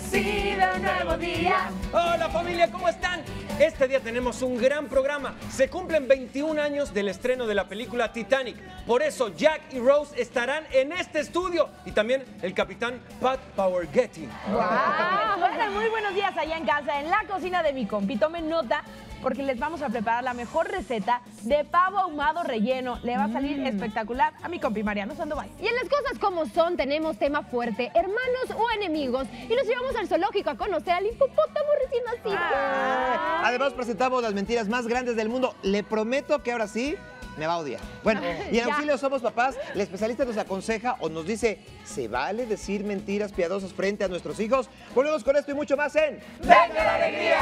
recibe un nuevo día. Hola familia, ¿cómo están? Este día tenemos un gran programa. Se cumplen 21 años del estreno de la película Titanic. Por eso Jack y Rose estarán en este estudio. Y también el capitán Pat Powergetty. ¡Wow! Hola, muy buenos días allá en casa, en la cocina de mi compi. Tomen nota porque les vamos a preparar la mejor receta de pavo ahumado relleno. Le va a salir espectacular a mi compi Mariano Sandoval. Y en las cosas como son, tenemos tema fuerte, hermanos o enemigos. Y nos llevamos al zoológico a conocer al hipopótamo recién nacido. Además presentamos las mentiras más grandes del mundo. Le prometo que ahora sí me va a odiar. Bueno, y en Auxilio Somos Papás, el especialista nos aconseja o nos dice, ¿se vale decir mentiras piadosas frente a nuestros hijos? Volvemos con esto y mucho más en ¡Venga la alegría!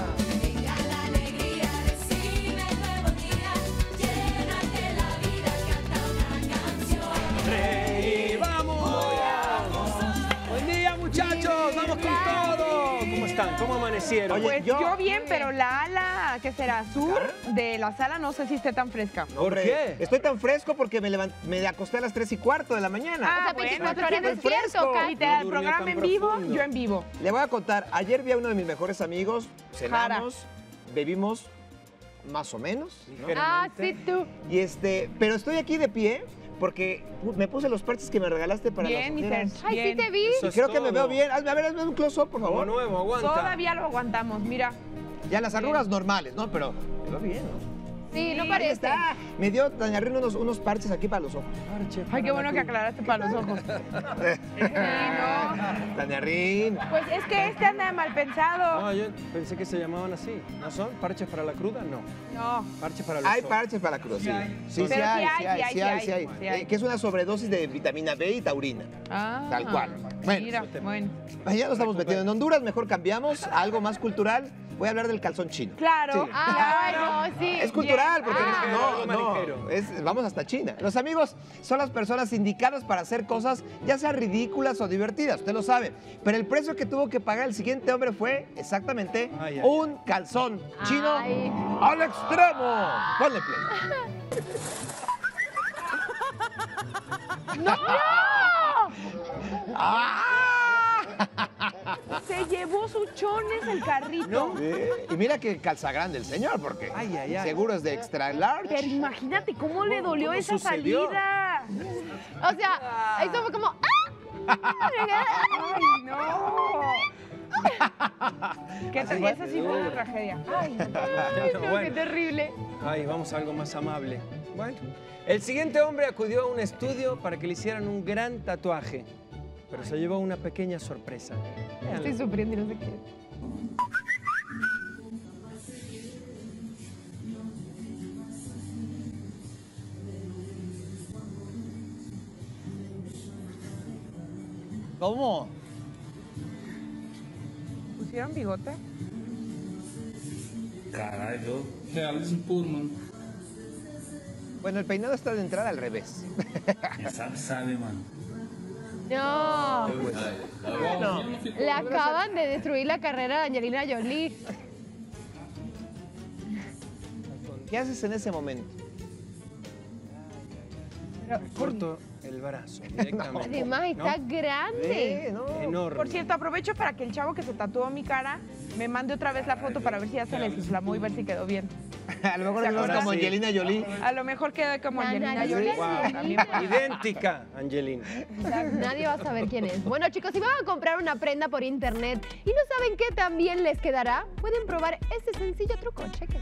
Muchachos, vamos con todo. ¿Cómo están? ¿Cómo amanecieron? Oye, Pues yo bien, pero la ala, ¿qué será? Sur de la sala, no sé si esté tan fresca. ¿Por qué? Estoy tan fresco porque me acosté a las 3:15 de la mañana. O sea, 24 horas estoy despierto, fresco. Cali. Literal, durmió programa tan en vivo, profundo. yo en vivo. Le voy a contar, ayer vi a uno de mis mejores amigos, cenamos, bebimos más o menos, ¿no? Ah, sí, tú. Y pero estoy aquí de pie porque me puse los parches que me regalaste para Bien, las mi ojeras. Fer. Ay, Bien. sí te vi. Eso Y es creo que me todo. veo bien. A ver, hazme un close-up, por Como favor. nuevo, aguanta. Todavía lo aguantamos, mira. Ya las arrugas normales, ¿no? Pero me veo bien, ¿no? Sí, no Ahí parece. está. Me dio Doña Rina unos parches aquí para los ojos. Ay, qué bueno que aclaraste para los ojos. Sí, no. Doña Rin. Pues es que este anda mal pensado. No, yo pensé que se llamaban así. ¿No son? ¿Parches para la cruda? No. No. Parches para los Hay ojos. parches para la cruz, sí. Sí, Pero sí hay. Que es una sobredosis de vitamina B y taurina. Ah, Tal cual. Bueno. Mira, bueno. Ya nos estamos metiendo en Honduras, mejor cambiamos a algo más cultural. Voy a hablar del calzón chino. Claro, Sí. Ay, claro. no, sí. Es cultural, porque algo no, manijero. vamos hasta China. Los amigos son las personas indicadas para hacer cosas, ya sean ridículas o divertidas, usted lo sabe. Pero el precio que tuvo que pagar el siguiente hombre fue exactamente un calzón chino Ay. al extremo. Ponle play. ¡No! ¡Ah! Se llevó sus chones el carrito. Y mira que calza grande el señor, porque seguro es de extra large. Pero imagínate cómo le dolió cómo esa sucedió? salida. O sea, eso fue como... ¡Ay, no! Esa sí fue una tragedia. Ay, No, Bueno. qué terrible. Ay, vamos a algo más amable. Bueno, el siguiente hombre acudió a un estudio para que le hicieran un gran tatuaje, pero se llevó una pequeña sorpresa. Véanlo. Estoy sufriendo y no sé qué. ¿Cómo? ¿Pusieron bigote? Caralho, realismo puro, mano. Bueno, el peinado está de entrada al revés. Sabe, mano. No. No. Le acaban de destruir la carrera de Angelina Jolie. ¿Qué haces en ese momento? Corto el brazo directamente. Además, está grande. No. Enorme. Por cierto, aprovecho para que el chavo que se tatuó mi cara me mande otra vez la foto para ver si ya se les inflamó y ver si quedó bien. A lo mejor ¿Se no es acuerdan? como Sí. Angelina Jolie. A lo mejor quedó como La Angelina nariz Jolie. es Wow. También puede ser. Idéntica, Angelina. Nadie va a saber quién es. Bueno, chicos, si van a comprar una prenda por internet y no saben qué también les quedará, pueden probar este sencillo truco. Chequen.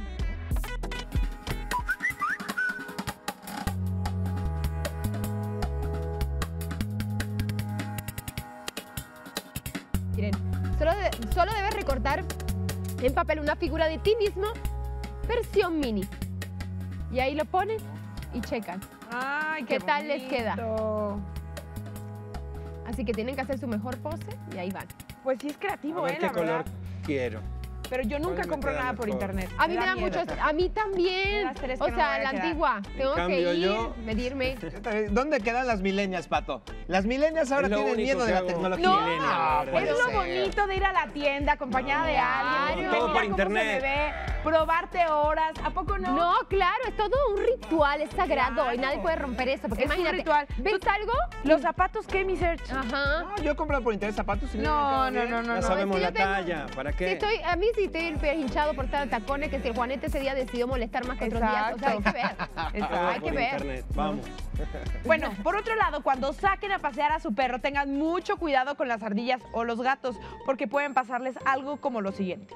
Miren, solo debes recortar en papel una figura de ti mismo, versión mini. Y ahí lo ponen y checan. Ay, ¿Qué tal les queda? bonito. Así que tienen que hacer su mejor pose y ahí van. Pues sí es A creativo, ver qué la color verdad. quiero. Pero yo nunca ¿Cuál me compro queda nada por mejor? internet. A mí me da miedo. mucho... A mí Me también. da estrés que O no me sea, vaya a la quedar. antigua. Tengo que cambio, ir, yo- medirme. ¿Dónde quedan las milenias, Pato? Las milenias ahora Es lo tienen único miedo que de la hago. tecnología. No, millennial, puede Es lo ser. bonito de ir a la tienda acompañada de alguien. Claro. Mira Todo por cómo se internet. me ve. probarte horas. ¿A poco no? No, claro, es todo un ritual, es sagrado Claro. y nadie puede romper eso. Porque Es un imagínate, ritual. ¿ves algo? ¿Los zapatos qué, mi Serge? Ajá. No, yo he comprado por interés zapatos y No, me no, no, Ya no. sabemos es que la yo tengo- talla, ¿para Sí, qué? a mí sí estoy hinchado por estar en tacones, que si el Juanete ese día decidió molestar más que otros días. O sea, hay que ver. Exacto. Hay que Por ver. internet, vamos. Bueno, por otro lado, cuando saquen a pasear a su perro, tengan mucho cuidado con las ardillas o los gatos, porque pueden pasarles algo como lo siguiente.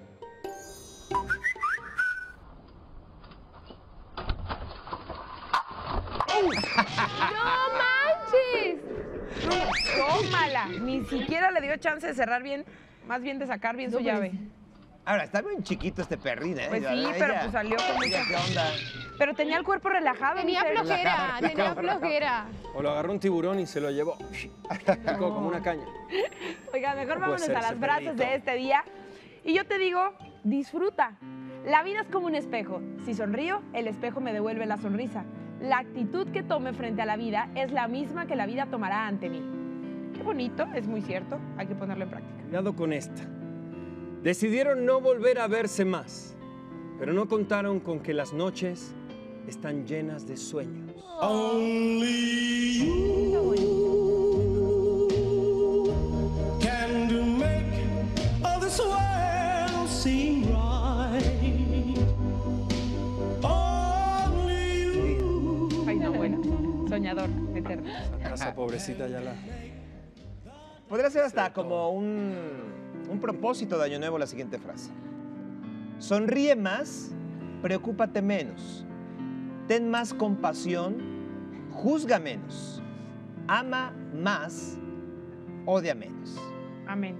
¡No manches! ¡Tómala! Ni siquiera le dio chance de cerrar bien, más bien de sacar bien su llave. Ahora, está bien chiquito este perrín, ¿eh? Pues sí, pero pues salió con Ella, mucha... ¿qué onda? Pero tenía el cuerpo relajado. Tenía mi Serge. flojera, tenía flojera. O lo agarró un tiburón y se lo llevó. Picó como una caña. Oiga, mejor No puede vámonos ser a las ese brasas perrito. de este día. Y yo te digo, disfruta. La vida es como un espejo. Si sonrío, el espejo me devuelve la sonrisa. La actitud que tome frente a la vida es la misma que la vida tomará ante mí. Qué bonito, es muy cierto. Hay que ponerlo en práctica. Cuidado con esta. Decidieron no volver a verse más, pero no contaron con que las noches están llenas de sueños. Can to make all this world seem right. Only you. Ay, no, bueno. Soñador, eterno. La casa pobrecita ya la... Podría ser hasta como un propósito de Año Nuevo la siguiente frase. Sonríe más, preocúpate menos. Ten más compasión, juzga menos. Ama más, odia menos. Amén.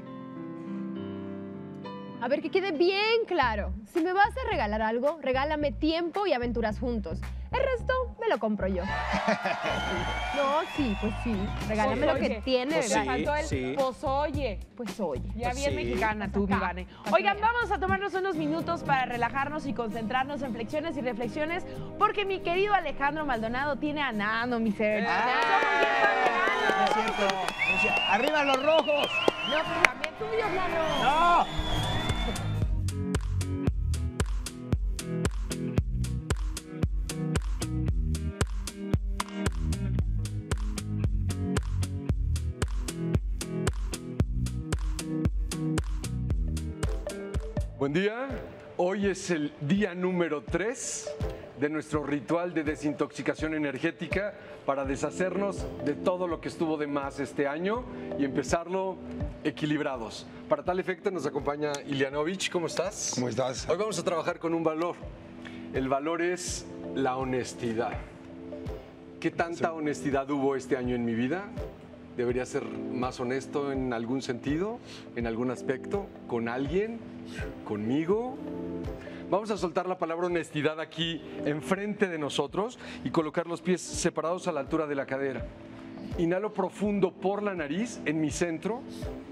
A ver, que quede bien claro. Si me vas a regalar algo, regálame tiempo y aventuras juntos. El resto me lo compro yo. No, sí, pues sí. Regálame lo que Oye, tiene, pues ¿verdad? sí. Faltó el sí. pozoye. Pues oye. Ya Pues bien sí. mexicana tú, Acá. Vivane. Para que Oigan, vean. vamos a tomarnos unos minutos para relajarnos y concentrarnos en flexiones y reflexiones, porque mi querido Alejandro Maldonado tiene a Nano, mi ser. Somos bien fan de No Nano. es cierto. No es cierto. ¡Arriba los rojos! No, pues también tuyos, Nano. ¡No! Buen día, hoy es el día número 3 de nuestro ritual de desintoxicación energética para deshacernos de todo lo que estuvo de más este año y empezarlo equilibrados. Para tal efecto nos acompaña Ilianovich, ¿cómo estás? ¿Cómo estás? Hoy vamos a trabajar con un valor. El valor es la honestidad. ¿Qué tanta honestidad hubo este año en mi vida? ¿Debería ser más honesto en algún sentido, en algún aspecto, con alguien, conmigo? Vamos a soltar la palabra honestidad aquí enfrente de nosotros y colocar los pies separados a la altura de la cadera. Inhalo profundo por la nariz en mi centro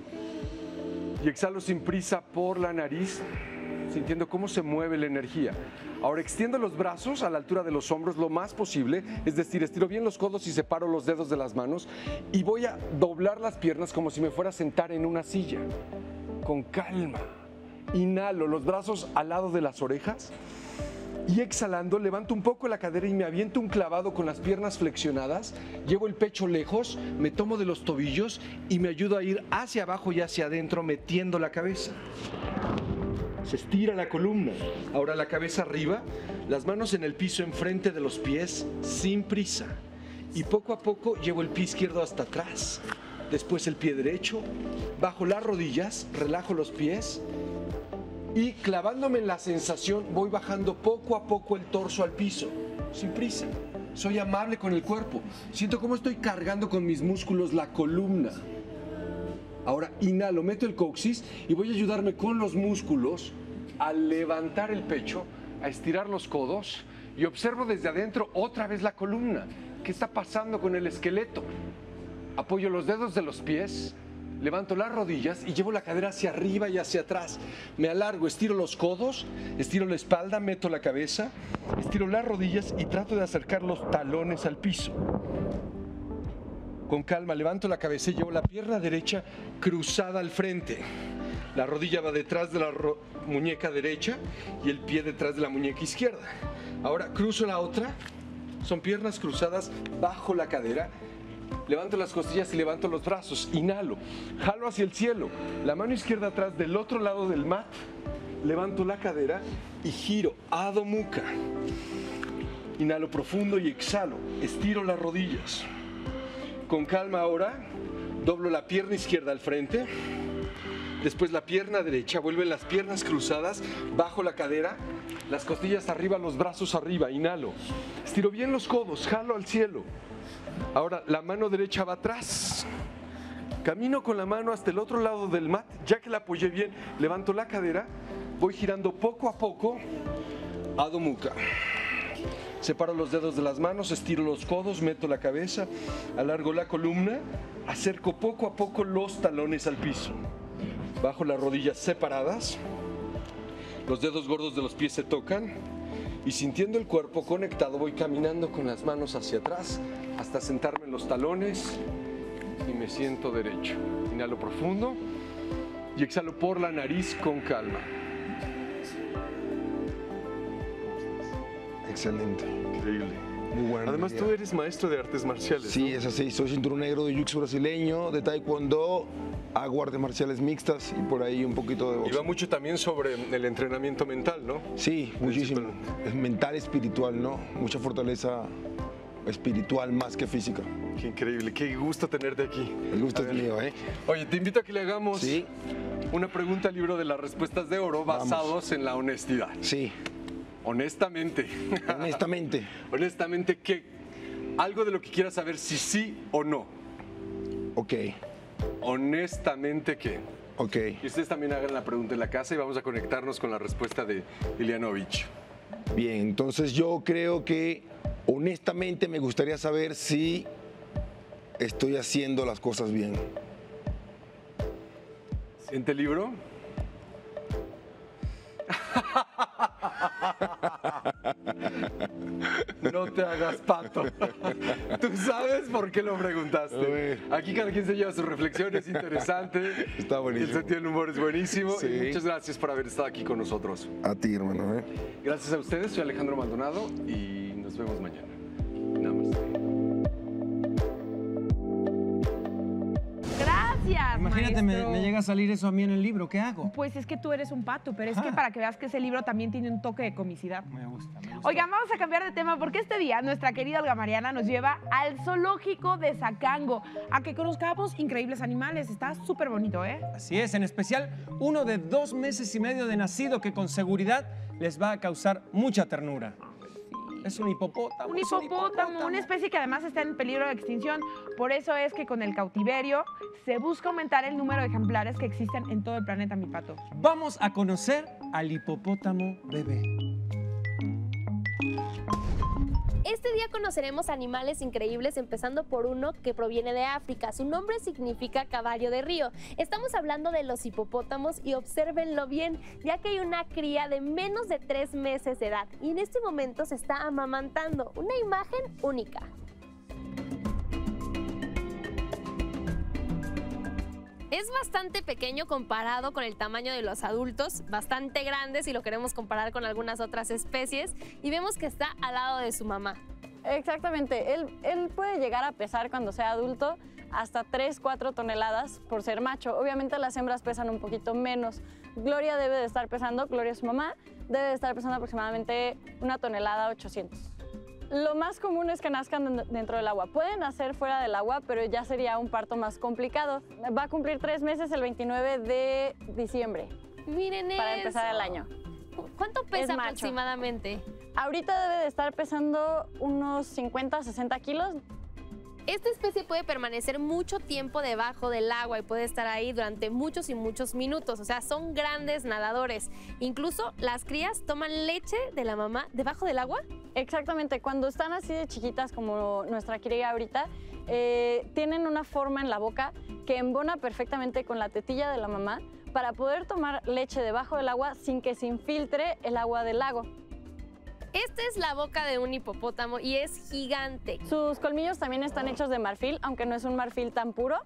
y exhalo sin prisa por la nariz, sintiendo cómo se mueve la energía. Ahora extiendo los brazos a la altura de los hombros lo más posible, es decir, estiro bien los codos y separo los dedos de las manos y voy a doblar las piernas como si me fuera a sentar en una silla, con calma. Inhalo los brazos al lado de las orejas y exhalando levanto un poco la cadera y me aviento un clavado con las piernas flexionadas, llevo el pecho lejos, me tomo de los tobillos y me ayudo a ir hacia abajo y hacia adentro metiendo la cabeza. Se estira la columna. Ahora la cabeza arriba, las manos en el piso enfrente de los pies, sin prisa. Y poco a poco llevo el pie izquierdo hasta atrás. Después el pie derecho. Bajo las rodillas, relajo los pies. Y clavándome en la sensación, voy bajando poco a poco el torso al piso, sin prisa. Soy amable con el cuerpo. Siento cómo estoy cargando con mis músculos la columna. Ahora inhalo, meto el coxis y voy a ayudarme con los músculos a levantar el pecho, a estirar los codos y observo desde adentro otra vez la columna. ¿Qué está pasando con el esqueleto? Apoyo los dedos de los pies, levanto las rodillas y llevo la cadera hacia arriba y hacia atrás. Me alargo, estiro los codos, estiro la espalda, meto la cabeza, estiro las rodillas y trato de acercar los talones al piso. Con calma levanto la cabeza y llevo la pierna derecha cruzada al frente. La rodilla va detrás de la muñeca derecha y el pie detrás de la muñeca izquierda. Ahora cruzo la otra. Son piernas cruzadas bajo la cadera. Levanto las costillas y levanto los brazos. Inhalo. Jalo hacia el cielo. La mano izquierda atrás del otro lado del mat. Levanto la cadera y giro. Adho Mukha. Inhalo profundo y exhalo. Estiro las rodillas. Con calma ahora. Doblo la pierna izquierda al frente. Después la pierna derecha. Vuelven las piernas cruzadas. Bajo la cadera. Las costillas arriba, los brazos arriba. Inhalo. Estiro bien los codos. Jalo al cielo. Ahora la mano derecha va atrás. Camino con la mano hasta el otro lado del mat. Ya que la apoyé bien, levanto la cadera. Voy girando poco a poco. Adho Mukha. Separo los dedos de las manos, estiro los codos, meto la cabeza, alargo la columna, acerco poco a poco los talones al piso. Bajo las rodillas separadas. Los dedos gordos de los pies se tocan. Y sintiendo el cuerpo conectado, voy caminando con las manos hacia atrás hasta sentarme en los talones y me siento derecho. Inhalo profundo y exhalo por la nariz con calma. Excelente. Increíble. Muy bueno. Además, tú eres maestro de artes marciales, Sí, ¿no? es así. Soy cinturón negro de jiu-jitsu brasileño, de taekwondo, hago artes marciales mixtas y por ahí un poquito de Y va boxeo. mucho también sobre el entrenamiento mental, ¿no? Sí, muchísimo. Es mental, espiritual, ¿no? Mucha fortaleza espiritual más que física. Qué increíble, qué gusto tenerte aquí. El gusto A es ver. mío, ¿eh? Oye, te invito a que le hagamos Sí. una pregunta al libro de las respuestas de oro Vamos. basados en la honestidad. Sí, Honestamente. honestamente. Honestamente, algo de lo que quieras saber si sí o no. Ok, Honestamente, ¿qué? ok. Y ustedes también hagan la pregunta en la casa y vamos a conectarnos con la respuesta de Ilianovich. Bien, entonces yo creo que honestamente me gustaría saber si estoy haciendo las cosas bien. ¿Siente el libro? No te hagas pato. Tú sabes por qué lo A preguntaste. ver. Aquí cada quien se lleva sus reflexiones, interesante. Está buenísimo. El sentido del humor es buenísimo. Sí. Y muchas gracias por haber estado aquí con nosotros. A ti, hermano, ¿eh? Gracias a ustedes, soy Alejandro Maldonado y nos vemos mañana. Namaste. Gracias, Imagínate, maestro. me llega a salir eso a mí en el libro, ¿qué hago? Pues es que tú eres un pato, pero es que Ajá. para que veas que ese libro también tiene un toque de comicidad. Me gusta, me gusta. Oigan, vamos a cambiar de tema porque este día nuestra querida Olga Mariana nos lleva al zoológico de Zacango a que conozcamos increíbles animales. Está súper bonito, ¿eh? Así es, en especial uno de 2 meses y medio de nacido que con seguridad les va a causar mucha ternura. Es un hipopótamo. Un es hipopótamo, una especie que además está en peligro de extinción. Por eso es que con el cautiverio se busca aumentar el número de ejemplares que existen en todo el planeta, mi pato. Vamos a conocer al hipopótamo bebé. Este día conoceremos animales increíbles, empezando por uno que proviene de África. Su nombre significa caballo de río. Estamos hablando de los hipopótamos y obsérvenlo bien, ya que hay una cría de menos de 3 meses de edad y en este momento se está amamantando. Una imagen única. Es bastante pequeño comparado con el tamaño de los adultos, bastante grande si lo queremos comparar con algunas otras especies, y vemos que está al lado de su mamá. Exactamente, él puede llegar a pesar cuando sea adulto hasta 3-4 toneladas por ser macho. Obviamente las hembras pesan un poquito menos. Gloria debe de estar pesando, Gloria es su mamá, debe de estar pesando aproximadamente 1 tonelada 800. Lo más común es que nazcan dentro del agua. Pueden nacer fuera del agua, pero ya sería un parto más complicado. Va a cumplir 3 meses el 29 de diciembre. Miren eso. Para empezar el año. ¿Cuánto pesa Es macho. aproximadamente? Ahorita debe de estar pesando unos 50-60 kilos. Esta especie puede permanecer mucho tiempo debajo del agua y puede estar ahí durante muchos y muchos minutos. O sea, son grandes nadadores. Incluso las crías toman leche de la mamá debajo del agua. Exactamente, cuando están así de chiquitas como nuestra cría ahorita, tienen una forma en la boca que embona perfectamente con la tetilla de la mamá para poder tomar leche debajo del agua sin que se infiltre el agua del lago. Esta es la boca de un hipopótamo y es gigante. Sus colmillos también están hechos de marfil, aunque no es un marfil tan puro.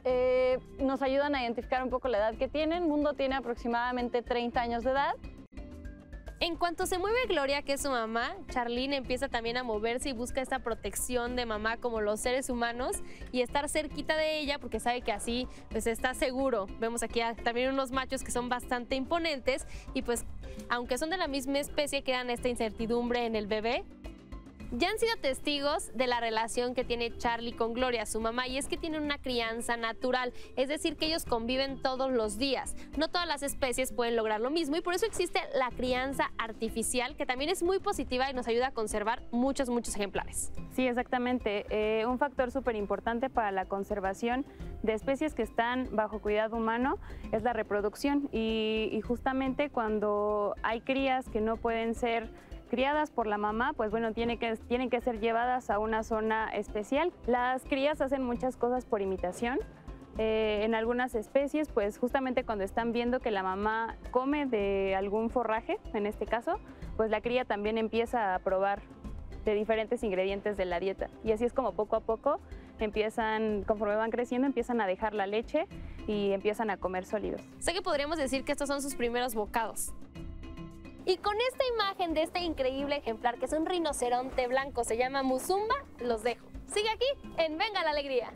nos ayudan a identificar un poco la edad que tienen. Mundo tiene aproximadamente 30 años de edad. En cuanto se mueve Gloria, que es su mamá, Charlene empieza también a moverse y busca esta protección de mamá como los seres humanos y estar cerquita de ella porque sabe que así pues está seguro. Vemos aquí también unos machos que son bastante imponentes y pues aunque son de la misma especie crean esta incertidumbre en el bebé. Ya han sido testigos de la relación que tiene Charlie con Gloria, su mamá, y es que tienen una crianza natural, es decir, que ellos conviven todos los días. No todas las especies pueden lograr lo mismo y por eso existe la crianza artificial, que también es muy positiva y nos ayuda a conservar muchos ejemplares. Sí, exactamente. Un factor súper importante para la conservación de especies que están bajo cuidado humano es la reproducción y justamente cuando hay crías que no pueden ser criadas por la mamá, pues bueno, tienen que ser llevadas a una zona especial. Las crías hacen muchas cosas por imitación. En algunas especies, pues justamente cuando están viendo que la mamá come de algún forraje, en este caso, pues la cría también empieza a probar de diferentes ingredientes de la dieta. Y así es como poco a poco conforme van creciendo, empiezan a dejar la leche y empiezan a comer sólidos. Sé que podríamos decir que estos son sus primeros bocados. Y con esta imagen de este increíble ejemplar, que es un rinoceronte blanco, se llama Musumba, los dejo. Sigue aquí en Venga la Alegría.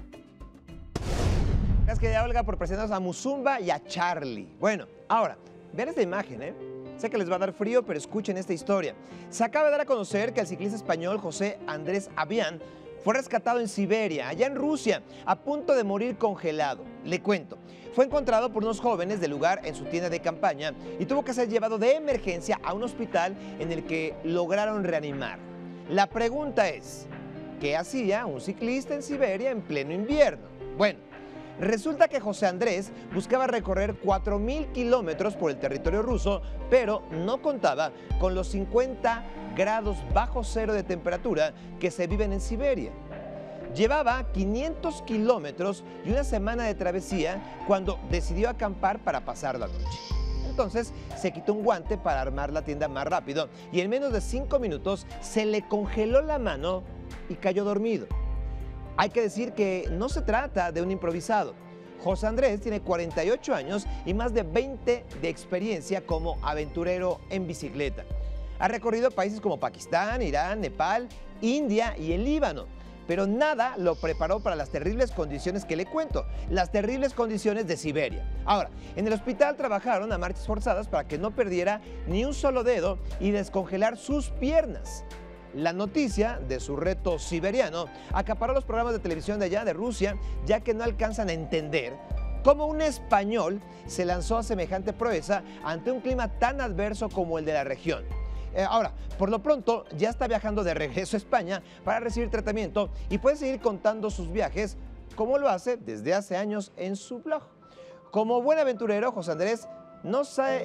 Gracias, querida Olga, por presentarnos a Musumba y a Charlie. Bueno, ahora, vean esta imagen, ¿eh? Sé que les va a dar frío, pero escuchen esta historia. Se acaba de dar a conocer que el ciclista español José Andrés Avián fue rescatado en Siberia, allá en Rusia, a punto de morir congelado. Le cuento. Fue encontrado por unos jóvenes del lugar en su tienda de campaña y tuvo que ser llevado de emergencia a un hospital en el que lograron reanimar. La pregunta es, ¿qué hacía un ciclista en Siberia en pleno invierno? Bueno, resulta que José Andrés buscaba recorrer 4.000 kilómetros por el territorio ruso, pero no contaba con los 50 grados bajo cero de temperatura que se viven en Siberia. Llevaba 500 kilómetros y una semana de travesía cuando decidió acampar para pasar la noche. Entonces se quitó un guante para armar la tienda más rápido y en menos de 5 minutos se le congeló la mano y cayó dormido. Hay que decir que no se trata de un improvisado. José Andrés tiene 48 años y más de 20 de experiencia como aventurero en bicicleta. Ha recorrido países como Pakistán, Irán, Nepal, India y el Líbano. Pero nada lo preparó para las terribles condiciones que le cuento, las terribles condiciones de Siberia. Ahora, en el hospital trabajaron a marchas forzadas para que no perdiera ni un solo dedo y descongelar sus piernas. La noticia de su reto siberiano acaparó los programas de televisión de allá de Rusia, ya que no alcanzan a entender cómo un español se lanzó a semejante proeza ante un clima tan adverso como el de la región. Ahora, por lo pronto, ya está viajando de regreso a España para recibir tratamiento y puede seguir contando sus viajes como lo hace desde hace años en su blog. Como buen aventurero, José Andrés no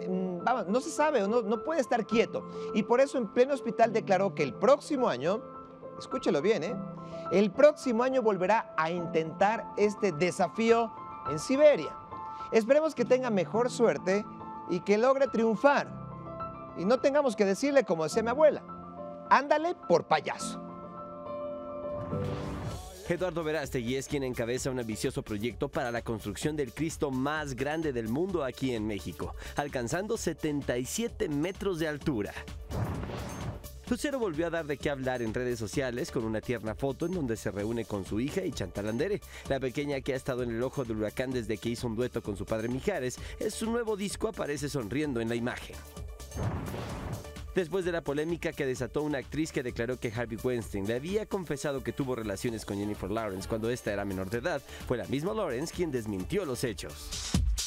puede estar quieto y por eso en pleno hospital declaró que el próximo año, escúchelo bien, el próximo año volverá a intentar este desafío en Siberia. Esperemos que tenga mejor suerte y que logre triunfar. Y no tengamos que decirle, como decía mi abuela, ándale por payaso. Eduardo Verástegui es quien encabeza un ambicioso proyecto para la construcción del Cristo más grande del mundo aquí en México, alcanzando 77 metros de altura. Lucero volvió a dar de qué hablar en redes sociales con una tierna foto en donde se reúne con su hija y Chantal Andere. La pequeña, que ha estado en el ojo del huracán desde que hizo un dueto con su padre Mijares, en su nuevo disco aparece sonriendo en la imagen. Después de la polémica que desató una actriz que declaró que Harvey Weinstein le había confesado que tuvo relaciones con Jennifer Lawrence cuando ésta era menor de edad, fue la misma Lawrence quien desmintió los hechos.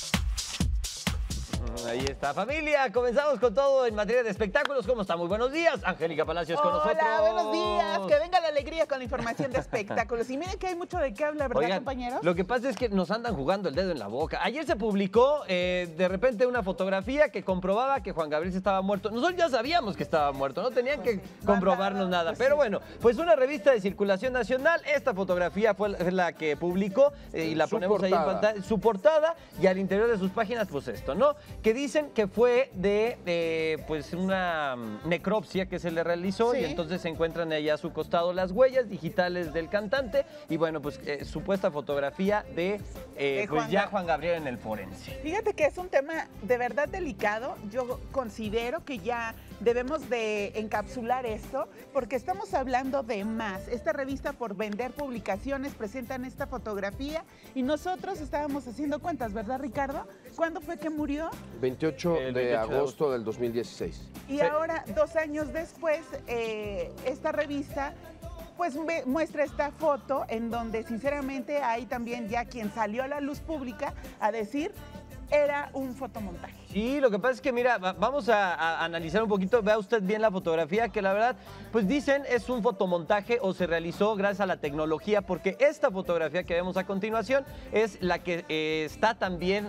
Ahí está, familia. Comenzamos con todo en materia de espectáculos. ¿Cómo está? Muy buenos días. Angélica Palacios con nosotros. Hola, buenos días. Que venga la alegría con la información de espectáculos. Y miren que hay mucho de qué hablar, ¿verdad, Oigan, compañeros? Lo que pasa es que nos andan jugando el dedo en la boca. Ayer se publicó de repente una fotografía que comprobaba que Juan Gabriel estaba muerto. Nosotros ya sabíamos que estaba muerto, no tenían que comprobarnos nada. Pero bueno, pues una revista de circulación nacional, esta fotografía fue la que publicó y la ponemos ahí en pantalla. Su portada, y al interior de sus páginas, pues esto, ¿no? Que dicen que fue de pues una necropsia que se le realizó, y entonces se encuentran allá a su costado las huellas digitales del cantante y bueno, pues supuesta fotografía de pues ya Juan Gabriel en el forense. Fíjate que es un tema de verdad delicado. Yo considero que ya debemos de encapsular esto porque estamos hablando de más. Esta revista, por vender publicaciones, presentan esta fotografía y nosotros estábamos haciendo cuentas, ¿verdad, Ricardo? ¿Cuándo fue que murió? 28 de agosto del 2016. Y ahora, 2 años después, esta revista pues muestra esta foto en donde sinceramente hay también ya quien salió a la luz pública a decir era un fotomontaje. Sí, lo que pasa es que, mira, vamos a analizar un poquito. Vea usted bien la fotografía, que la verdad, pues dicen es un fotomontaje o se realizó gracias a la tecnología, porque esta fotografía que vemos a continuación es la que está también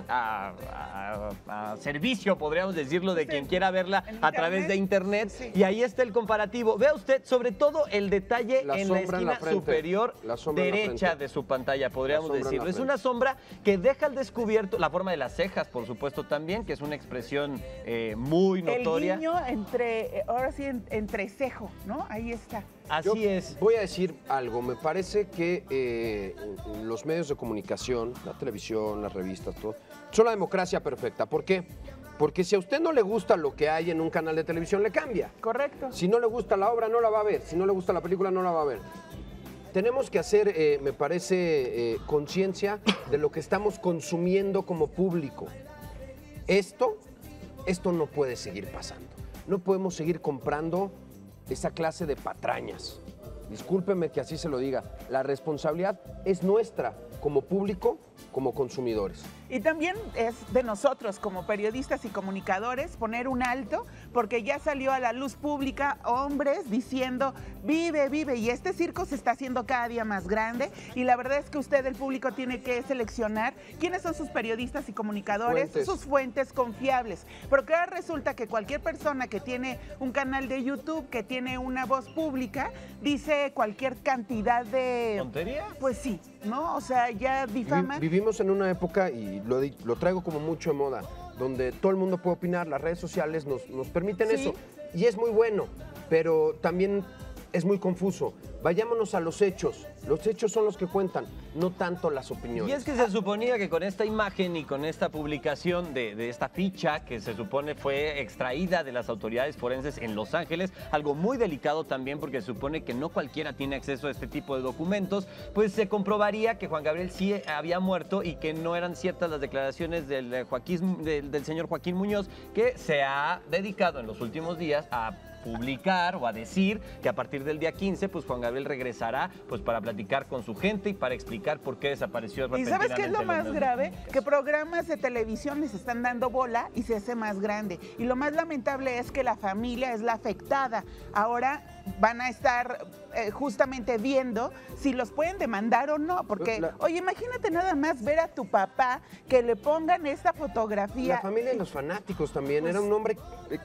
a servicio, podríamos decirlo, de quien quiera verla a través de internet. Sí. Y ahí está el comparativo. Vea usted, sobre todo, el detalle en la esquina superior derecha de su pantalla, podríamos decirlo. Es una sombra que deja al descubierto la forma de las cejas, por supuesto, también, que es una expresión muy notoria. El guiño ahora sí, entrecejo, ¿no? Ahí está. Así es. Voy a decir algo. Me parece que los medios de comunicación, la televisión, las revistas, todo, son la democracia perfecta. ¿Por qué? Porque si a usted no le gusta lo que hay en un canal de televisión, le cambia. Correcto. Si no le gusta la obra, no la va a ver. Si no le gusta la película, no la va a ver. Tenemos que hacer, me parece, conciencia de lo que estamos consumiendo como público. Esto no puede seguir pasando. No podemos seguir comprando esa clase de patrañas. Discúlpeme que así se lo diga. La responsabilidad es nuestra como público, como consumidores. Y también es de nosotros como periodistas y comunicadores poner un alto, porque ya salió a la luz pública hombres diciendo vive, vive, y este circo se está haciendo cada día más grande y la verdad es que usted, el público, tiene que seleccionar quiénes son sus periodistas y comunicadores, sus fuentes confiables, porque ahora resulta que cualquier persona que tiene un canal de YouTube, que tiene una voz pública, dice cualquier cantidad de... ¿Tontería? Pues sí, ¿no? O sea, ya difaman. Vivimos en una época, y lo traigo como mucho de moda, donde todo el mundo puede opinar, las redes sociales nos permiten eso, y es muy bueno, pero también es muy confuso. Vayámonos a los hechos son los que cuentan, no tanto las opiniones. Y es que se suponía que con esta imagen y con esta publicación de esta ficha, que se supone fue extraída de las autoridades forenses en Los Ángeles, algo muy delicado también porque se supone que no cualquiera tiene acceso a este tipo de documentos, pues se comprobaría que Juan Gabriel sí había muerto y que no eran ciertas las declaraciones del señor Joaquín Muñoz, que se ha dedicado en los últimos días a publicar o a decir que a partir del día 15, pues Juan Gabriel regresará pues para platicar con su gente y para explicar por qué desapareció repentinamente. ¿Y sabes qué es lo más grave? Que programas de televisión les están dando bola y se hace más grande. Y lo más lamentable es que la familia es la afectada. Ahora van a estar justamente viendo si los pueden demandar o no, porque, oye, imagínate nada más ver a tu papá que le pongan esta fotografía. La familia y los fanáticos también, pues, era un hombre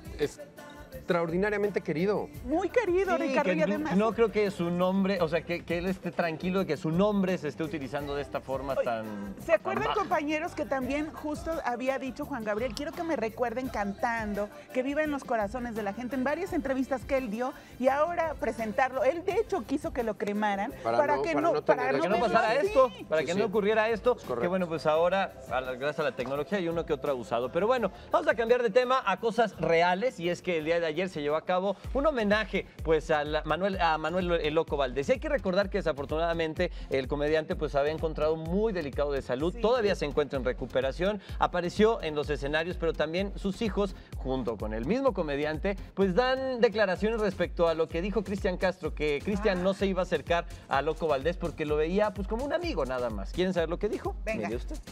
extraordinariamente querido. Muy querido, sí, Ricardo, y además... No creo que su nombre, o sea, que él esté tranquilo de que su nombre se esté utilizando de esta forma tan... ¿Se acuerdan, compañeros, que también justo había dicho Juan Gabriel, quiero que me recuerden cantando, que vive en los corazones de la gente, en varias entrevistas que él dio, y ahora presentarlo? Él, de hecho, quiso que lo cremaran para que no pasara esto, para que no ocurriera esto, que bueno, pues ahora, gracias a la tecnología, hay uno que otro abusado. Pero bueno, vamos a cambiar de tema a cosas reales, y es que el día de ayer se llevó a cabo un homenaje pues a Manuel el Loco Valdés. Y hay que recordar que desafortunadamente el comediante pues había encontrado muy delicado de salud, todavía se encuentra en recuperación, apareció en los escenarios, pero también sus hijos, junto con el mismo comediante, pues dan declaraciones respecto a lo que dijo Cristian Castro, que Cristian no se iba a acercar a Loco Valdés porque lo veía pues como un amigo nada más. ¿Quieren saber lo que dijo? Venga. ¿Mire usted?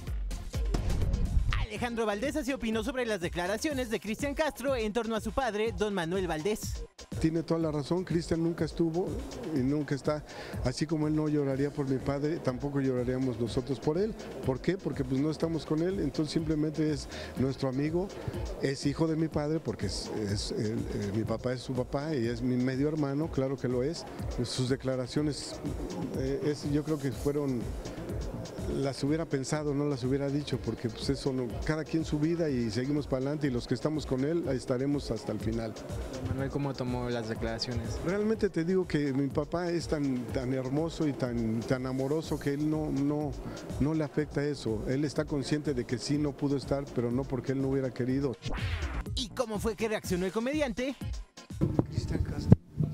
Alejandro Valdés así opinó sobre las declaraciones de Cristian Castro en torno a su padre, don Manuel Valdés. Tiene toda la razón, Cristian nunca estuvo y nunca está. Así como él no lloraría por mi padre, tampoco lloraríamos nosotros por él. ¿Por qué? Porque pues no estamos con él, entonces simplemente es nuestro amigo, es hijo de mi padre, porque mi papá es su papá y es mi medio hermano, claro que lo es. Sus declaraciones yo creo que fueron las hubiera pensado, no las hubiera dicho, porque pues eso no, cada quien su vida y seguimos para adelante y los que estamos con él ahí estaremos hasta el final. Manuel, ¿cómo tomó las declaraciones? Realmente te digo que mi papá es tan hermoso y tan amoroso que él no le afecta eso. Él está consciente de que sí no pudo estar, pero no porque él no hubiera querido. ¿Y cómo fue que reaccionó el comediante? Cristian Castro,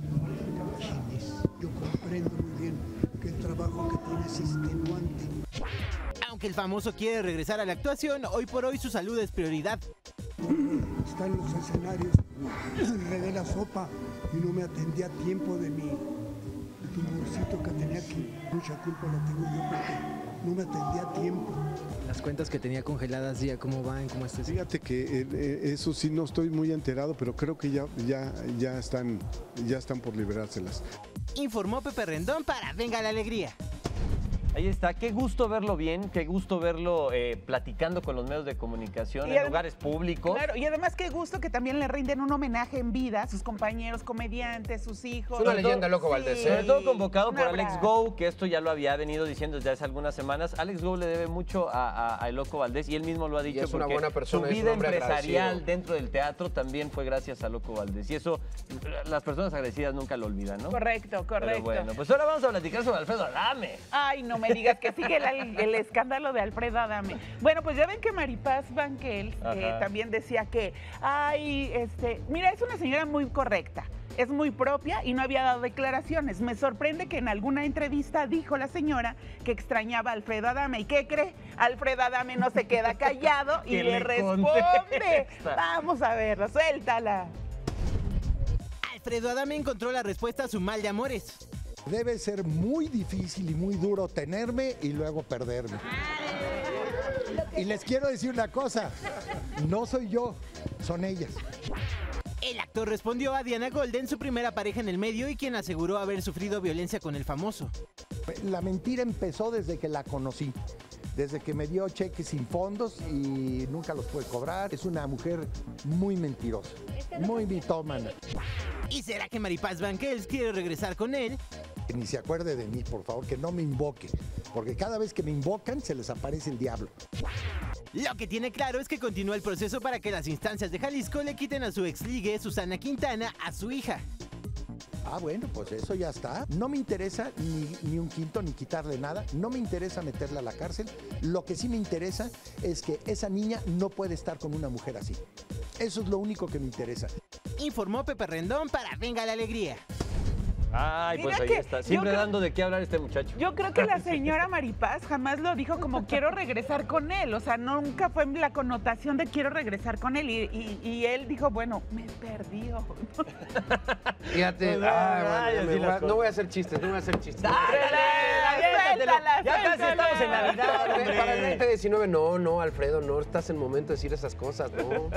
yo comprendo muy bien que el trabajo que tienes es extenuante. Aunque el famoso quiere regresar a la actuación, hoy por hoy su salud es prioridad. Está en los escenarios, regué la sopa y no me atendí a tiempo de mi tumorcito que tenía aquí. Mucha culpa la tengo yo porque no me atendí a tiempo. Las cuentas que tenía congeladas, ya ¿cómo van? ¿Cómo estás? Fíjate que eso sí no estoy muy enterado, pero creo que ya están por liberárselas. Informó Pepe Rendón para Venga la Alegría. Ahí está, qué gusto verlo bien, qué gusto verlo platicando con los medios de comunicación en lugares públicos. Claro, y además qué gusto que también le rinden un homenaje en vida a sus compañeros comediantes, sus hijos. Es una leyenda, Loco Valdés. Sobre todo convocado por Alex Go, que esto ya lo había venido diciendo desde hace algunas semanas. Alex Go le debe mucho a Loco Valdés y él mismo lo ha dicho. Y es una buena persona, su vida empresarial agradecido dentro del teatro también fue gracias a Loco Valdés. Y eso las personas agradecidas nunca lo olvidan, ¿no? Correcto. Pero bueno, pues ahora vamos a platicar sobre Alfredo Adame. Ay, no me digas que sigue el escándalo de Alfredo Adame. Bueno, pues ya ven que Maripaz Banquel también decía que, mira, es una señora muy correcta, es muy propia y no había dado declaraciones. Me sorprende que en alguna entrevista dijo la señora que extrañaba a Alfredo Adame. ¿Y qué cree? Alfredo Adame no se queda callado y le responde. Vamos a verlo, suéltala. Alfredo Adame encontró la respuesta a su mal de amores. Debe ser muy difícil y muy duro tenerme y luego perderme. Y les quiero decir una cosa, no soy yo, son ellas. El actor respondió a Diana Golden, su primera pareja en el medio y quien aseguró haber sufrido violencia con el famoso. La mentira empezó desde que la conocí. Desde que me dio cheques sin fondos y nunca los pude cobrar. Es una mujer muy mentirosa, muy mitómana. ¿Y será que Maripaz Banquels quiere regresar con él? Que ni se acuerde de mí, por favor, que no me invoque. Porque cada vez que me invocan se les aparece el diablo. Lo que tiene claro es que continúa el proceso para que las instancias de Jalisco le quiten a su exligue Susana Quintana a su hija. Ah, bueno, pues eso ya está. No me interesa ni un quinto, ni quitarle nada. No me interesa meterla a la cárcel. Lo que sí me interesa es que esa niña no puede estar con una mujer así. Eso es lo único que me interesa. Informó Pepe Rendón para Venga la Alegría. Ay, pues ahí está. Siempre dando de qué hablar este muchacho. Yo creo que la señora Maripaz jamás lo dijo como quiero regresar con él. O sea, nunca fue la connotación de quiero regresar con él. Y él dijo, bueno, me perdió. Fíjate, no voy a hacer chistes, no voy a hacer chistes. Suéltala, ya casi estamos en Navidad, hombre. Para el 2019, no, Alfredo, no estás en momento de decir esas cosas, no.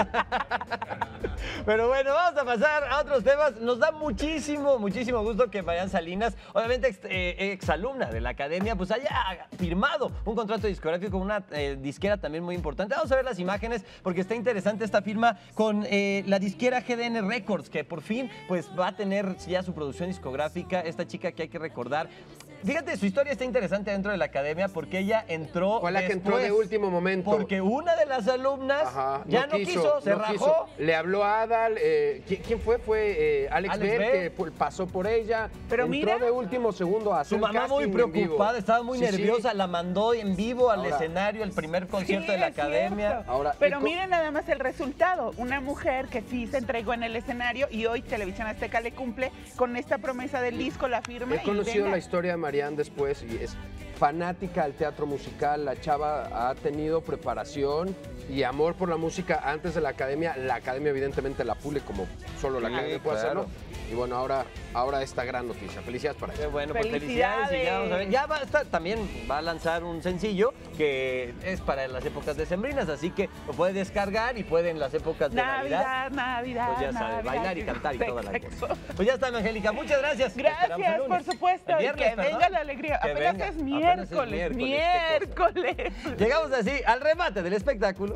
Pero bueno, vamos a pasar a otros temas. Nos da muchísimo gusto que Marian Salinas, obviamente exalumna de la academia, pues haya firmado un contrato discográfico con una disquera también muy importante. Vamos a ver las imágenes porque está interesante esta firma con la disquera GDN Records, que por fin pues va a tener ya su producción discográfica. Esta chica que hay que recordar. Fíjate, su historia está interesante dentro de la academia porque ella entró. Fue la que entró de último momento. Porque una de las alumnas ya no quiso, se rajó. Le habló a Adal. ¿Quién fue? Fue Alex Ver, que pasó por ella. Pero entró de último segundo a hacer su mamá muy preocupada, estaba muy nerviosa, la mandó en vivo al escenario, el primer concierto de la academia. Pero miren nada más el resultado. Una mujer que sí se entregó en el escenario y hoy Televisión Azteca le cumple con esta promesa del disco, la firma. He conocido la historia de Marian después y es fanática al teatro musical. La chava ha tenido preparación y amor por la música antes de la academia. La academia evidentemente la pule como solo la academia puede hacerlo. Y bueno, ahora esta gran noticia. Felicidades para ella. Bueno, pues felicidades. Y ya vamos a ver. Ya también va a lanzar un sencillo que es para las épocas decembrinas, así que lo puede descargar y puede en las épocas de Navidad. Pues ya sabes, bailar y cantar y toda la cosa. Pues ya está, Angélica. Muchas gracias. Gracias, por supuesto. Viernes, que venga la alegría. Apenas es miércoles. Llegamos así al remate del espectáculo.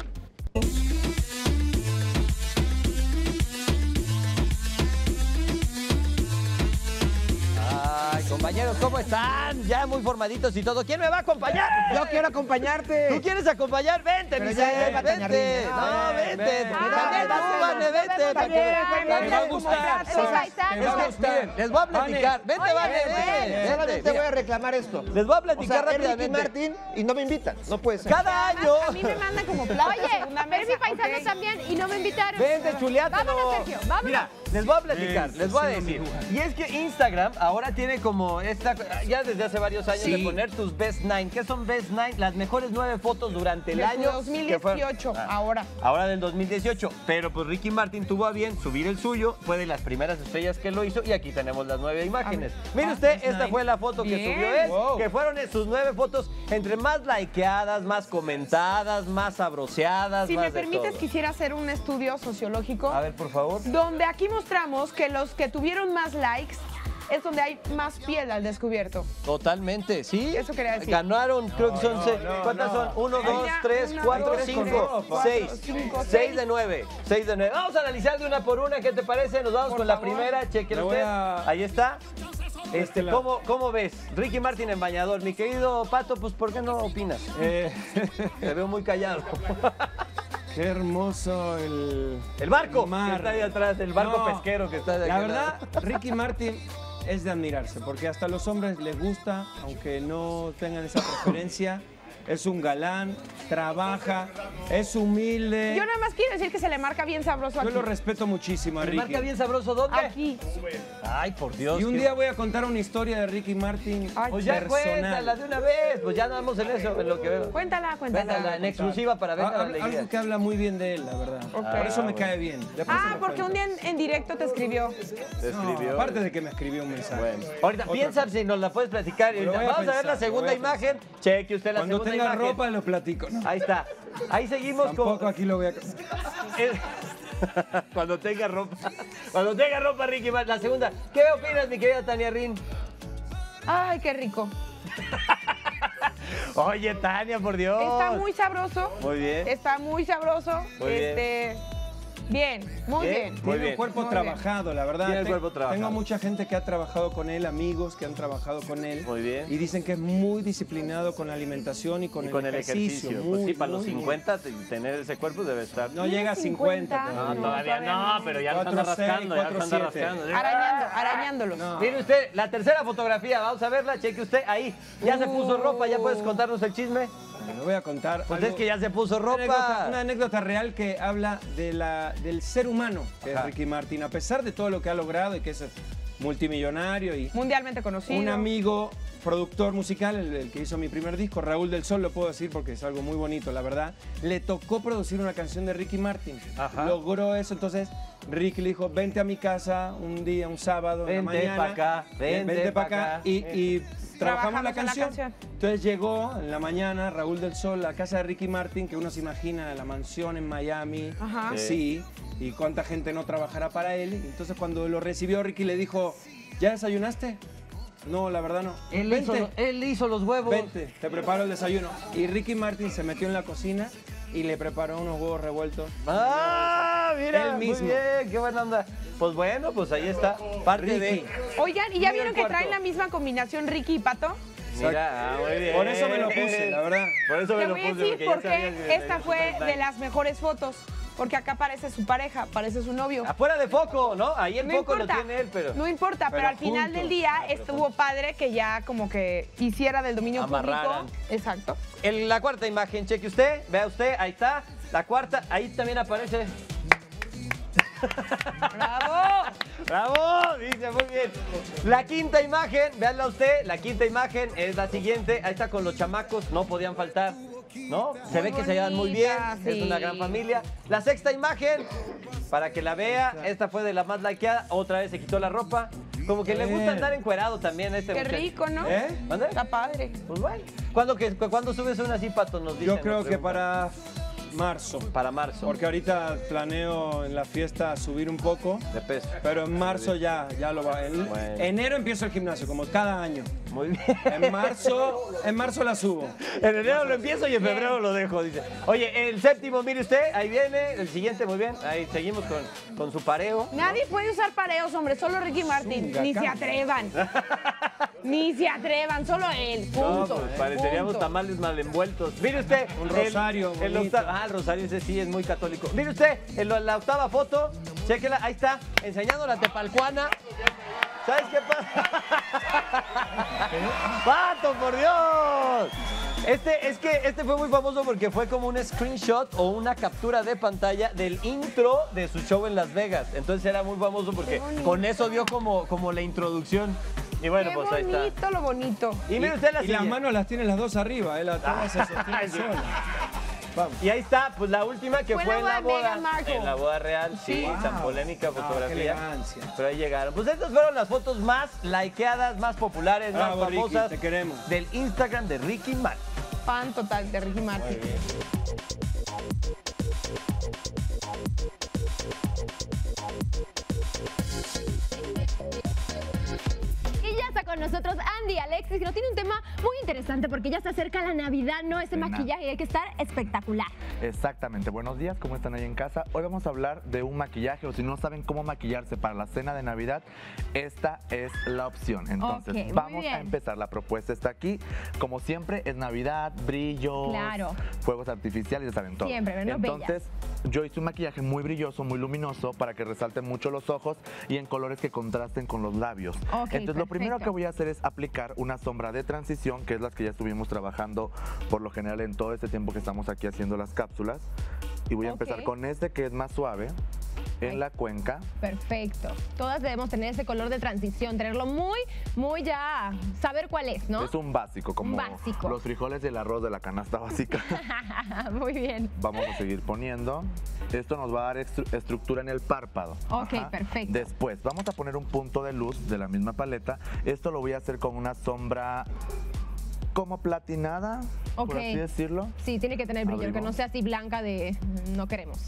Ay, Compañeros, ¿cómo están? Ya muy formaditos y todo. ¿Quién me va a acompañar? Yo quiero acompañarte. ¿Tú quieres acompañar? Vente, Pero mi ya Cel, va vente. Tañarrín. No, vente. Vane, Vente. Me va a gustar. Me va a gustar. Les voy a platicar. Vente, Vane, vente. Solamente voy a reclamar esto. Les voy a platicar O sea, Ricky rápidamente. Martin y no me invitan. No puede ser. Cada año. A mí me mandan como plato. Oye, ver mi paisano también y no me invitaron. Vente, chuleátelo. Vámonos, Sergio, vámonos. Mira, les voy a platicar, les voy a decir. Y es que Instagram ahora tiene como esta, ya desde hace varios años, de poner tus Best 9. ¿Qué son Best 9? Las mejores 9 fotos durante el De año. 2018, ahora. Ahora del 2018. Pero pues Ricky Martin tuvo a bien subir el suyo. Fue de las primeras estrellas que lo hizo. Y aquí tenemos las 9 imágenes. Mire usted, esta fue la foto que Bien. subió él. Que fueron sus 9 fotos entre más likeadas, más comentadas, más sabroseadas. Si más me de permites, todo. quisiera hacer un estudio sociológico. A ver, por favor. Donde aquí mostramos que los que tuvieron más likes es donde hay más piel al descubierto. Totalmente, sí. Eso quería decir. Ganaron, creo que son ¿cuántas son? 1, 2, 3, 4, 5, 6. 6 de 9. 6 de 9. Vamos a analizar de una por una. ¿Qué te parece? Nos vamos con la primera. Chequen usted. Ahí está. ¿Cómo ves? Ricky Martin en bañador. Mi querido Pato, pues ¿por qué no opinas? Te veo muy callado. Qué hermoso el barco mar. que está ahí atrás, el barco pesquero que está de La aquel verdad, lado. Ricky Martin es de admirarse, porque hasta a los hombres les gusta, aunque no tengan esa preferencia. Es un galán, trabaja, es humilde. Yo nada más quiero decir que se le marca bien sabroso aquí. Yo lo respeto muchísimo a ¿Le Ricky. marca bien sabroso dónde? Aquí. Ay, por Dios. Y un qué- día voy a contar una historia de Ricky Martin Pues ya personal. cuéntala de una vez. Pues ya damos en eso, en lo que veo. Cuéntala. Cuéntala en exclusiva para ver la alegría. Algo que habla muy bien de él, la verdad. Por eso me cae bien. Después se Ah, lo porque cuento. un día en directo te escribió. Te escribió. Aparte de que me escribió un mensaje. Bueno, ahorita Otra piensa cosa. si nos la puedes platicar. Y Lo ahorita voy a vamos a ver la pensar, segunda lo voy a imagen. Cheque usted la Cuando segunda tenga imagen. ropa lo platico. ¿No? Ahí está. Ahí seguimos Tampoco con. aquí lo voy a... Cuando tenga ropa. Cuando tenga ropa, Ricky Martin. La segunda. ¿Qué opinas, mi querida Tania Rin? Ay, qué rico. Oye, Tania, por Dios. Está muy sabroso. Muy bien. Está muy sabroso. Muy bien. Bien, muy bien. Muy Tiene bien. el cuerpo Muy trabajado, la verdad. Tiene el cuerpo trabajado. Tengo mucha gente que ha trabajado con él, amigos que han trabajado con él. Muy bien. Y dicen que es muy disciplinado con la alimentación y con, Y con el ejercicio. Pues sí, para los muy, 50 tener ese cuerpo debe estar. No llega a 50. No, todavía no, pero ya lo anda 4, 6, rascando, ya lo 4, anda 7. rascando. Arañándolos. Mire usted, la tercera fotografía, vamos a verla, cheque usted ahí. Ya se puso ropa, ya puedes contarnos el chisme. Le voy a contar. Pues algo- es que ya se puso Una ropa. anécdota real que habla del ser humano que es Ajá. Ricky Martin. A pesar de todo lo que ha logrado y que es multimillonario y Mundialmente conocido. un amigo productor musical, el que hizo mi primer disco, Raúl del Sol, lo puedo decir porque es algo muy bonito, la verdad. Le tocó producir una canción de Ricky Martin. Ajá. Logró eso, entonces Ricky le dijo, vente a mi casa un día, un sábado, en la Vente mañana. pa' acá, vente pa' acá. Y trabajamos la Trabajamos en la canción. canción. Entonces llegó en la mañana Raúl del Sol a la casa de Ricky Martin, que uno se imagina la mansión en Miami, Ajá. sí, y cuánta gente no trabajará para él. Entonces cuando lo recibió Ricky le dijo, ¿ya desayunaste? No, la verdad no. Él hizo los huevos. Vente, te preparo el desayuno. Y Ricky Martin se metió en la cocina y le preparó unos huevos revueltos. Ah, mira, Él mismo. muy bien, qué buena onda. Pues bueno, pues ahí está, parte Ricky. de... Oigan, ¿y ya Mira vieron el que cuarto. traen la misma combinación Ricky y Pato? Mira, muy bien. Por eso me lo puse, la verdad. Por eso me Te lo voy a puse, decir porque por ya sabía qué que esta venía fue su de las mejores fotos. Porque acá parece su pareja, parece su novio. Afuera de foco, ¿no? Ahí el No foco importa, lo tiene él, pero... no importa, pero al final juntos. del día estuvo padre que ya como que hiciera del dominio Amarraran. público. Exacto. La cuarta imagen, cheque usted, vea usted, ahí está. La cuarta, ahí también aparece. ¡Bravo! ¡Bravo! Dice, muy bien. La quinta imagen, véanla usted, la quinta imagen es la siguiente. Ahí está con los chamacos, no podían faltar, ¿no? Se ve que se llevan muy bien, bonita, es una sí. gran familia. La sexta imagen, para que la vea, esta fue de la más likeada, otra vez se quitó la ropa. Como que le gusta Bien. andar encuerado también a este Qué muchacho. rico, ¿no? ¿Eh? ¿Mande? Está padre. Pues bueno. ¿Cuándo subes una así, Pato? Nos dicen, Yo creo nos que preguntan. para marzo. Para marzo. Porque ahorita planeo en la fiesta subir un poco, De peso. pero en marzo ya lo va. En Bueno. enero empiezo el gimnasio, como cada año. Muy bien. En marzo la subo. En enero lo empiezo y en febrero lo dejo, dice. Oye, el séptimo, mire usted, ahí viene. El siguiente, muy bien. Ahí seguimos con su pareo. Nadie puede usar pareos, hombre, solo Ricky Martin. Zunga, Ni se acá. atrevan. Ni se atrevan, solo él. Punto. No, pues pareceríamos punto. tamales mal envueltos. Mire usted. Un rosario bonito. El rosario ese sí es muy católico. Mire usted, la octava foto, chéquela, ahí está, enseñando la tepalcuana. ¿Sabes qué pasa? ¡Pato, por Dios! Este fue muy famoso porque fue como un screenshot o una captura de pantalla del intro de su show en Las Vegas. Entonces era muy famoso porque con eso dio como la introducción. Y bueno, pues ahí está. Bonito, lo bonito. Y mire usted Y las manos las tiene las dos arriba, la toma se sostiene sola. Vamos. Y ahí está, pues la última que fue en la boda. Meghan Markle. En la boda real, sí, tan polémica fotografía. Qué elegancia. Pero ahí llegaron. Pues estas fueron las fotos más likeadas, más populares, Bravo, más famosas Ricky, te queremos. del Instagram de Ricky Martin. Fan total de Ricky Martin. Con nosotros Andy Alexis, que nos tiene un tema muy interesante porque ya se acerca la Navidad, ¿no? Ese maquillaje y hay que estar espectacular. Exactamente. Buenos días, ¿cómo están ahí en casa? Hoy vamos a hablar de un maquillaje, o si no saben cómo maquillarse para la cena de Navidad, esta es la opción. Entonces, Ok, muy vamos bien. a empezar. La propuesta está aquí. Como siempre, es Navidad, brillos, Claro. fuegos artificiales, ya saben todo. Siempre, menos Entonces, yo hice un maquillaje muy brilloso, muy luminoso, para que resalten mucho los ojos y en colores que contrasten con los labios. Ok, Entonces, lo primero perfecto. que voy a hacer es aplicar una sombra de transición, que es las que ya estuvimos trabajando por lo general en todo este tiempo que estamos aquí haciendo las cápsulas. Y voy a empezar Ok. con este que es más suave en la cuenca. Perfecto. Todas debemos tener ese color de transición, tenerlo muy ya, saber cuál es, ¿no? Es un básico, como Básico. los frijoles y el arroz de la canasta básica. Muy bien. Vamos a seguir poniendo. Esto nos va a dar estructura en el párpado. Ok, perfecto. Después, vamos a poner un punto de luz de la misma paleta. Esto lo voy a hacer con una sombra como platinada, Ok. por así decirlo. Sí, tiene que tener brillo, que Abrimos. no sea así blanca de no queremos.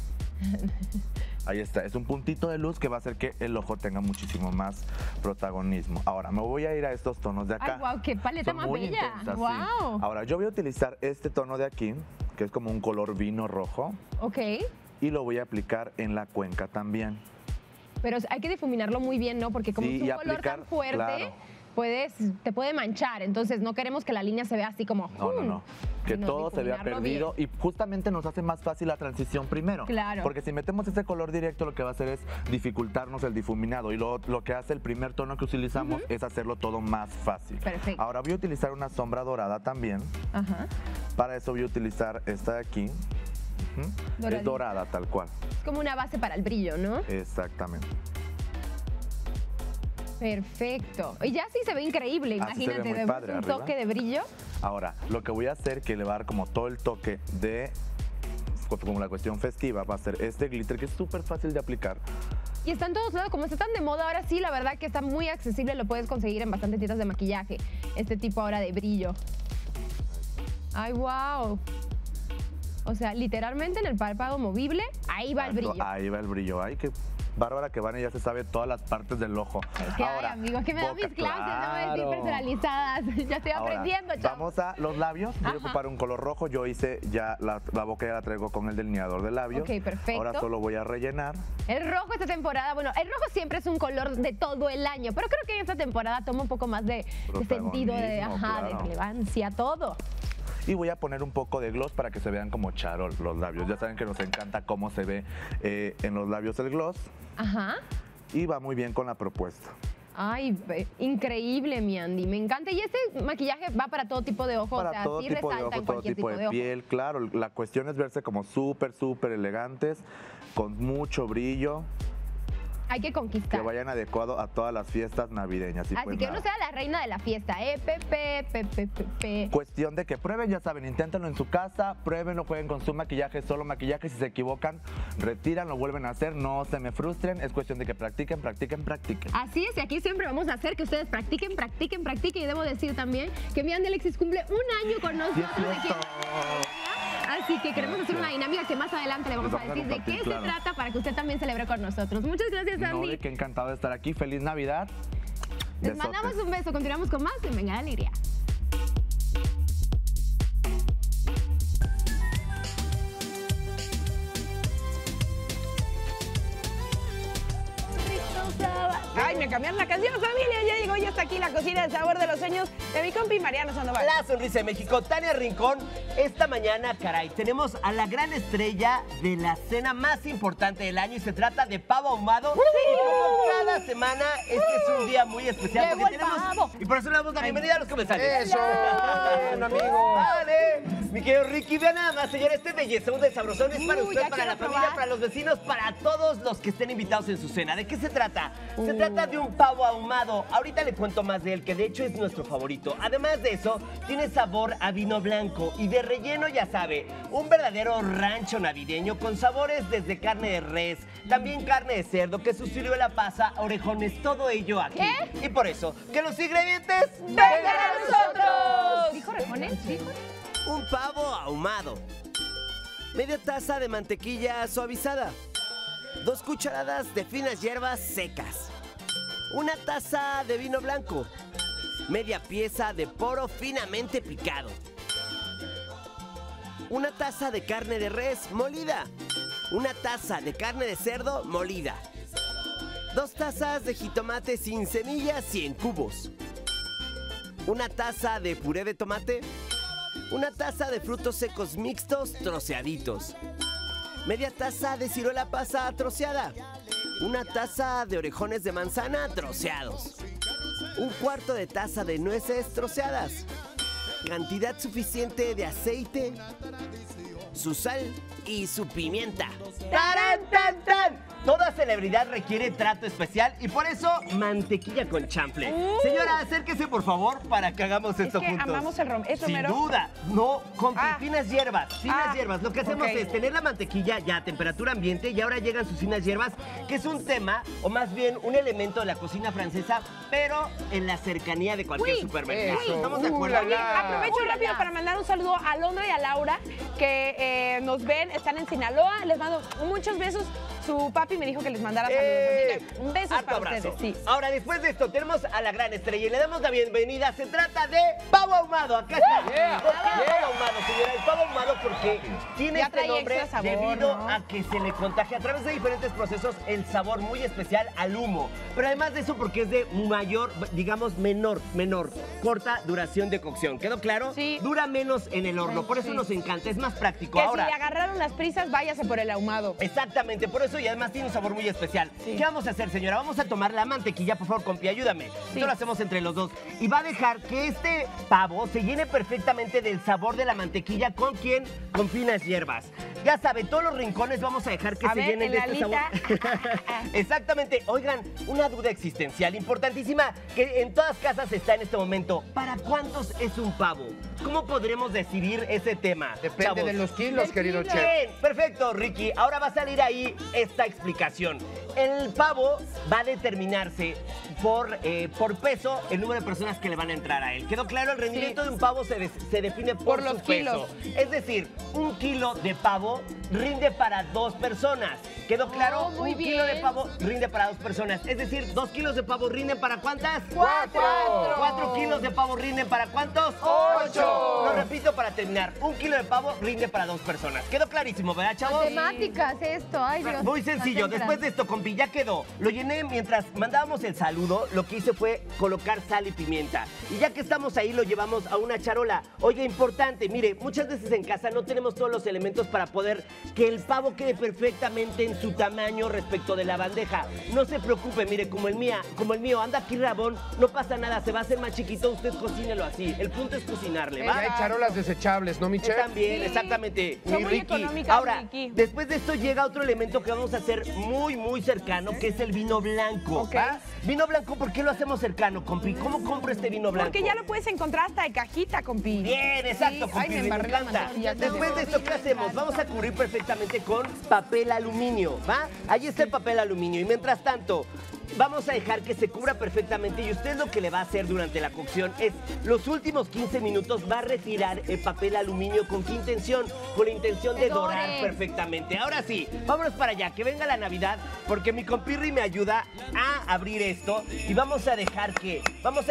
Ahí está, es un puntito de luz que va a hacer que el ojo tenga muchísimo más protagonismo. Ahora, me voy a ir a estos tonos de acá. Ay, wow, qué paleta Son más muy bella. intensas, sí. Wow. Ahora, yo voy a utilizar este tono de aquí, que es como un color vino rojo, Ok. y lo voy a aplicar en la cuenca también. Pero hay que difuminarlo muy bien, ¿no? Porque como Sí, es un y color aplicar, tan fuerte, claro. te puede manchar. Entonces no queremos que la línea se vea así como. No. Que sino todo se vea difuminarlo perdido y justamente nos hace más fácil la transición primero. Claro. Porque si metemos ese color directo, lo que va a hacer es dificultarnos el difuminado. Y lo que hace el primer tono que utilizamos es hacerlo todo más fácil. Perfecto. Ahora voy a utilizar una sombra dorada también. Ajá. Para eso voy a utilizar esta de aquí. Ujú. Es Doradita. dorada, tal cual. Es como una base para el brillo, ¿no? Exactamente. Perfecto. Y ya sí se ve increíble. Así se ve Imagínate, muy de padre un arriba. toque de brillo. Ahora, lo que voy a hacer, que le va a dar como todo el toque de, como la cuestión festiva, va a ser este glitter que es súper fácil de aplicar. Y está en todos lados, como está tan de moda ahora sí, la verdad que está muy accesible, lo puedes conseguir en bastantes tiendas de maquillaje. Este tipo ahora de brillo. Ay, wow. O sea, literalmente en el párpado movible, ahí va el brillo. Ahí va el brillo. Ay, qué bárbara que Vane ya se sabe todas las partes del ojo. Es que, Ahora, ay, amigos, que me dan boca, mis clases, no me claro. decir personalizadas. Ya estoy Ahora, aprendiendo, chavos. vamos a los labios. Voy a Ajá. ocupar un color rojo. Yo hice ya la boca, ya la traigo con el delineador de labios. Ok, perfecto. Ahora solo voy a rellenar. El rojo esta temporada, bueno, el rojo siempre es un color de todo el año, pero creo que en esta temporada toma un poco más de sentido, de claro. relevancia, todo. Y voy a poner un poco de gloss para que se vean como charol los labios. Ya saben que nos encanta cómo se ve en los labios el gloss. Ajá. Y va muy bien con la propuesta. Ay, increíble, mi Andy. Me encanta. Y este maquillaje va para todo tipo de ojos. Para o sea, todo sí tipo de resalta ojos, en todo cualquier tipo de ojo. piel. Claro, la cuestión es verse como súper elegantes, con mucho brillo, Hay que que conquistar. vayan adecuado a todas las fiestas navideñas. Y Así pues que nada. no sea la reina de la fiesta, Pepe. Cuestión de que prueben, ya saben, inténtenlo en su casa, pruébenlo, jueguen con su maquillaje, solo maquillaje. Si se equivocan, retiran, lo vuelven a hacer, no se me frustren. Es cuestión de que practiquen. Así es, y aquí siempre vamos a hacer que ustedes practiquen. Y debo decir también que mi Andy Alexis cumple un año con nosotros. Así que queremos hacer una dinámica que más adelante le vamos a decir de qué se trata para que usted también celebre con nosotros. Muchas gracias, No, Andy. de que encantado de estar aquí. Feliz Navidad. Les Besotes. mandamos un beso. Continuamos con más en Venga la Alegría. Ay, me cambiaron la canción, familia. Ya llegó, ya está aquí la cocina del sabor de los sueños de mi compi Mariano Sandoval. La sonrisa de México, Tania Rincón. Esta mañana, caray, tenemos a la gran estrella de la cena más importante del año y se trata de pavo ahumado. Y como cada semana, este es un día muy especial Llegó porque el tenemos... pavo. Y por eso le damos la bienvenida a los comensales. ¡Eso! ¡Bien, amigo! ¡Vale! Mi querido Ricky, vean nada más, señor, este bellezón de sabrosón es para Uy, usted, ya para la quiero familia, probar. para los vecinos, para todos los que estén invitados en su cena. ¿De qué se trata? Se trata de un pavo ahumado. Ahorita le cuento más de él, que de hecho es nuestro favorito. Además de eso, tiene sabor a vino blanco y de relleno, ya sabe, un verdadero rancho navideño con sabores desde carne de res, también carne de cerdo, queso ciruela pasa, orejones, todo ello aquí. ¿Qué? Y por eso, que los ingredientes ¡vengan a nosotros! ¿Dijo orejones? ¿Dijo? un pavo ahumado, media taza de mantequilla suavizada, 2 cucharadas de finas hierbas secas, una taza de vino blanco, media pieza de poro finamente picado, una taza de carne de res molida, una taza de carne de cerdo molida, 2 tazas de jitomate sin semillas y en cubos, una taza de puré de tomate, una taza de frutos secos mixtos troceaditos, media taza de ciruela pasa troceada, una taza de orejones de manzana troceados, un cuarto de taza de nueces troceadas, cantidad suficiente de aceite, su sal y su pimienta. ¡Tarán, tan, tan! Toda celebridad requiere trato especial y por eso mantequilla con chanfle. Señora, acérquese por favor para que hagamos esto Es que juntos. amamos el rom. ¿Es Sin romero? duda, no, con Ah. finas hierbas, finas hierbas. Lo que hacemos ok. es tener la mantequilla ya a temperatura ambiente y ahora llegan sus finas hierbas, que es un tema, o más bien un elemento de la cocina francesa, pero en la cercanía de cualquier Uy, supermercado. eso. ¿Estamos de acuerdo? Oye, aprovecho rápido para mandar un saludo a Londra y a Laura, que nos ven, están en Sinaloa. Les mando muchos besos. Su papi me dijo que les mandara saludos. Así que un beso Harto para abrazo. ustedes. Sí. Ahora, después de esto, tenemos a la gran estrella y le damos la bienvenida. Se trata de pavo ahumado. Acá está. ¿Por qué el pavo ahumado, señora? El pavo ahumado porque tiene Ya este trae nombre extra sabor, debido ¿no? a que se le contagia a través de diferentes procesos el sabor muy especial al humo. Pero además de eso, porque es de mayor, digamos, menor, corta duración de cocción. ¿Quedó claro? Sí. Dura menos en el horno. Sí, Por eso sí. nos encanta. Es más práctico. Que Ahora, si le agarraron las prisas, váyase por el ahumado. exactamente, por eso y además tiene un sabor muy especial. Sí. ¿Qué vamos a hacer, señora? Vamos a tomar la mantequilla, por favor, compi, ayúdame. Sí. Esto lo hacemos entre los dos. Y va a dejar que este pavo se llene perfectamente del sabor de la mantequilla. ¿Con quién? Con finas hierbas. Ya sabe, todos los rincones vamos a dejar que A se ver, llenen en de la este sabor. alita. Exactamente. Oigan, una duda existencial importantísima que en todas casas está en este momento. ¿Para cuántos es un pavo? ¿Cómo podremos decidir ese tema? Depende chavos? de los kilos, querido chef. Bien, perfecto, Ricky. Ahora va a salir ahí esta explicación. El pavo va a determinarse por peso el número de personas que le van a entrar a él. ¿Quedó claro? El rendimiento de un pavo se define por los su peso. Es decir, 1 kilo de pavo rinde para 2 personas. ¿Quedó claro? muy 1 kilo de bien. pavo rinde para 2 personas. Es decir, 2 kilos de pavo rinden para ¿cuántas? 4. 4 kilos de pavo rinden para ¿cuántos? 8. Lo repito para terminar. 1 kilo de pavo rinde para 2 personas. Quedó clarísimo, ¿verdad, chavos? Matemáticas esto, ay Dios. Muy sencillo, Las después de esto, compi, ya quedó. Lo llené mientras mandábamos el saludo, lo que hice fue colocar sal y pimienta. Y ya que estamos ahí, lo llevamos a una charola. Oye, importante, mire, muchas veces en casa no tenemos todos los elementos para poder que el pavo quede perfectamente en su tamaño respecto de la bandeja. No se preocupe, mire, como el mío, anda aquí rabón, no pasa nada, se va a hacer más chiquito, usted cocínelo así. El punto es cocinarle, ¿va? Ya hay charolas desechables, ¿no, mi chef? También, Sí. exactamente. Son Mi muy Ricky. económicas, Ahora, Ricky. después de esto llega otro elemento que vamos a hacer muy cercano, que es el vino blanco. Ok. ¿Va? Vino blanco, ¿por qué lo hacemos cercano, compi? ¿Cómo compro este vino blanco? Porque ya lo puedes encontrar hasta de cajita, compi. Bien, exacto, Sí. compi, Ay, me me embarré la encanta. mantequilla. Después de esto, ¿qué hacemos? Vamos a cubrir perfectamente con papel aluminio, ¿va? Ahí está el papel aluminio. Y mientras tanto, vamos a dejar que se cubra perfectamente y usted lo que le va a hacer durante la cocción es los últimos 15 minutos va a retirar el papel aluminio. ¿Con qué intención? Con la intención de Que dorar dore. perfectamente. Ahora sí, vámonos para allá, que venga la Navidad, porque mi compirri me ayuda a abrir esto y vamos a dejar que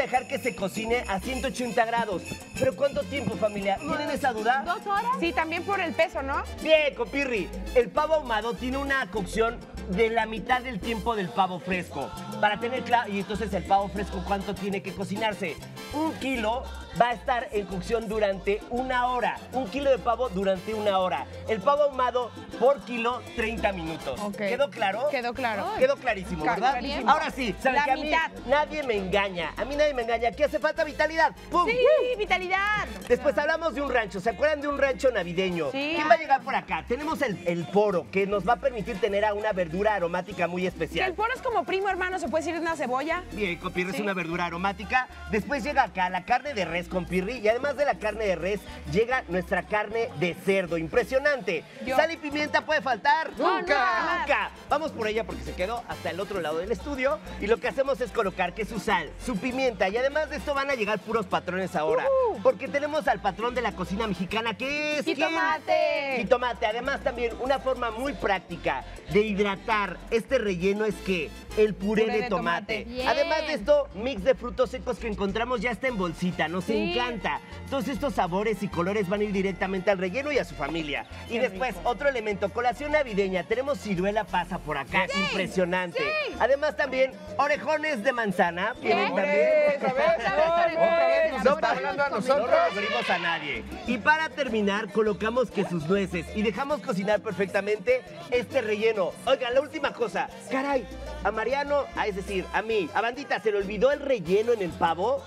se cocine a 180 grados. ¿Pero cuánto tiempo, familia? ¿Tienen esa duda? 2 horas. Sí, también por el peso, ¿no? Bien, compirri. El pavo ahumado tiene una cocción de la mitad del tiempo del pavo fresco. Para tener claro, y entonces el pavo fresco, ¿cuánto tiene que cocinarse? 1 kilo va a estar en cocción durante 1 hora. 1 kilo de pavo durante 1 hora. El pavo ahumado por kilo, 30 minutos. ¿Quedó claro? Quedó claro. Quedó clarísimo, ¿verdad? Clarísimo. Ahora sí, ¿saben La que a mí mitad. nadie me engaña? A mí nadie me engaña. ¿Qué hace falta? Vitalidad. ¡Pum! Sí, vitalidad. Después hablamos de un rancho. ¿Se acuerdan de un rancho navideño? Sí. ¿Quién va a llegar por acá? Tenemos el poro, que nos va a permitir tener a una verdura aromática muy Si especial. el poro es como primo hermano, ¿se puede decir una cebolla? Bien, con pirri es Sí. una verdura aromática. Después llega acá la carne de res con pirri. Y además de la carne de res, llega nuestra carne de cerdo. Impresionante. ¿Sal y pimienta puede faltar? ¡Nunca! ¡Nunca! Vamos por ella porque se quedó hasta el otro lado del estudio. Y lo que hacemos es colocar que su sal, su pimienta. Y además de esto van a llegar puros patrones ahora. Porque tenemos al patrón de la cocina mexicana, que es... ¿quién? ¡Jitomate! Jitomate. Además también una forma muy práctica de hidratar este relleno es que el puré de tomate. Bien. Además de esto, mix de frutos secos que encontramos ya está en bolsita. Nos Sí. encanta. Todos estos sabores y colores van a ir directamente al relleno y a su familia. Y Qué después, rico. otro elemento, colación navideña. Tenemos ciruela pasa por acá. Sí. Impresionante. Sí. Además también, orejones de manzana. Vienen ¿Qué? también. ¿Otra vez nos está hablando a No nosotros? nos referimos a nadie. Y para terminar, colocamos que sus nueces y dejamos cocinar perfectamente este relleno. Oigan, la última cosa. Caray, a Mariano, es decir, a mí, a Bandita, ¿se le olvidó el relleno en el pavo?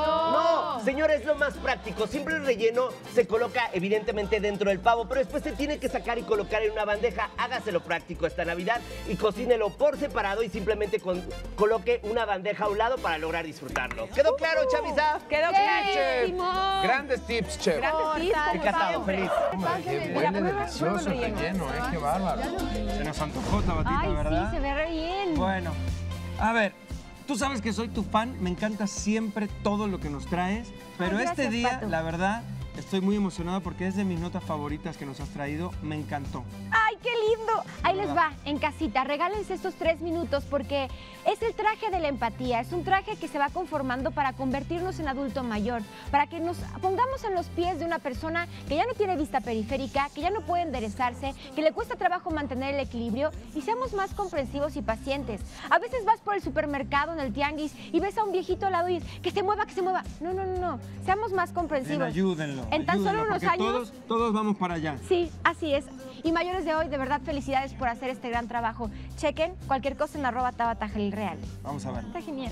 No. No, señora, es lo más práctico. Siempre el relleno se coloca evidentemente dentro del pavo, pero después se tiene que sacar y colocar en una bandeja. Hágaselo práctico esta Navidad y cocínelo por separado y simplemente coloque una bandeja a un lado para lograr disfrutarlo. ¿Quedó claro, Chavisa? Quedó clarísimo. Grandes tips, chef. Grandes tips, como Encantado, siempre. feliz. Qué huele delicioso el relleno, qué bárbaro. Se nos antojó, Tabatita, Ay, ¿verdad? sí, se ve re bien. Bueno, a ver, tú sabes que soy tu fan, me encanta siempre todo lo que nos traes, pero Ay, este gracias, día, Pato. la verdad, estoy muy emocionado porque es de mis notas favoritas que nos has traído, me encantó. ¡Ay, qué lindo! Ahí les va, en casita, regálense estos 3 minutos porque es el traje de la empatía. Es un traje que se va conformando para convertirnos en adulto mayor, para que nos pongamos en los pies de una persona que ya no tiene vista periférica, que ya no puede enderezarse, que le cuesta trabajo mantener el equilibrio y seamos más comprensivos y pacientes. A veces vas por el supermercado, en el tianguis, y ves a un viejito al lado y dices, que se mueva, que se mueva. No, no, no, no. Seamos más comprensivos. Ven, ayúdenlo. En tan solo ayúdenlo, unos porque años... Todos vamos para allá. Sí, así es. Y mayores de hoy, de verdad, felicidades por hacer este gran trabajo. Chequen cualquier cosa en @TabataJelilReal. Vamos a ver. Está genial.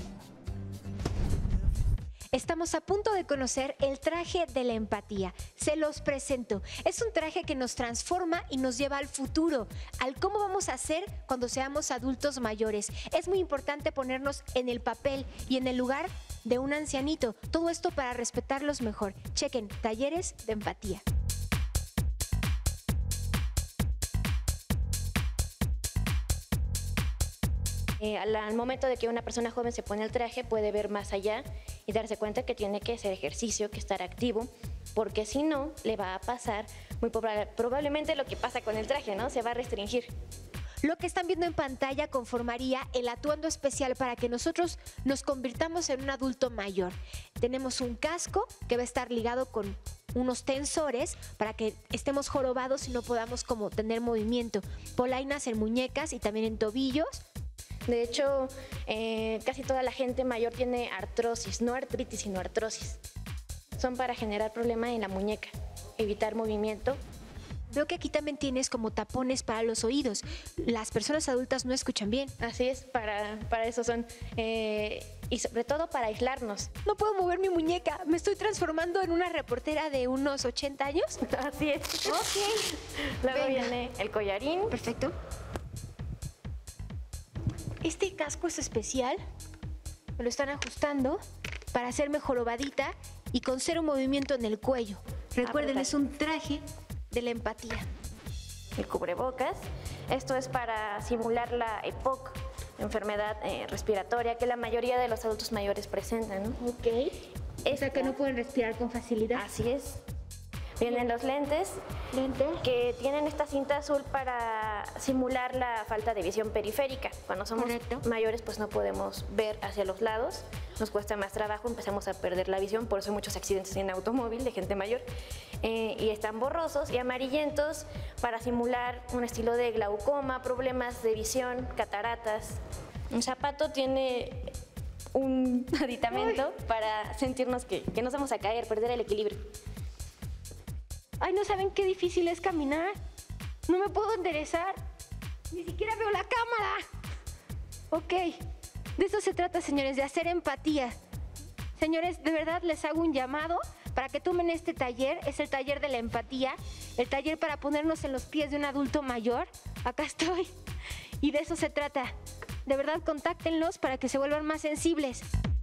Estamos a punto de conocer el traje de la empatía. Se los presento. Es un traje que nos transforma y nos lleva al futuro, al cómo vamos a ser cuando seamos adultos mayores. Es muy importante ponernos en el papel y en el lugar de un ancianito. Todo esto para respetarlos mejor. Chequen, talleres de empatía. Al momento de que una persona joven se pone el traje, puede ver más allá y darse cuenta que tiene que hacer ejercicio, que estar activo, porque si no, le va a pasar muy probablemente lo que pasa con el traje, ¿no? Se va a restringir. Lo que están viendo en pantalla conformaría el atuendo especial para que nosotros nos convirtamos en un adulto mayor. Tenemos un casco que va a estar ligado con unos tensores para que estemos jorobados y no podamos como tener movimiento. Polainas en muñecas y también en tobillos. De hecho, casi toda la gente mayor tiene artrosis, no artritis, sino artrosis. Son para generar problema en la muñeca, evitar movimiento. Veo que aquí también tienes como tapones para los oídos. Las personas adultas no escuchan bien. Así es, para eso son. Y sobre todo para aislarnos. No puedo mover mi muñeca. ¿Me estoy transformando en una reportera de unos 80 años? Así es. Ok. Luego viene el collarín. Perfecto. Este casco es especial. Me lo están ajustando para hacerme jorobadita y con cero movimiento en el cuello. Recuerden, es un traje de la empatía. El cubrebocas. Esto es para simular la EPOC, enfermedad respiratoria que la mayoría de los adultos mayores presentan, ¿no? Ok. O sea que no pueden respirar con facilidad. Así es. Vienen los lentes, que tienen esta cinta azul para simular la falta de visión periférica. Cuando somos mayores, pues no podemos ver hacia los lados, nos cuesta más trabajo, empezamos a perder la visión, por eso hay muchos accidentes en automóvil de gente mayor. Y están borrosos y amarillentos para simular un estilo de glaucoma, problemas de visión, cataratas. Un zapato tiene un aditamento para sentirnos que nos vamos a caer, perder el equilibrio. Ay, no saben qué difícil es caminar. No me puedo enderezar. Ni siquiera veo la cámara. Ok, de eso se trata, señores, de hacer empatía. Señores, de verdad les hago un llamado para que tomen este taller. Es el taller de la empatía, el taller para ponernos en los pies de un adulto mayor. Acá estoy. Y de eso se trata. De verdad, contáctenlos para que se vuelvan más sensibles.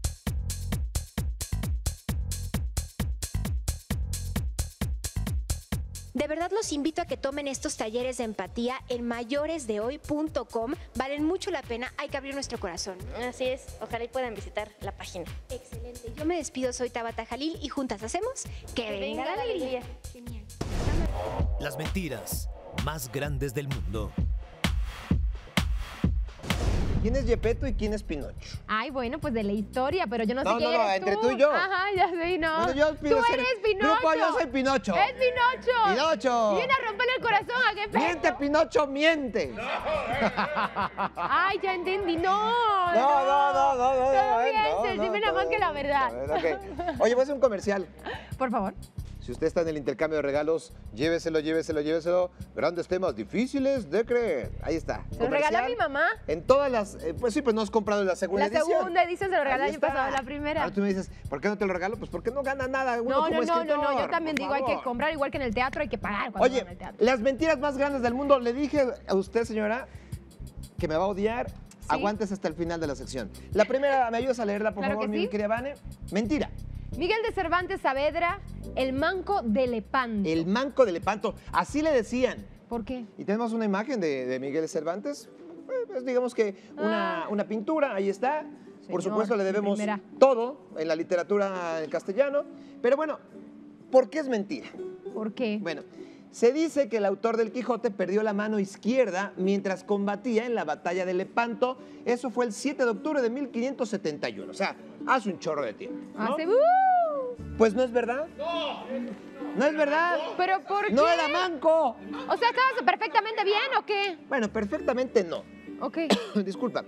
De verdad los invito a que tomen estos talleres de empatía en mayoresdehoy.com. Valen mucho la pena, hay que abrir nuestro corazón. Así es, ojalá y puedan visitar la página. Excelente. Yo me despido, soy Tabata Jalil y juntas hacemos que venga la alegría. Genial. Las mentiras más grandes del mundo. ¿Quién es Gepetto y quién es Pinocho? Ay, bueno, pues de la historia, pero yo no sé No, quién no, eres entre tú y yo. Ajá, ya sé, no. Bueno, yo pido Tú ser eres Pinocho. grupo, yo soy Pinocho. Es Pinocho. Pinocho. Viene a romperle el corazón a Gepetto. Miente, Pinocho, miente. Ay, ya entendí. No. No. Todo bien, dime nada más que la verdad. Okay. Oye, voy a hacer un comercial. Por favor. Si usted está en el intercambio de regalos, lléveselo. Grandes temas difíciles de creer. Ahí está. Se lo regaló a mi mamá. En todas las... pues sí, pues no has comprado la segunda edición. La segunda edición se lo regaló el Ahí año está. pasado, la primera. Ahora tú me dices, ¿por qué no te lo regalo? Pues porque no gana nada uno como escritor. No, yo también por digo, hay que favor. comprar igual que en el teatro, hay que pagar cuando Oye, van al teatro. las mentiras más grandes del mundo. Le dije a usted, señora, que me va a odiar. Aguántese hasta el final de la sección. La primera, ¿me ayudas a leerla, por Claro favor, que mi sí. querida Vane? Mentira. Miguel de Cervantes Saavedra, el manco de Lepanto. El manco de Lepanto. Así le decían. ¿Por qué? Y tenemos una imagen de Miguel de Cervantes. Pues digamos que una pintura, ahí está. Por Señor, supuesto, le mi debemos primera. todo en la literatura en castellano. Pero bueno, ¿por qué es mentira? ¿Por qué? Bueno, se dice que el autor del Quijote perdió la mano izquierda mientras combatía en la batalla de Lepanto. Eso fue el 7 de octubre de 1571. O sea, hace un chorro de tiempo, ¿no? Hace... Pues no es verdad. No es verdad. ¿Pero por qué? No era manco. O sea, ¿estabas perfectamente bien o qué? Bueno, perfectamente no. Ok. Disculpa.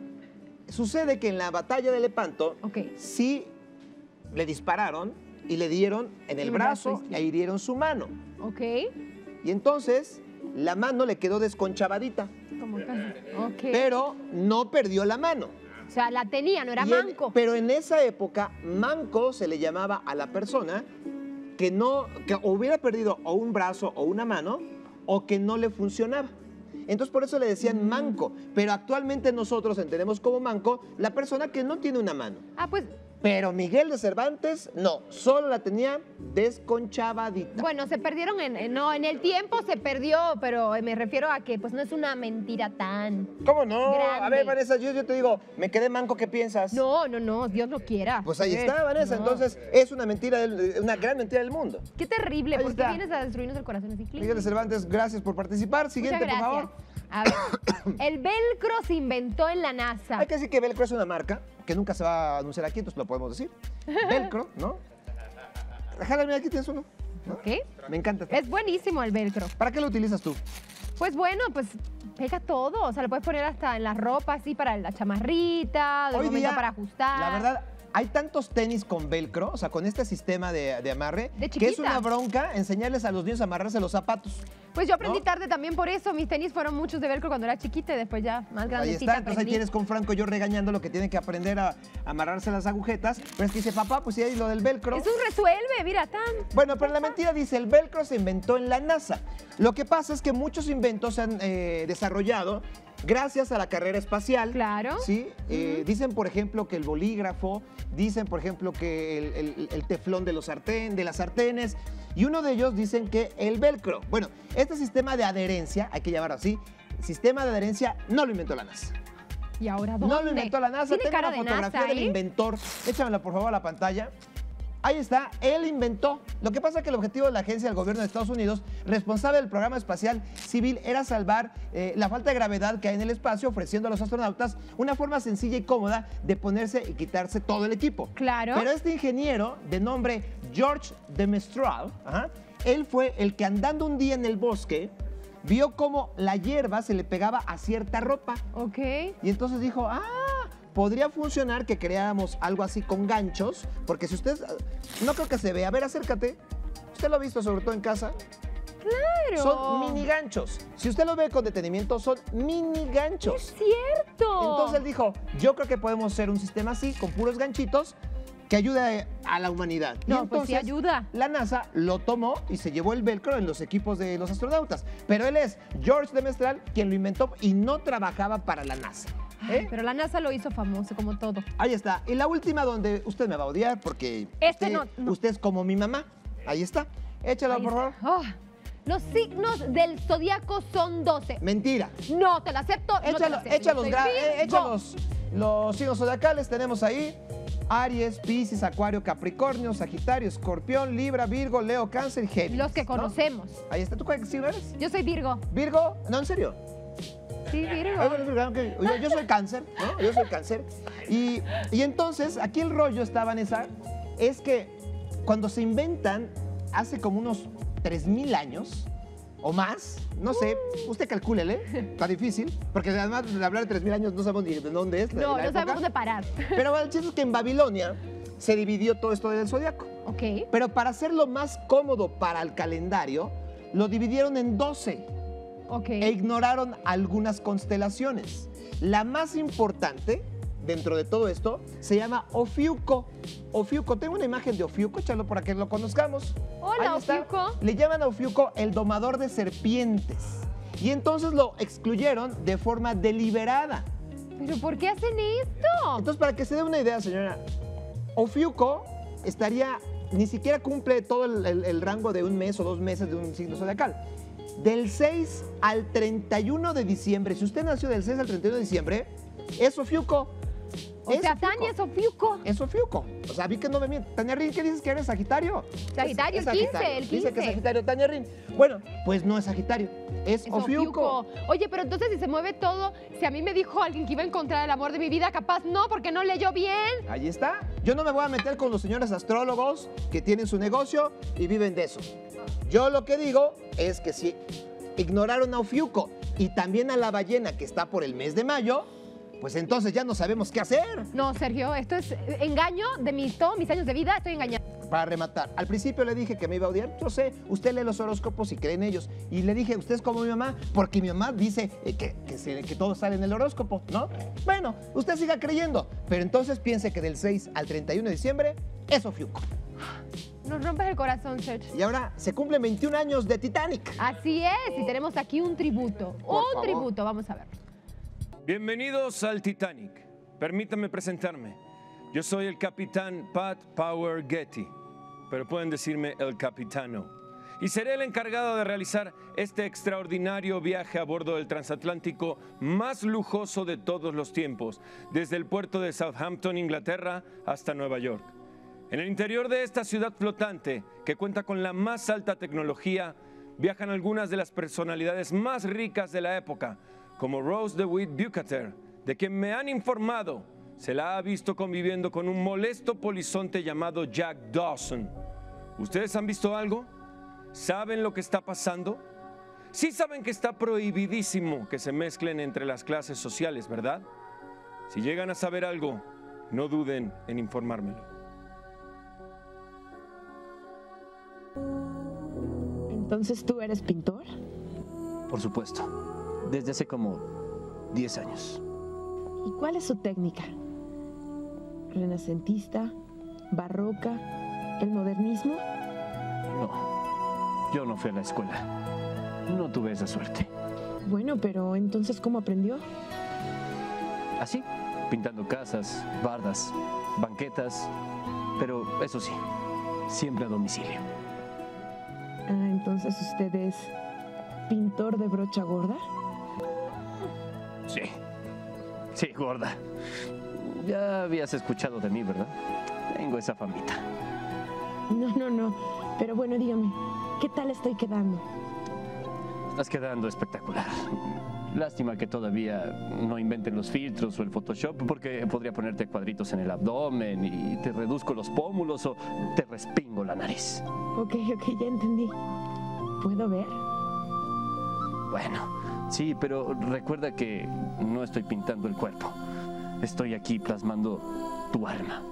Sucede que en la batalla de Lepanto sí le dispararon y le dieron en el brazo e hirieron su mano. Ok. Y entonces la mano le quedó desconchavadita. Como casi. Ok. Pero no perdió la mano. O sea, la tenía, no era Y manco. pero en esa época, manco se le llamaba a la persona que hubiera perdido o un brazo o una mano o que no le funcionaba. Entonces por eso le decían manco. Pero actualmente nosotros entendemos como manco la persona que no tiene una mano. Ah, pues... Pero Miguel de Cervantes, no, solo la tenía desconchavadita. Bueno, se perdieron en el tiempo se perdió, pero me refiero a que pues no es una mentira tan ¿Cómo no? grande. A ver, Vanessa, yo te digo, me quedé manco, ¿qué piensas? No, Dios no quiera. Pues ahí A ver, está, Vanessa, no. entonces es una mentira, una gran mentira del mundo. Qué terrible, Ahí ¿por qué está. vienes a destruirnos el corazón así? Miguel de Cervantes, gracias por participar. Siguiente, Muchas por gracias. favor. A ver, el velcro se inventó en la NASA. Hay que decir que Velcro es una marca que nunca se va a anunciar aquí, entonces lo podemos decir. Velcro, ¿no? Jala, mira, aquí tienes uno. ¿no? ¿Qué? Me encanta. Es buenísimo el velcro. ¿Para qué lo utilizas tú? Pues bueno, pues pega todo. O sea, lo puedes poner hasta en la ropa, así, para la chamarrita, de Hoy momento día, para ajustar. La verdad, hay tantos tenis con velcro, o sea, con este sistema de amarre, De que es chiquita. una bronca enseñarles a los niños a amarrarse los zapatos. Pues yo aprendí ¿no? tarde también por eso. Mis tenis fueron muchos de velcro cuando era chiquita y después ya más Ahí grandecita está, entonces ahí aprendí. tienes con Franco yo regañando lo que tiene que aprender a amarrarse las agujetas. Pero es que dice, papá, pues sí hay lo del velcro. Eso resuelve, mira, tan... Bueno, pero la mentira dice, el velcro se inventó en la NASA. Lo que pasa es que muchos inventos se han desarrollado gracias a la carrera espacial. Claro. ¿Sí? Dicen, por ejemplo, que el bolígrafo, dicen, por ejemplo, que el teflón de las sartenes, y uno de ellos dicen que el velcro. Bueno, este sistema de adherencia, hay que llamarlo así, sistema de adherencia no lo inventó la NASA. ¿Y ahora dónde? No lo inventó la NASA. Tiene Tengo cara una de fotografía NASA, del ¿eh? inventor. Échamela, por favor, a la pantalla. Ahí está, él inventó. Lo que pasa es que el objetivo de la agencia del gobierno de Estados Unidos, responsable del programa espacial civil, era salvar la falta de gravedad que hay en el espacio, ofreciendo a los astronautas una forma sencilla y cómoda de ponerse y quitarse todo el equipo. Claro. Pero este ingeniero, de nombre George de Mestral, él fue el que andando un día en el bosque, vio cómo la hierba se le pegaba a cierta ropa. Ok. Y entonces dijo, podría funcionar que creáramos algo así con ganchos, porque si usted, no creo que se vea, a ver, acércate, usted lo ha visto sobre todo en casa. ¡Claro! Son mini ganchos. Si usted lo ve con detenimiento, son mini ganchos. ¡Es cierto! Entonces él dijo, yo creo que podemos hacer un sistema así, con puros ganchitos, que ayude a la humanidad. No, y entonces, pues sí ayuda. La NASA lo tomó y se llevó el velcro en los equipos de los astronautas. Pero él es George de Mestral quien lo inventó y no trabajaba para la NASA. Pero la NASA lo hizo famoso, como todo. Ahí está. Y la última donde usted me va a odiar porque usted es como mi mamá. Ahí está. Échalo, por favor. Los signos del zodiaco son 12. Mentira. No, te lo acepto. Échalos. Los signos zodiacales tenemos ahí. Aries, Piscis, Acuario, Capricornio, Sagitario, Escorpión, Libra, Virgo, Leo, Cáncer y Géminis. Los que conocemos. ¿No? Ahí está. ¿Tú cuál signo eres? Yo soy Virgo. ¿Virgo? No, ¿en serio? Sí, Virgo. Okay. Yo soy Cáncer, ¿no? Yo soy Cáncer. Y entonces, aquí el rollo está, Vanessa, es que cuando se inventan hace como unos 3,000 años o más, no sé, usted calcúlele, está difícil, porque además de hablar de 3,000 años no sabemos ni de dónde es. No sabemos dónde parar. Pero bueno, el chiste es que en Babilonia se dividió todo esto del zodiaco. Ok. Pero para hacerlo más cómodo para el calendario, lo dividieron en 12. Ok. E ignoraron algunas constelaciones. La más importante dentro de todo esto se llama Ofiuco. Ofiuco, tengo una imagen de Ofiuco, échalo para que lo conozcamos. Hola, Ahí está. Ofiuco. Le llaman a Ofiuco el domador de serpientes. Y entonces lo excluyeron de forma deliberada. ¿Pero por qué hacen esto? Entonces, para que se dé una idea, señora, Ofiuco ni siquiera cumple todo el rango de un mes o 2 meses de un signo zodiacal. Del 6 al 31 de diciembre, si usted nació del 6 al 31 de diciembre, es Ofiuco. O sea, Tania es Ofiuco. Es Ofiuco. O sea, vi que no me miente. Tania Rin, ¿qué dices que eres? ¿Sagitario? Sagitario, Es el 15, el 15. Dice que es Sagitario, Tania Rin. Bueno, pues no es Sagitario, es Ofiuco. Oye, pero entonces si se mueve todo, si a mí me dijo alguien que iba a encontrar el amor de mi vida, capaz no, porque no leyó bien. Ahí está. Yo no me voy a meter con los señores astrólogos que tienen su negocio y viven de eso. Yo lo que digo es que si ignoraron a Ofiuco y también a la ballena que está por el mes de mayo, pues entonces ya no sabemos qué hacer. No, Sergio, esto es engaño de todos mis años de vida, estoy engañada. Para rematar, al principio le dije que me iba a odiar. Yo sé, usted lee los horóscopos y cree en ellos. Y le dije, usted es como mi mamá, porque mi mamá dice que todo sale en el horóscopo, ¿no? Bueno, usted siga creyendo, pero entonces piense que del 6 al 31 de diciembre es Ofiuco. Nos rompes el corazón, Sergio. Y ahora se cumplen 21 años de Titanic. Así es, y tenemos aquí un tributo. Un tributo, vamos a ver. Bienvenidos al Titanic. Permítanme presentarme. Yo soy el capitán Pat Power Getty, pero pueden decirme el capitano. Y seré el encargado de realizar este extraordinario viaje a bordo del transatlántico más lujoso de todos los tiempos, desde el puerto de Southampton, Inglaterra, hasta Nueva York. En el interior de esta ciudad flotante, que cuenta con la más alta tecnología, viajan algunas de las personalidades más ricas de la época, como Rose DeWitt Bukater, de quien me han informado se la ha visto conviviendo con un molesto polizonte llamado Jack Dawson. ¿Ustedes han visto algo? ¿Saben lo que está pasando? Sí saben que está prohibidísimo que se mezclen entre las clases sociales, ¿verdad? Si llegan a saber algo, no duden en informármelo. Entonces, ¿tú eres pintor? Por supuesto, desde hace como 10 años. ¿Y cuál es su técnica? ¿Renacentista? ¿Barroca? ¿El modernismo? No, yo no fui a la escuela. No tuve esa suerte. Bueno, pero entonces, ¿cómo aprendió? Así, pintando casas, bardas, banquetas, pero eso sí, siempre a domicilio. Ah, entonces usted es pintor de brocha gorda. Sí, sí, gorda. Ya habías escuchado de mí, ¿verdad? Tengo esa famita. No. Pero bueno, dígame, ¿qué tal estoy quedando? Estás quedando espectacular. Lástima que todavía no inventen los filtros o el Photoshop, porque podría ponerte cuadritos en el abdomen y te reduzco los pómulos o te respingo la nariz. Ok, ya entendí. ¿Puedo ver? Bueno, sí, pero recuerda que no estoy pintando el cuerpo. Estoy aquí plasmando tu alma.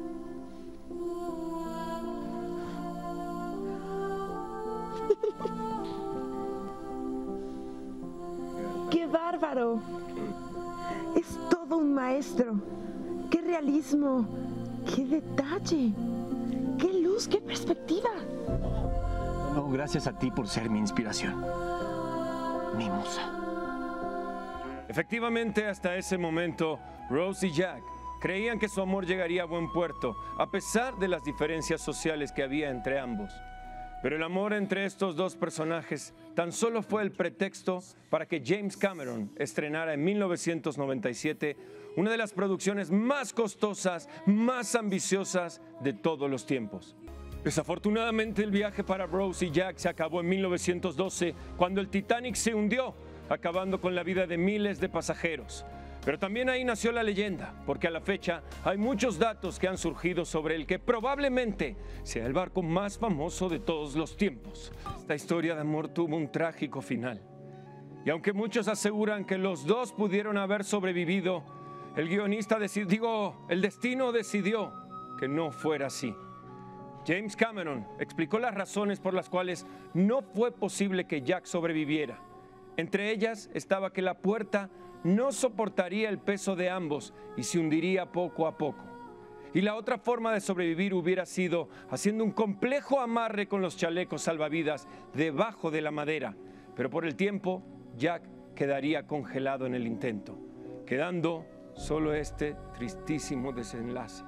¡Qué bárbaro! Es todo un maestro. ¡Qué realismo! ¡Qué detalle! ¡Qué luz! ¡Qué perspectiva! No, gracias a ti por ser mi inspiración. Mi musa. Efectivamente, hasta ese momento, Rose y Jack creían que su amor llegaría a buen puerto, a pesar de las diferencias sociales que había entre ambos. Pero el amor entre estos dos personajes tan solo fue el pretexto para que James Cameron estrenara en 1997 una de las producciones más costosas, más ambiciosas de todos los tiempos. Desafortunadamente, el viaje para Rose y Jack se acabó en 1912, cuando el Titanic se hundió, acabando con la vida de miles de pasajeros. Pero también ahí nació la leyenda, porque a la fecha hay muchos datos que han surgido sobre el que probablemente sea el barco más famoso de todos los tiempos. Esta historia de amor tuvo un trágico final. Y aunque muchos aseguran que los dos pudieron haber sobrevivido, el destino decidió que no fuera así. James Cameron explicó las razones por las cuales no fue posible que Jack sobreviviera. Entre ellas estaba que la puerta no soportaría el peso de ambos y se hundiría poco a poco. Y la otra forma de sobrevivir hubiera sido haciendo un complejo amarre con los chalecos salvavidas debajo de la madera. Pero por el tiempo, Jack quedaría congelado en el intento, quedando solo este tristísimo desenlace.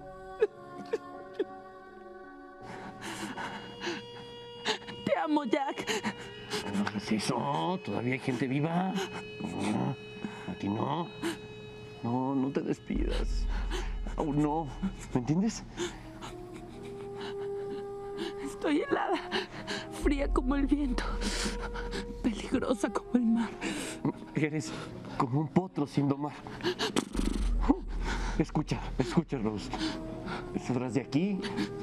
Te amo, Jack. No hagas eso, todavía hay gente viva. No, a ti no. No te despidas. Aún no, ¿me entiendes? Estoy helada, fría como el viento, peligrosa como el mar. Eres como un potro sin domar. Escucha, Rose. Saldrás de aquí,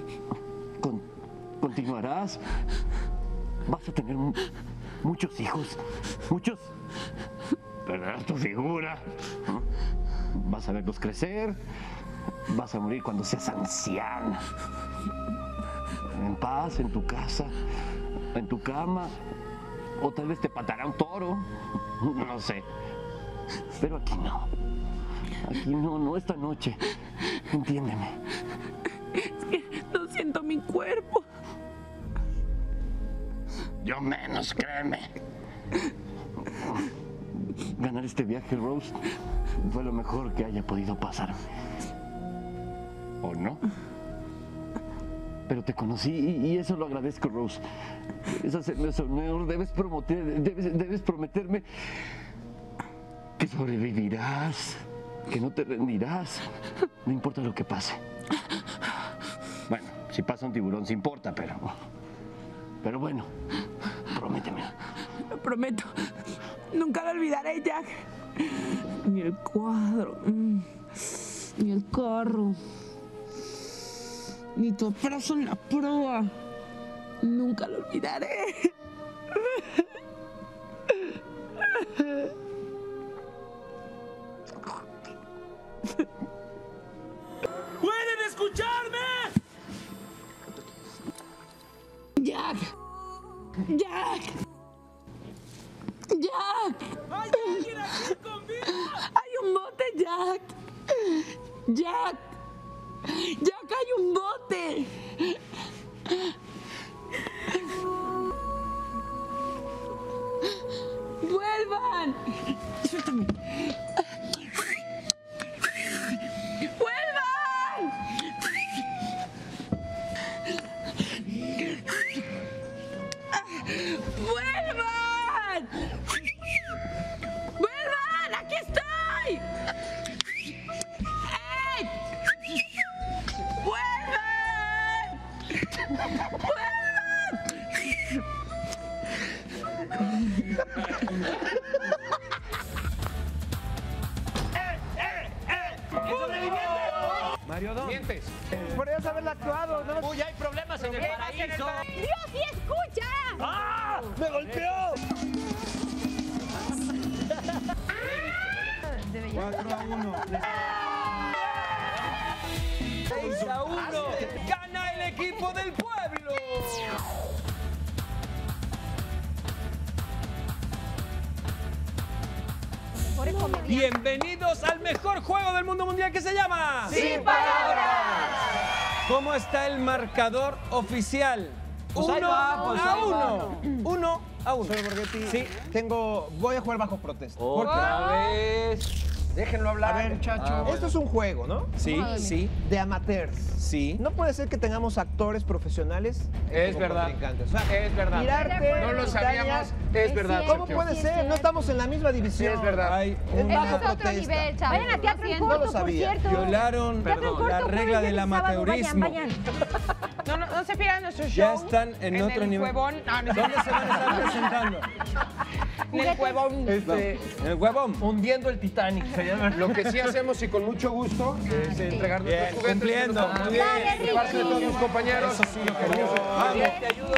continuarás, vas a tener muchos hijos, muchos. Perderás tu figura, vas a verlos crecer, vas a morir cuando seas anciana. En paz, en tu casa, en tu cama, o tal vez te patará un toro, no sé. Pero aquí no esta noche, entiéndeme. Es que no siento mi cuerpo. Yo menos, créeme. Ganar este viaje, Rose, fue lo mejor que haya podido pasarme. ¿O no? Pero te conocí y eso lo agradezco, Rose. Es hacerme ese honor. Debes prometerme que sobrevivirás, que no te rendirás, no importa lo que pase. Bueno, si pasa un tiburón, sí importa, pero bueno, prométeme. Lo prometo. Nunca lo olvidaré, Jack. Ni el cuadro, ni el carro, ni tu abrazo en la proa. Nunca lo olvidaré. ¿Pueden escucharme? Jack. ¡Hay alguien aquí conmigo! Hay un bote, Jack. Jack, hay un bote. ¡Vuelvan! Suéltame. ¡Vuelvan! ¡Vuelvan! ¡Vuelvan! ¡Aquí estoy! ¡Ey! ¡Vuelvan! Mario Dom. Mientes. Podrías haberla actuado, ¿no? Uy, hay problemas en el paraíso. ¡Dios, sí escucha! ¡Ah! ¡Me golpeó! 4-1. 6-1. Gana el equipo del pueblo. Bienvenidos al mejor juego del mundo mundial que se llama ¡Sin Palabras! ¿Cómo está el marcador oficial? Pues ahí va, pues ahí va. 1-1. Señor Borghetti, Sí. voy a jugar bajo protesta. Otra vez. Déjenlo hablar, muchacho. Esto es un juego, ¿no? Sí, sí. De amateurs. Sí. No puede ser que tengamos actores profesionales. Es como verdad. contrincantes. O sea, Es verdad. Mirarte, No lo sabíamos. Es verdad. ¿Cómo Sergio. puede ser? No estamos en la misma división. Es verdad. Hay Es una- bajo otro protesta. nivel, chavos. Vayan a teatro en No corto, lo sabía. por cierto. Violaron la regla del amateurismo. No se pierdan nuestro show. Ya están en otro el nivel. Huevón. No, no, ¿Dónde se van a estar presentando? En el Huevón. En el huevón. Hundiendo el Titanic. Se llama. Lo que sí hacemos y con mucho gusto es entregar Bien, nuestros juguetes. cumpliendo. Muy bien. De parte de todos mis compañeros. Eso sí lo queremos. Vamos. Te ayudo.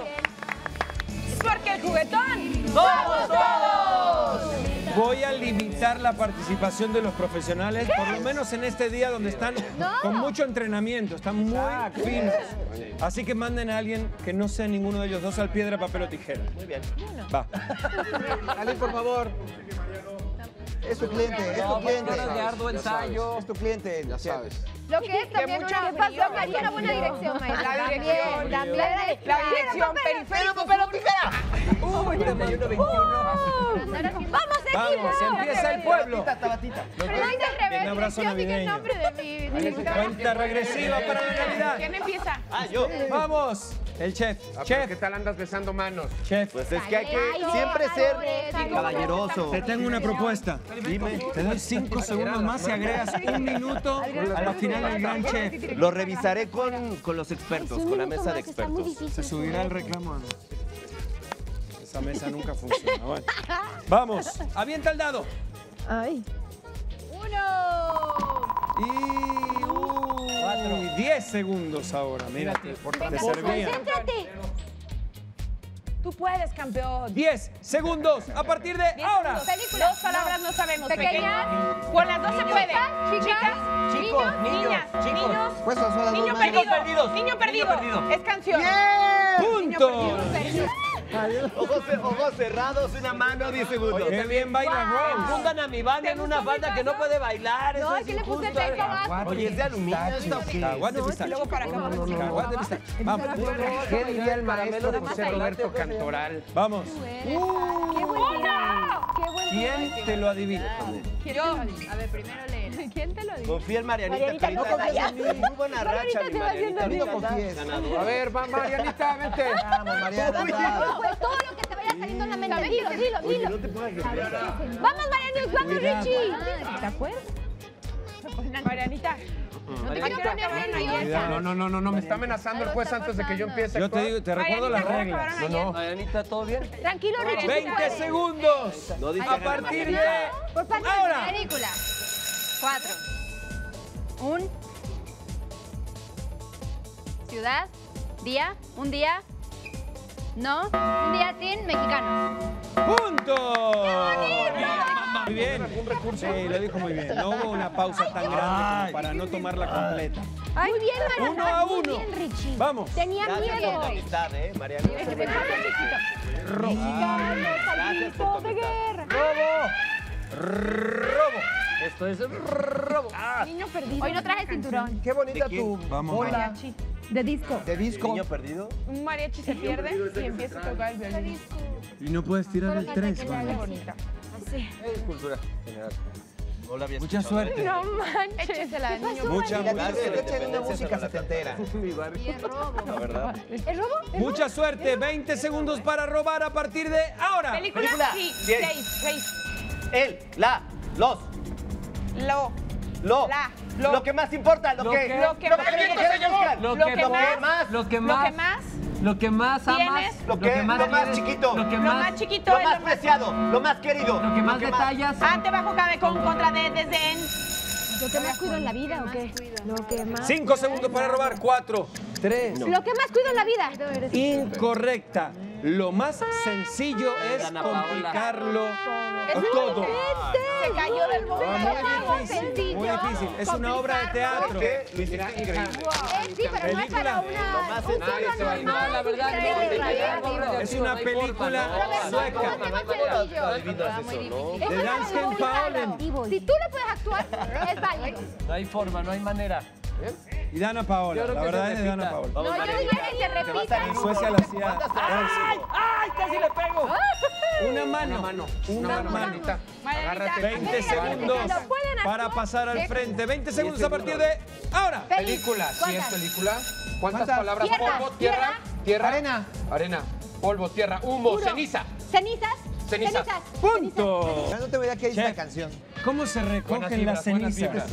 Porque el juguetón. ¡Somos todos! Voy a limitar la participación de los profesionales, por lo menos en este día donde están con mucho entrenamiento, están muy finos. Así que manden a alguien que no sea ninguno de ellos dos al piedra, papel o tijera. Muy bien. Va. Ale, por favor. Es tu cliente, es tu cliente. horas de arduo ensayo. Es tu cliente. Ya sabes. Lo que es también mucho una, brillo, María, una buena dirección, maestra. La dirección. También. La dirección periférico. Uy, 31-21. ¡Vamos, Vamos, empieza el pueblo. Tabatita. Pero no hice al Bien, revés. abrazo Yo dije el navideño. nombre de mi... Cuenta regresiva para la Navidad. ¿Quién empieza? Ah, yo. Vamos, el chef. ¿Qué Chef, tal andas besando manos? chef. Pues es que hay que Ay, siempre no, ser pobrecito. caballeroso. Te tengo una propuesta. Dime. Te doy 5 segundos más y agregas 1 minuto a la final del gran chef. Lo revisaré con los expertos, con la mesa de expertos. Se subirá el reclamo. Esa mesa nunca funciona. Bueno. Vamos, avienta el dado. Ay. 1. Y 10 segundos ahora. Mira, te servía. Concéntrate. Tú puedes, campeón. 10 segundos a partir de ahora. Película. Dos palabras no sabemos. Pequeñas. Con las dos se puede. Chicas. Chicos, niños, chicos. Niños. Pues son las Niño dos perdido. manos. perdidos. Niño perdido. Niño perdido. Es canción. ¡Punto! Ojos cerrados, una mano, 10 segundos. ¡Qué bien baila Rose! Fundan a mi banda en una banda que no puede bailar. No, Eso es es que le puse injusto. el pecho abajo. Oye, es de aluminio. Caguas de pistacho. Luego para acá. Caguas de pistacho. Vamos. ¿Qué diría el maestro José Roberto Cantoral? Vamos. ¡Qué buen día! ¡Qué buen día! ¿Quién te lo adivina? Yo. A ver, primero lee. ¿Quién te lo dijo? Confía en Marianita. Marianita, que no ahorita- confíes en mí. Muy buena racha, mi Marianita. No confíes. A ver, va Marianita, vente. Vamos, Mariana. Pues todo lo que te vaya saliendo en la mente. ¿Sabes? Dilo, dilo, dilo. No te pongas nerviosa. Vamos, Marianus, vamos, Richie. ¿Te acuerdas? Marianita. No te quiero poner nerviosa. No, me está amenazando el juez antes de que yo empiece a Yo te actuar. digo, te recuerdo las reglas. Marianita, ¿todo bien? Tranquilo, Richie. 20 segundos. No dice A partir de Por parte de ahora. Película. 4. Ciudad. Día. Un día. No. Un día sin mexicanos. ¡Punto! Muy bien. Sí, lo dijo muy bien. No hubo una pausa tan grande como para no tomarla completa. Muy bien, Mariana. 1 a Muy 1. bien, Richie. Vamos. Tenía Gracias por tu miedo. amistad, Mariana. Gracias por tu amistad. ¡Robo! Esto es robo. Niño perdido. Hoy no traje cinturón. Qué bonita ¿De quién? tu Vamos, bola Mariachi. De disco. de disco. ¿Niño perdido? Un mariachi se pierde y empieza a tocar el violín. Y no puedes tirar el 3, Qué man. bonita. Es cultura general. No la había Mucha escuchado. suerte. No manches. Échesela, niño. Mucha, Mira, mucha que te suerte. echen una música setentera. Y el robo. La verdad. ¿El robo? Mucha suerte. 20 segundos para robar a partir de ahora. Película. Sí. 10. 6. El, la, los, Lo. lo. Lo. Lo que más importa, lo que Lo que más. buscan. Lo que más. Lo que Lo que más. más. Lo que más amas. ¿Tienes? Lo más chiquito. Lo que Lo más chiquito Lo es más preciado, lo más querido. Lo que más detallas. Ante, bajo, cabe, con, contra, desde, en. ¿Lo que más cuido en la vida o qué? Lo que más... 5 segundos para robar. 4, 3. Lo que más cuido en la vida. Incorrecta. Lo más sencillo es complicarlo todo. Se cayó del momento. Muy difícil. Es una obra de teatro. Sí, pero no es para una... No, la verdad, Es una película sueca. De Dansken Paolen. Si tú lo puedes actuar, es válido. No hay forma, no hay manera. Y Dana Paola, la verdad es de Dana Paola. No, yo diría que se repita. En Suecia la hacía. ¡Ay! ¡Casi le pego! Una mano. Una manita. 20 segundos para pasar al frente. 20 segundos a partir de ahora. Película, ¿sí es película? ¿Cuántas palabras? Polvo, tierra. Arena. Polvo, tierra, humo, ceniza. Cenizas. ¡Punto! Ya no tengo idea qué dice la canción. ¿Cómo se recogen las cenizas?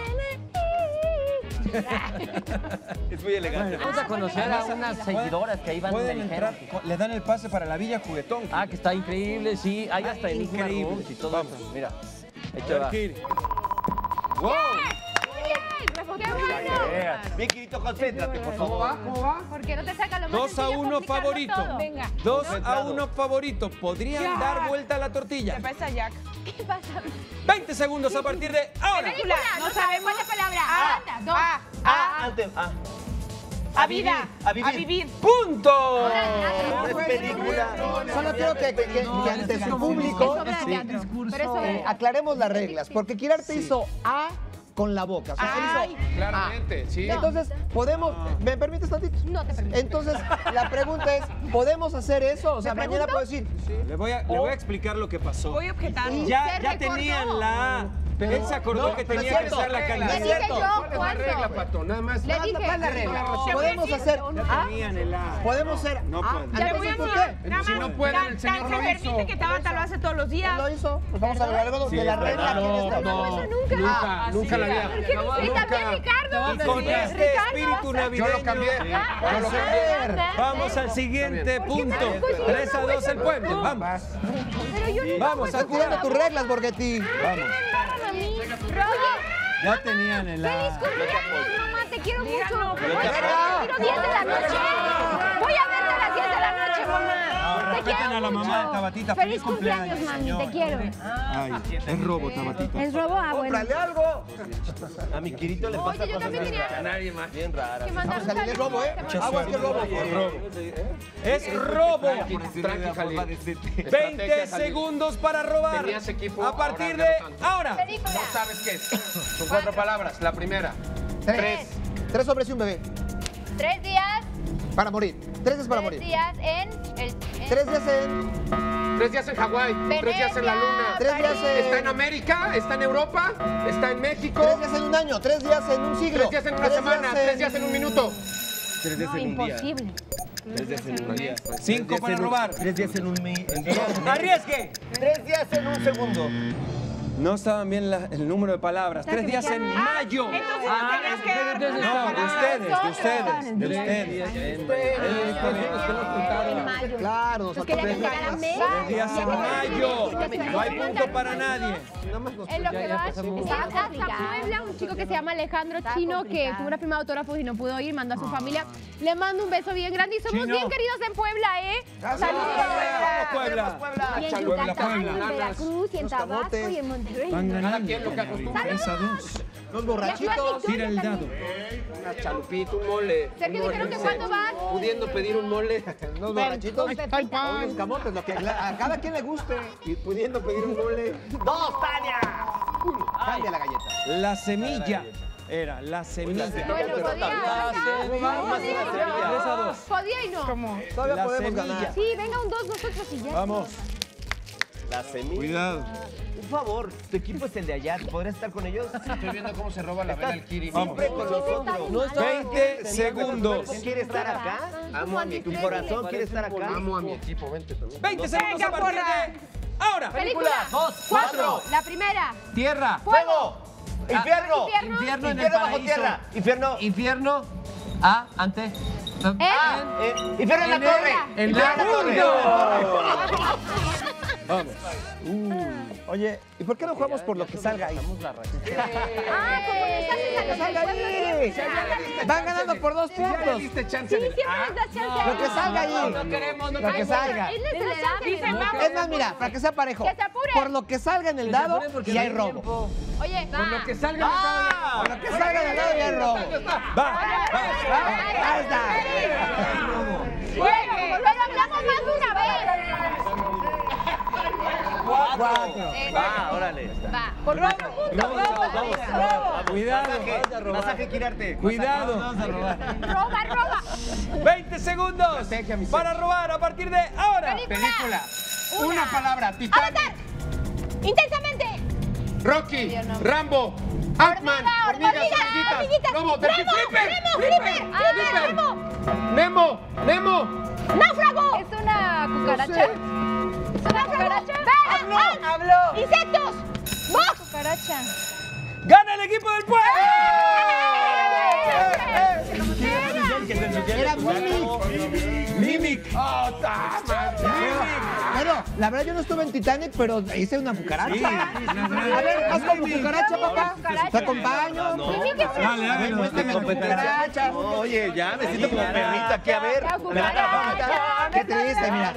Es muy elegante. Vamos a conocer a unas seguidoras que ahí van Pueden dijeron. entrar, les dan el pase para la Villa Juguetón. Ah, que está increíble, sí. Hay hasta Enigma Rooms y todo Vamos. eso. Mira, ahí te va. ¡Wow! ¡Qué bueno! Bien, Quirito, concéntrate, por favor. ¿Cómo va? ¿Por qué no te saca lo más 2 a 1 favorito. Venga. 2 a 1 favorito. ¿Podrían dar vuelta a la tortilla? ¿Qué pasa, Jack? ¿Qué pasa? 20 segundos a partir de ahora. Película. No sabemos la palabra. Antes, A vida. A vivir. A vivir. ¡Punto! No es película. Solo quiero que ante su público aclaremos las reglas. Porque Quirarte hizo A con la boca. O sea, él hizo Claramente, sí. Entonces, podemos... ¿Me permites tantito? No te permito. Entonces, la pregunta es, ¿podemos hacer eso? O sea, mañana puedo decir... Le voy a explicar lo que pasó. Voy a objetar. Ya tenían la A. Él se acordó No, que pero tenía es que ser la cierto. candidata. Le dije yo, ¿Cuál es la ¿cuánto? regla, Pato? Nada más. Le dije. ¿Cuál es la regla? Podemos hacer... Ya tenían el A. Podemos ser... No pueden. Le voy a ¿por decir, qué? nada Si más, no pueden, el señor se lo permite hizo. que Tabata lo hace todos los días. Lo hizo. Pues vamos a hablar algo de la regla. ¿Quién está? Nunca la vida. ¿Por qué no? Y también Ricardo. Y con este espíritu navideño. Yo lo cambié. Vamos al siguiente punto. 3 a 2 el pueblo. Vamos. Pero yo no. Vamos, Estás cuidando tus reglas, Borghetti. Vamos. Ya tenían el ¡Feliz A. cumpleaños, mamá! Te quiero mucho. Díganlo. Quiero 10 de la noche. Voy a verte a las 10 de la noche, mamá. Te Respeten quiero a la mamá de mucho. Tabatita. Feliz cumpleaños, mami. señor. Te quiero. Ay, es robo, Tabatita. ¿Es robo? Ah, bueno. ¡Cómprale algo! A mi Quirito le pasa Oye, yo cosas también bien tenía- raras. Nadie más. Bien raras. Que mandar un Jalil, es robo, ¿eh? saludo. Aguas que es robo. Es robo. Tranqui, Jalil. 20 segundos para robar. Tenías equipo, A partir ahora de ya no tanto. ahora. Película. No sabes qué es. Son 4 palabras. La primera. 3 hombres y un bebé. 3 días. Para morir. 3 días para morir. 3 días en... 3 días en... 3 días en Hawái. 3 días en la luna. 3 días en... ¿Está en América? ¿Está en Europa? ¿Está en México? 3 días en un año. 3 días en un siglo. 3 días en una semana. 3 días en un minuto. 3 días No, en un día. imposible. 3 días en un día. 5 para robar. 3 días en un día. ¡Arriesgue! 3 días en un segundo. No estaban bien el número de palabras. 3 días en mayo. Entonces no tenías que dar. No, de ustedes. En mayo. Claro, Nos querían que llegara mes. 3 días en mayo. No hay punto para nadie. En lo que va, estaba hasta Puebla, un chico que se llama Alejandro Chino, que fue una firma de autógrafos y no pudo ir, mandó a su familia. Le mando un beso bien grande y somos Chino. bien queridos en Puebla, ¿eh? Saludos, Puebla. Y en Puebla, Yucatán, y en Puebla. Veracruz, y en Tabasco, y en Monterrey. Van ganando. quien lo que acostumbra. 3 a 2. Los borrachitos. Tira el dado. Una chalupita, un mole. Sergio, dijeron que cuándo vas. Pudiendo pedir un mole. Los borrachitos. Los camotes, lo que a cada quien le guste. Y pudiendo pedir un mole. 2, Tania. 1. Cambia la galleta. La semilla. Era la semilla. Bueno, podía y no. Todavía La podemos semilla. ganar. Sí, venga un 2 nosotros y ya. Vamos. La semilla. Cuidado. Un favor, tu equipo es el de allá. ¿Podrías estar con ellos? Estoy viendo cómo se roba la vela el Kiri. Siempre con nosotros. No está 20 segundos. ¿Quiere estar acá? Amo a mi equipo. Tu corazón quiere estar acá. Amo a mi equipo, vente también. 20 segundos a partir de ahora. Película. 2, 4. La primera. Tierra. Fuego. Infierno. Infierno en el Infierno bajo paraíso. tierra. Infierno. Infierno. A, ante. Y Ferro en la torre. En Ferro la torre. Vamos. Oye, ¿y por qué no jugamos por lo que salga ahí? Que salga ahí. Van ganando por 2 puntos. Sí, siempre les das chance. Lo que salga ahí. No queremos, no Lo que queremos. salga. Él les da chance. Es más, mira, para que sea parejo. Que se apure. Por lo que salga en el Que se dado, apure porque y hay no hay robo. tiempo. Oye, Por lo que salga en el dado. Por lo que salga en el dado, y hay robo. Ahí está. Pero hablamos más de una vez. 4. Va, órale. Va. Por robo. Vamos. Cuidado. Masaje Kirarte. Cuidado. Vamos a robar. Roba. 20 segundos para robar a partir de ahora. Película. Una palabra, Titanic. Avatar. Intensamente. Rocky, Rambo, Ant-Man, hormigas, hormiguitas, lobo, Flipper, Nemo, Náufrago. ¿Es una cucaracha? ¿Es una cucaracha? Habló. Insectos. Box. Cucaracha. ¡Gana el equipo del pueblo! Era Mimic. Bueno, la verdad yo no estuve en Titanic, pero hice una cucaracha. A ver, haz como cucaracha, papá. Te acompaño. Dale, Muéstrame tu cucaracha. Oye, ya me siento como perrito aquí, a ver. Qué triste, mira.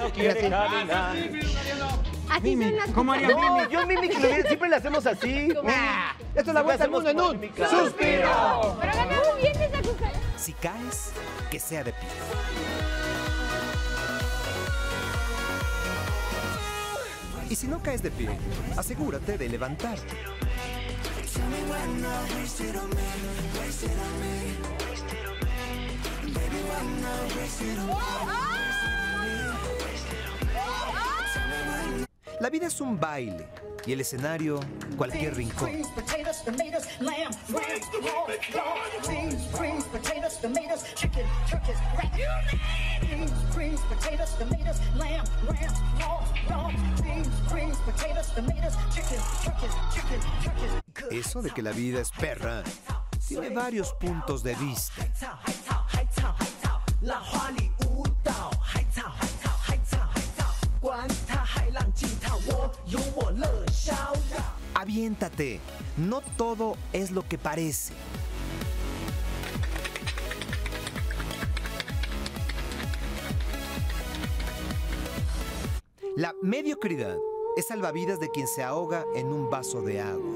Así son las ¿Cómo haría cucarachas. Mimic? Yo en Mimic siempre le hacemos así. Esto es la vuelta al mundo en un suspiro. Pero ganamos bien esa cucaracha. Si caes, que sea de pie. Y si no caes de pie, asegúrate de levantarte. La vida es un baile y el escenario cualquier rincón. Eso de que la vida es perra tiene varios puntos de vista. Aviéntate, no todo es lo que parece. La mediocridad es salvavidas de quien se ahoga en un vaso de agua.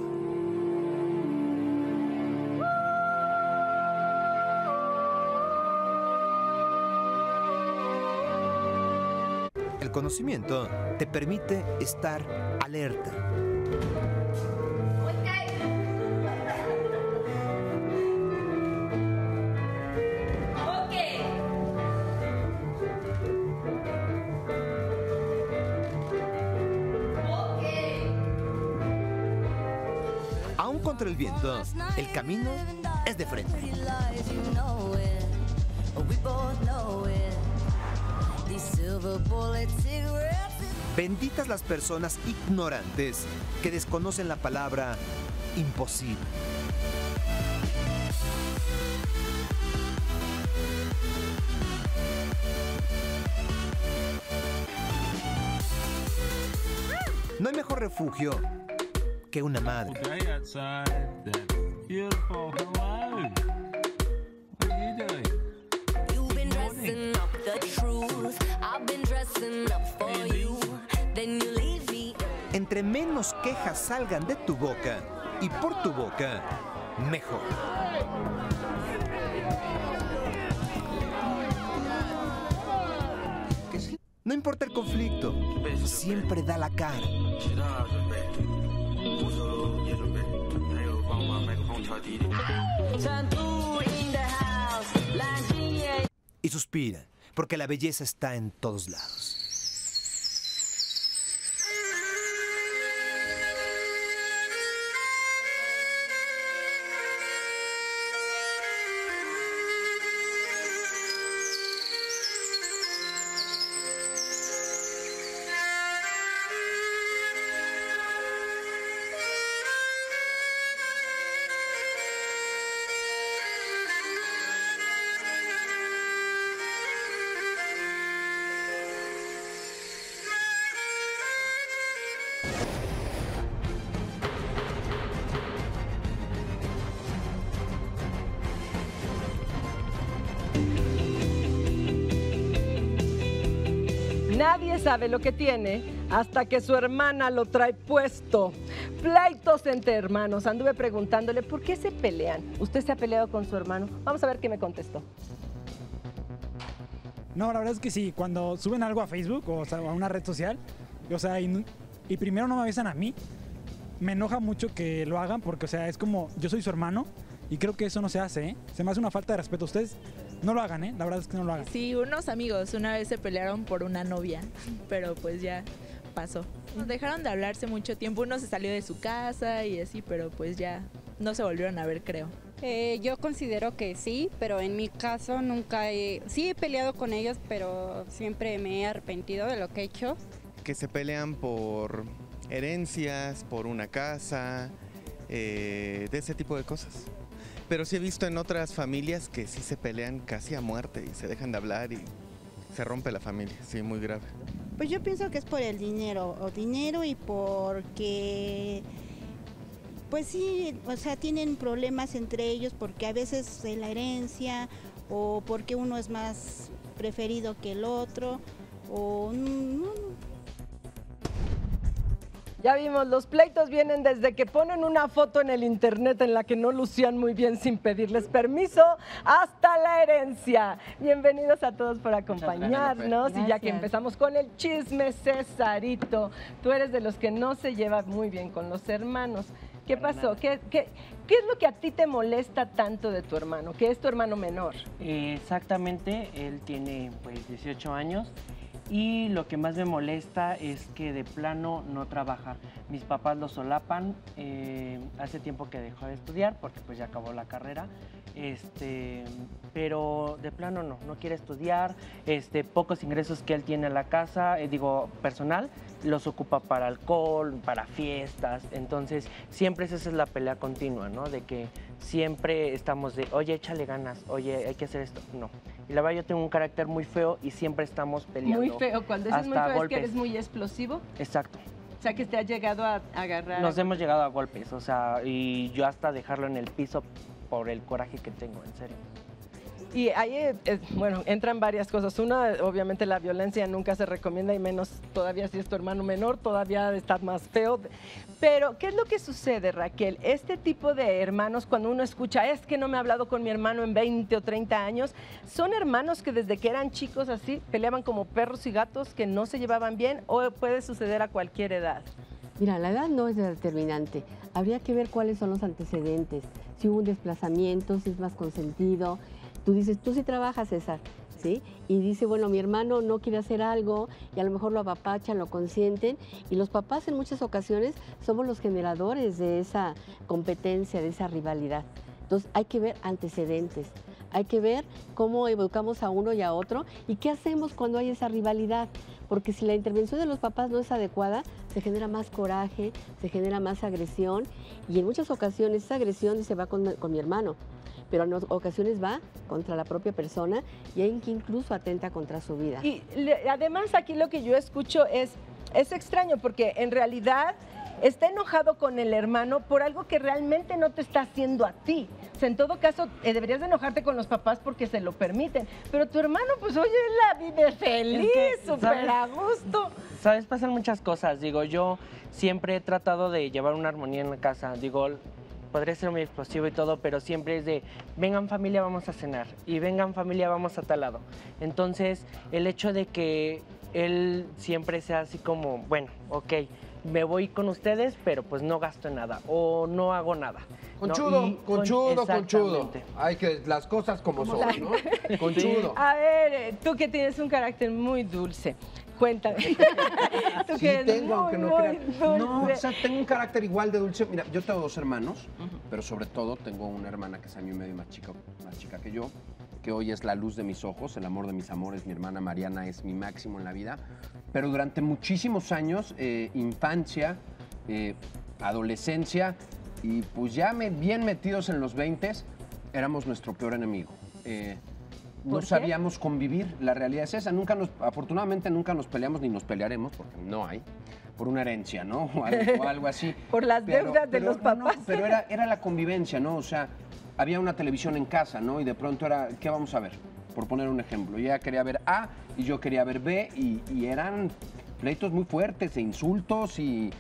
El conocimiento te permite estar alerta. Aún contra el viento, el camino es de frente. Benditas las personas ignorantes que desconocen la palabra imposible. No hay mejor refugio que una madre. Entre menos quejas salgan de tu boca y por tu boca, mejor. No importa el conflicto, siempre da la cara. Y suspira, porque la belleza está en todos lados. Nadie sabe lo que tiene hasta que su hermana lo trae puesto. Pleitos entre hermanos. Anduve preguntándole por qué se pelean. ¿Usted se ha peleado con su hermano? Vamos a ver qué me contestó. No, la verdad es que sí. Cuando suben algo a Facebook o sea, a una red social, o sea, y primero no me avisan a mí, me enoja mucho que lo hagan porque, o sea, es como yo soy su hermano y creo que eso no se hace, ¿eh? Se me hace una falta de respeto. Ustedes no lo hagan, ¿eh? La verdad es que no lo hagan. Sí, unos amigos una vez se pelearon por una novia, pero pues ya pasó. Dejaron de hablarse mucho tiempo, uno se salió de su casa y así, pero pues ya no se volvieron a ver, creo. Yo considero que sí, pero en mi caso nunca sí he peleado con ellos, pero siempre me he arrepentido de lo que he hecho. Que se pelean por herencias, por una casa, de ese tipo de cosas. Pero sí he visto en otras familias que sí se pelean casi a muerte y se dejan de hablar y se rompe la familia, sí, muy grave. Pues yo pienso que es por el dinero, y porque, pues sí, o sea, tienen problemas entre ellos porque a veces la herencia o porque uno es más preferido que el otro o Ya vimos, los pleitos vienen desde que ponen una foto en el internet en la que no lucían muy bien sin pedirles permiso, hasta la herencia. Bienvenidos a todos por acompañarnos. Y ya que empezamos con el chisme, Cesarito, tú eres de los que no se lleva muy bien con los hermanos. ¿Qué pasó? ¿Qué es lo que a ti te molesta tanto de tu hermano? ¿Qué es tu hermano menor? Exactamente, él tiene pues 18 años. Y lo que más me molesta es que de plano no trabaja. Mis papás lo solapan, hace tiempo que dejó de estudiar porque pues ya acabó la carrera, pero de plano no quiere estudiar, pocos ingresos que él tiene en la casa, personal, los ocupa para alcohol, para fiestas, entonces siempre esa es la pelea continua, ¿no? De que siempre estamos de, oye, échale ganas, oye, hay que hacer esto, no. Y la verdad yo tengo un carácter muy feo y siempre estamos peleando. Muy feo, cuando dices muy feo golpes. Es que eres muy explosivo. Exacto. O sea, que te ha llegado a agarrar. Nos hemos llegado a golpes, o sea, y yo hasta dejarlo en el piso por el coraje que tengo, en serio. Y ahí, bueno, entran varias cosas. Una, obviamente la violencia nunca se recomienda y menos todavía si es tu hermano menor, todavía está más feo. Pero, ¿qué es lo que sucede, Raquel? Este tipo de hermanos, cuando uno escucha, es que no me he hablado con mi hermano en 20 o 30 años, son hermanos que desde que eran chicos así, peleaban como perros y gatos, que no se llevaban bien, o puede suceder a cualquier edad. Mira, la edad no es determinante. Habría que ver cuáles son los antecedentes, si hubo un desplazamiento, si es más consentido. Tú dices, tú sí trabajas, César, ¿sí? Y dice, bueno, mi hermano no quiere hacer algo y a lo mejor lo apapachan, lo consienten. Y los papás en muchas ocasiones somos los generadores de esa competencia, de esa rivalidad. Entonces hay que ver antecedentes, hay que ver cómo educamos a uno y a otro y qué hacemos cuando hay esa rivalidad. Porque si la intervención de los papás no es adecuada, se genera más coraje, se genera más agresión y en muchas ocasiones esa agresión se va con mi hermano. Pero en ocasiones va contra la propia persona y hay que incluso atenta contra su vida. Y además aquí lo que yo escucho es extraño porque en realidad está enojado con el hermano por algo que realmente no te está haciendo a ti. O sea, en todo caso, deberías de enojarte con los papás porque se lo permiten. Pero tu hermano, pues oye, la vive feliz, súper a gusto. ¿Sabes? Pasan muchas cosas. Digo, yo siempre he tratado de llevar una armonía en la casa. Digo, podría ser muy explosivo y todo, pero siempre es de, vengan familia, vamos a cenar, y vengan familia, vamos a tal lado. Entonces, el hecho de que él siempre sea así como, bueno, ok, me voy con ustedes, pero pues no gasto en nada, o no hago nada. Conchudo, conchudo. Hay que, las cosas como son, ¿no? Conchudo. A ver, tú que tienes un carácter muy dulce, cuéntame. Tú Sí, tengo, aunque no crean. No, o sea, tengo un carácter igual de dulce. Mira, yo tengo dos hermanos, pero sobre todo tengo una hermana que es año y medio más chica que yo, que hoy es la luz de mis ojos, el amor de mis amores. Mi hermana Mariana es mi máximo en la vida. Pero durante muchísimos años, infancia, adolescencia y pues ya bien metidos en los 20s, éramos nuestro peor enemigo. No sabíamos convivir, la realidad es esa. Afortunadamente nunca nos peleamos ni nos pelearemos, porque no hay, por una herencia, ¿no? O algo así. Por las deudas de los papás. No, pero era la convivencia, ¿no? O sea, había una televisión en casa, ¿no? Y de pronto era, ¿qué vamos a ver? por poner un ejemplo. Ella quería ver A y yo quería ver B y eran pleitos muy fuertes, e insultos y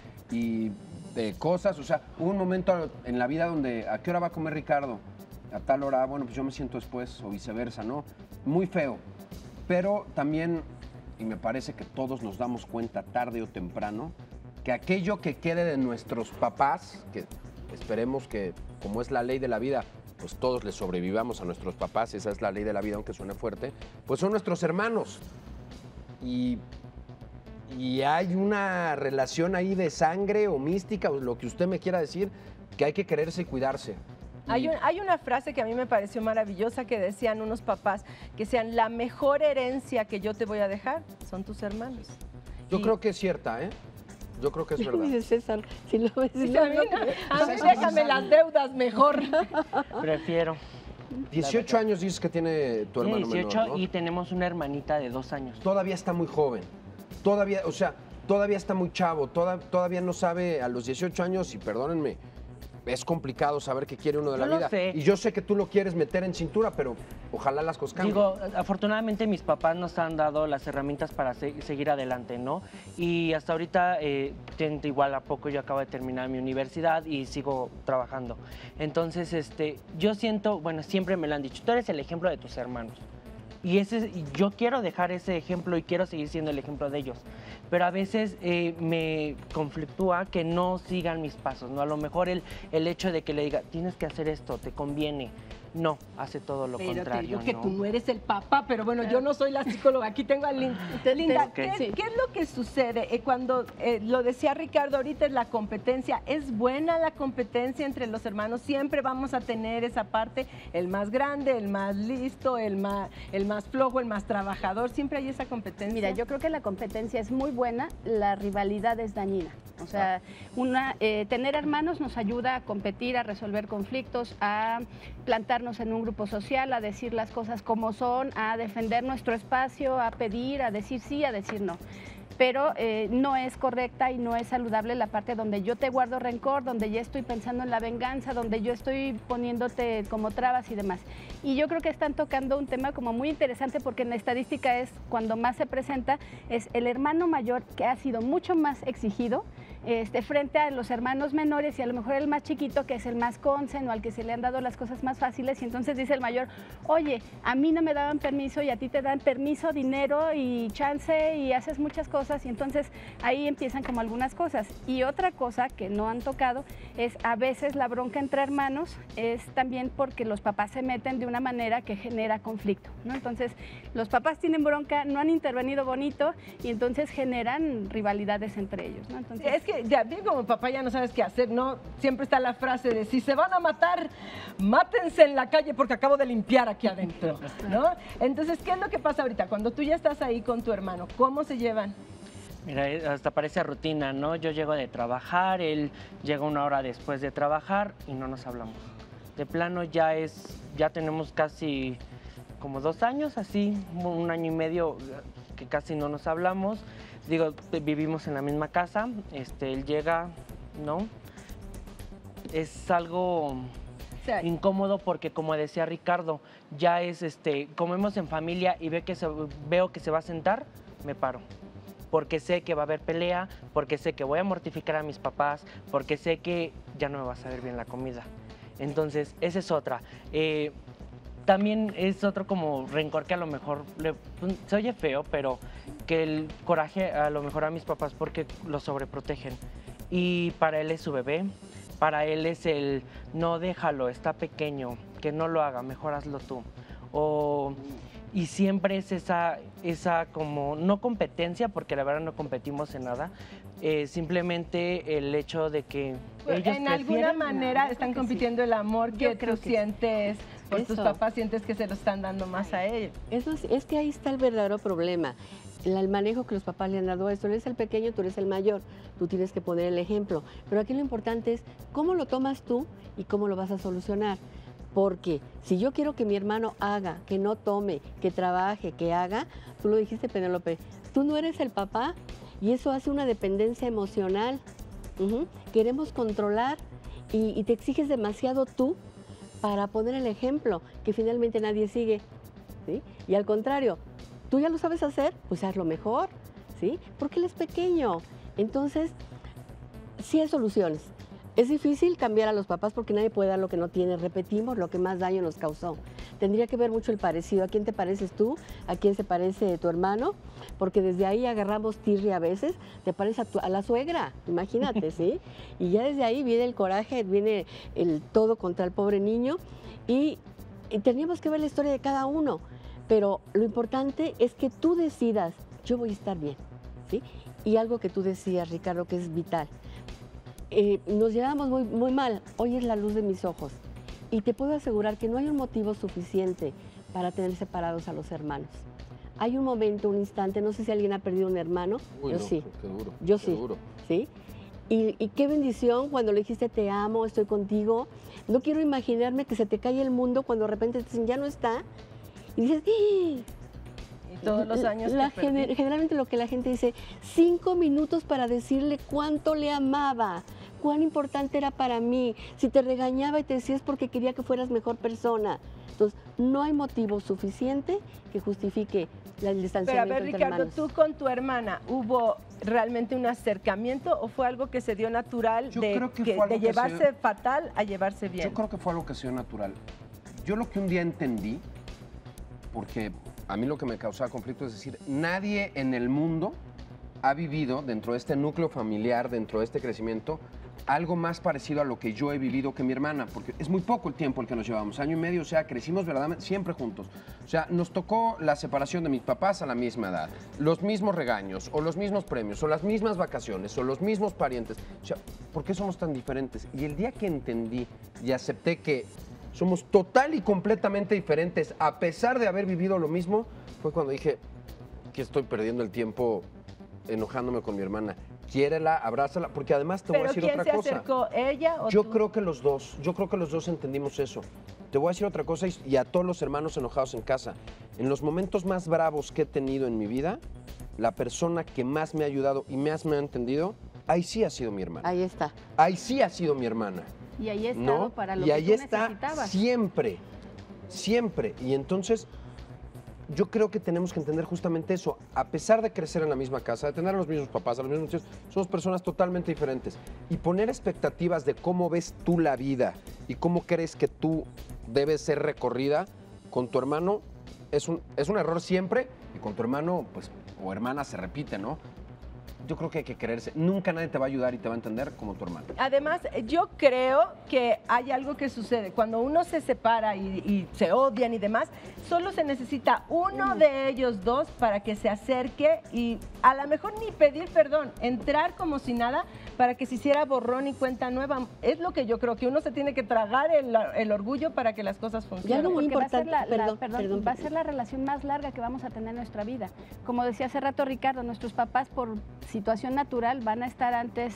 cosas. O sea, hubo un momento en la vida donde, ¿a qué hora va a comer Ricardo? A tal hora, bueno, pues yo me siento después o viceversa, ¿no? Muy feo. Pero también, y me parece que todos nos damos cuenta tarde o temprano, que aquello que quede de nuestros papás, que esperemos que, como es la ley de la vida, pues todos les sobrevivamos a nuestros papás, esa es la ley de la vida, aunque suene fuerte, pues son nuestros hermanos. Y hay una relación ahí de sangre o mística, o lo que usted me quiera decir, que hay que quererse y cuidarse. Hay una frase que a mí me pareció maravillosa que decían unos papás, que decían, la mejor herencia que yo te voy a dejar son tus hermanos. Yo creo que es cierta, ¿eh? Yo creo que es verdad. Dice César, si lo ves, Sí, a mí déjame las deudas mejor. Prefiero. 18 años dices que tiene tu hermano 18 menor, ¿no? y tenemos una hermanita de 2 años. Todavía está muy joven. Todavía, o sea, todavía está muy chavo. Todavía no sabe a los 18 años, y perdónenme, es complicado saber qué quiere uno de la Yo lo vida. sé. Y yo sé que tú lo quieres meter en cintura, pero ojalá las cosas cambien. Digo, afortunadamente mis papás nos han dado las herramientas para seguir adelante, ¿no? Y hasta ahorita, igual a poco yo acabo de terminar mi universidad y sigo trabajando. Entonces, yo siento, bueno, siempre me lo han dicho, tú eres el ejemplo de tus hermanos. Y yo quiero dejar ese ejemplo y quiero seguir siendo el ejemplo de ellos. Pero a veces me conflictúa que no sigan mis pasos, ¿no? A lo mejor el hecho de que le diga, tienes que hacer esto, te conviene. No, hace todo lo Pero contrario, te digo que ¿no? tú no eres el papá, pero bueno, yo no soy la psicóloga. Aquí tengo a Linda. Linda, Ok. ¿qué es lo que sucede cuando, lo decía Ricardo ahorita, es la competencia? ¿Es buena la competencia entre los hermanos? Siempre vamos a tener esa parte, el más grande, el más listo, el más flojo, el más trabajador. Siempre hay esa competencia. Mira, yo creo que la competencia es muy buena, la rivalidad es dañina. O sea, tener hermanos nos ayuda a competir, a resolver conflictos, a plantarnos en un grupo social, a decir las cosas como son, a defender nuestro espacio, a pedir, a decir sí, a decir no. Pero no es correcta y no es saludable la parte donde yo te guardo rencor, donde ya estoy pensando en la venganza, donde yo estoy poniéndote como trabas y demás. Y yo creo que están tocando un tema como muy interesante porque en la estadística es cuando más se presenta, es el hermano mayor que ha sido mucho más exigido frente a los hermanos menores y a lo mejor el más chiquito que es el más consen o al que se le han dado las cosas más fáciles y entonces dice el mayor, oye, a mí no me daban permiso y a ti te dan permiso, dinero y chance y haces muchas cosas y entonces ahí empiezan como algunas cosas. Y otra cosa que no han tocado es a veces la bronca entre hermanos es también porque los papás se meten de una manera que genera conflicto, ¿no? Entonces los papás tienen bronca, no han intervenido bonito y entonces generan rivalidades entre ellos, ¿no? Entonces, es que ya bien como papá ya no sabes qué hacer, ¿no? Siempre está la frase de si se van a matar, mátense en la calle porque acabo de limpiar aquí adentro, ¿no? Entonces, ¿qué es lo que pasa ahorita? Cuando tú ya estás ahí con tu hermano, ¿cómo se llevan? Mira, hasta parece rutina, ¿no? Yo llego de trabajar, él llega 1 hora después de trabajar y no nos hablamos. De plano ya tenemos casi como 2 años, así, 1 año y medio que casi no nos hablamos. Digo, vivimos en la misma casa, él llega, ¿no? Es algo incómodo porque, como decía Ricardo, ya es, comemos en familia y veo que se va a sentar, me paro. Porque sé que va a haber pelea, porque sé que voy a mortificar a mis papás, porque sé que ya no me va a saber bien la comida. Entonces, esa es otra. También es otro como rencor que a lo mejor se oye feo, pero que el coraje a lo mejor a mis papás porque los sobreprotegen. Y para él es su bebé, para él es el no déjalo, está pequeño, que no lo haga, mejor hazlo tú. Y siempre es esa como, no competencia, porque la verdad no competimos en nada, simplemente el hecho de que ellos en alguna manera están compitiendo el amor que tú sientes por tus papás, sientes que se lo están dando más a ellos. Es que ahí está el verdadero problema. El manejo que los papás le han dado a esto. Tú eres el pequeño, tú eres el mayor, tú tienes que poner el ejemplo. Pero aquí lo importante es cómo lo tomas tú y cómo lo vas a solucionar. Porque si yo quiero que mi hermano haga, que no tome, que trabaje, que haga, tú lo dijiste, Penélope, tú no eres el papá y eso hace una dependencia emocional. Queremos controlar y te exiges demasiado tú para poner el ejemplo que finalmente nadie sigue. ¿sí? Y al contrario, tú ya lo sabes hacer, pues hazlo mejor, ¿sí? Porque él es pequeño. Entonces, sí hay soluciones. Es difícil cambiar a los papás porque nadie puede dar lo que no tiene. Repetimos lo que más daño nos causó. Tendría que ver mucho el parecido. ¿A quién te pareces tú? ¿A quién se parece tu hermano? Porque desde ahí agarramos tirria a veces. Te parece a la suegra, imagínate, ¿sí? Y ya desde ahí viene el coraje, viene el todo contra el pobre niño. Y teníamos que ver la historia de cada uno. Pero lo importante es que tú decidas, yo voy a estar bien, ¿sí? Y algo que tú decías, Ricardo, que es vital. Nos llevamos muy mal, hoy es la luz de mis ojos. Y te puedo asegurar que no hay un motivo suficiente para tener separados a los hermanos. Hay un momento, un instante, no sé si alguien ha perdido un hermano, Uy, yo no, sí. qué duro, Yo qué sí, duro. ¿sí? Y qué bendición cuando le dijiste te amo, estoy contigo. No quiero imaginarme que se te cae el mundo cuando de repente te dicen ya no está. Y dices, ¡ah! Y todos los años que perdí. Generalmente lo que la gente dice, 5 minutos para decirle cuánto le amaba, cuán importante era para mí. Si te regañaba y te decía es porque quería que fueras mejor persona. Entonces, no hay motivo suficiente que justifique el distanciamiento Pero a ver, entre Ricardo, hermanos. ¿tú con tu hermana hubo realmente un acercamiento o fue algo que se dio natural Yo creo que fue algo de que llevarse se- fatal a llevarse bien? Yo creo que fue algo que se dio natural. Yo lo que un día entendí, porque a mí lo que me causaba conflicto es decir, nadie en el mundo ha vivido dentro de este núcleo familiar, dentro de este crecimiento, algo más parecido a lo que yo he vivido que mi hermana, porque es muy poco el tiempo el que nos llevamos, año y medio, o sea, crecimos verdaderamente siempre juntos. O sea, nos tocó la separación de mis papás a la misma edad, los mismos regaños, o los mismos premios, o las mismas vacaciones, o los mismos parientes. O sea, ¿por qué somos tan diferentes? Y el día que entendí y acepté que somos total y completamente diferentes, a pesar de haber vivido lo mismo, fue cuando dije que estoy perdiendo el tiempo enojándome con mi hermana. Quiérela, abrázala, porque además te voy a decir otra ¿Pero quién cosa. se acercó, ella o Yo tú? creo que los dos entendimos eso. Te voy a decir otra cosa y a todos los hermanos enojados en casa. En los momentos más bravos que he tenido en mi vida, la persona que más me ha ayudado y más me ha entendido, ahí sí ha sido mi hermana. Ahí está. Ahí sí ha sido mi hermana. Y ahí he estado ¿No? para lo Y que ahí tú está necesitabas. siempre, siempre. Y entonces yo creo que tenemos que entender justamente eso. A pesar de crecer en la misma casa, de tener a los mismos papás, a los mismos tíos, somos personas totalmente diferentes. Y poner expectativas de cómo ves tú la vida y cómo crees que tú debes ser recorrida con tu hermano es un error siempre. Y con tu hermano, pues, o hermana se repite, ¿no? Yo creo que hay que quererse. Nunca nadie te va a ayudar y te va a entender como tu hermano. Además, yo creo que hay algo que sucede. Cuando uno se separa y se odian y demás, solo se necesita uno de ellos dos para que se acerque y a lo mejor ni pedir perdón, entrar como si nada para que se hiciera borrón y cuenta nueva. Es lo que yo creo, que uno se tiene que tragar el orgullo para que las cosas funcionen. Porque va a ser perdón, va a ser la relación más larga que vamos a tener en nuestra vida. Como decía hace rato Ricardo, nuestros papás por situación natural van a estar antes,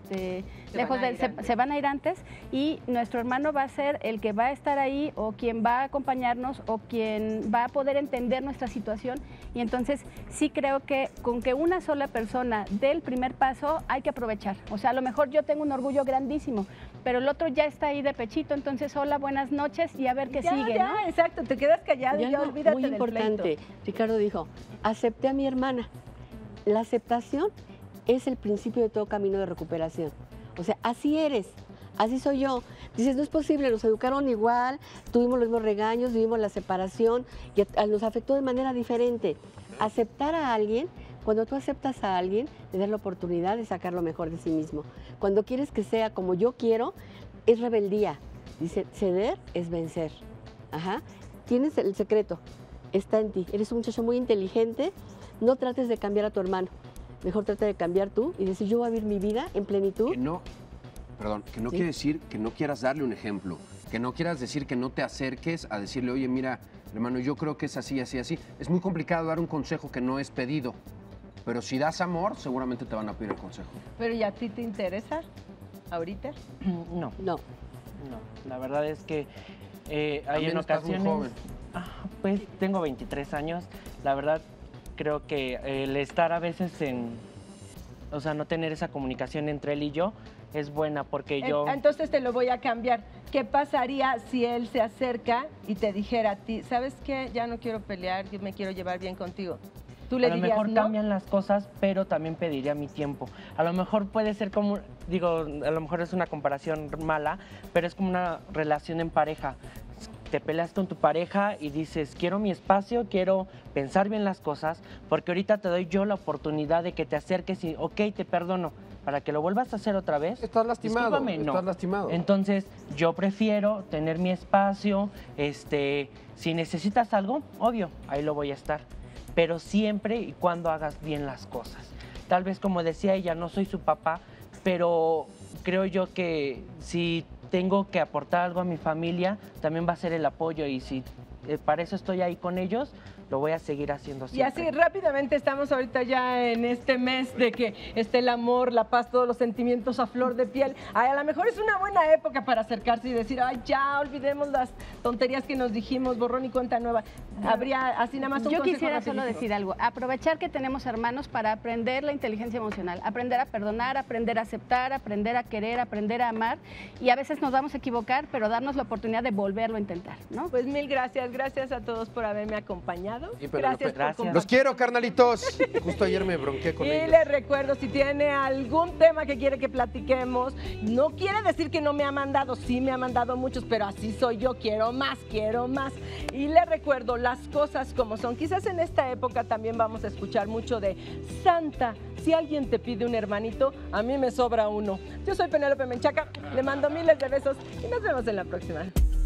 lejos se van a ir antes, y nuestro hermano va a ser el que va a estar ahí o quien va a acompañarnos o quien va a poder entender nuestra situación. Y entonces sí creo que con que una sola persona dé el primer paso hay que aprovechar. O sea, a lo mejor yo tengo un orgullo grandísimo, pero el otro ya está ahí de pechito, entonces hola, buenas noches y a ver qué sigue, ¿no? Exacto, te quedas callado y ya algo olvídate muy del importante, pleito. Ricardo dijo, acepté a mi hermana. La aceptación es el principio de todo camino de recuperación. O sea, así eres, así soy yo. Dices, no es posible, nos educaron igual, tuvimos los mismos regaños, vivimos la separación y nos afectó de manera diferente. Aceptar a alguien, cuando tú aceptas a alguien, le das la oportunidad de sacar lo mejor de sí mismo. Cuando quieres que sea como yo quiero, es rebeldía. Dice, ceder es vencer. Ajá. Tienes el secreto, está en ti. Eres un muchacho muy inteligente, no trates de cambiar a tu hermano. Mejor trata de cambiar tú y decir, yo voy a vivir mi vida en plenitud. Que no quiere decir que no quieras darle un ejemplo, que no quieras decir que no te acerques a decirle, oye, mira, hermano, yo creo que es así, así, así. Es muy complicado dar un consejo que no es pedido, pero si das amor, seguramente te van a pedir el consejo. Pero ¿y a ti te interesa ahorita? No. No. No, la verdad es que hay También en estás muy ocasiones... joven. Pues tengo 23 años, la verdad creo que el estar a veces o sea, no tener esa comunicación entre él y yo, es buena porque yo... Entonces te lo voy a cambiar. ¿Qué pasaría si él se acerca y te dijera a ti, ¿sabes qué? Ya no quiero pelear, yo me quiero llevar bien contigo. ¿Tú le dirías a lo mejor no? cambian las cosas, pero también pediría mi tiempo. A lo mejor puede ser como, digo, a lo mejor es una comparación mala, pero es como una relación en pareja. Te peleas con tu pareja y dices, quiero mi espacio, quiero pensar bien las cosas, porque ahorita te doy yo la oportunidad de que te acerques y, ok, te perdono, para que lo vuelvas a hacer otra vez. Estás lastimado, Discúlpame, no. estás lastimado. Entonces, yo prefiero tener mi espacio, si necesitas algo, obvio, ahí lo voy a estar. Pero siempre y cuando hagas bien las cosas. Tal vez, como decía ella, no soy su papá, pero creo yo que si tengo que aportar algo a mi familia, también va a ser el apoyo, y si para eso estoy ahí con ellos, lo voy a seguir haciendo siempre. Y así rápidamente estamos ahorita ya en este mes de que esté el amor, la paz, todos los sentimientos a flor de piel. Ay, a lo mejor es una buena época para acercarse y decir, ay, ya, olvidemos las tonterías que nos dijimos, borrón y cuenta nueva. Habría así nada más un Yo consejo quisiera solo rapidísimo. decir algo, aprovechar que tenemos hermanos para aprender la inteligencia emocional, aprender a perdonar, aprender a aceptar, aprender a querer, aprender a amar, y a veces nos vamos a equivocar, pero darnos la oportunidad de volverlo a intentar, ¿no? Pues mil gracias, gracias a todos por haberme acompañado. Y Gracias por compartir. Los quiero, carnalitos. Justo ayer me bronqué con Y ellos. les recuerdo, si tiene algún tema que quiere que platiquemos, no quiere decir que no me ha mandado, sí me ha mandado muchos, pero así soy yo, quiero más, quiero más. Y les recuerdo las cosas como son. Quizás en esta época también vamos a escuchar mucho de Santa. Si alguien te pide un hermanito, a mí me sobra uno. Yo soy Penélope Menchaca, le mando miles de besos y nos vemos en la próxima.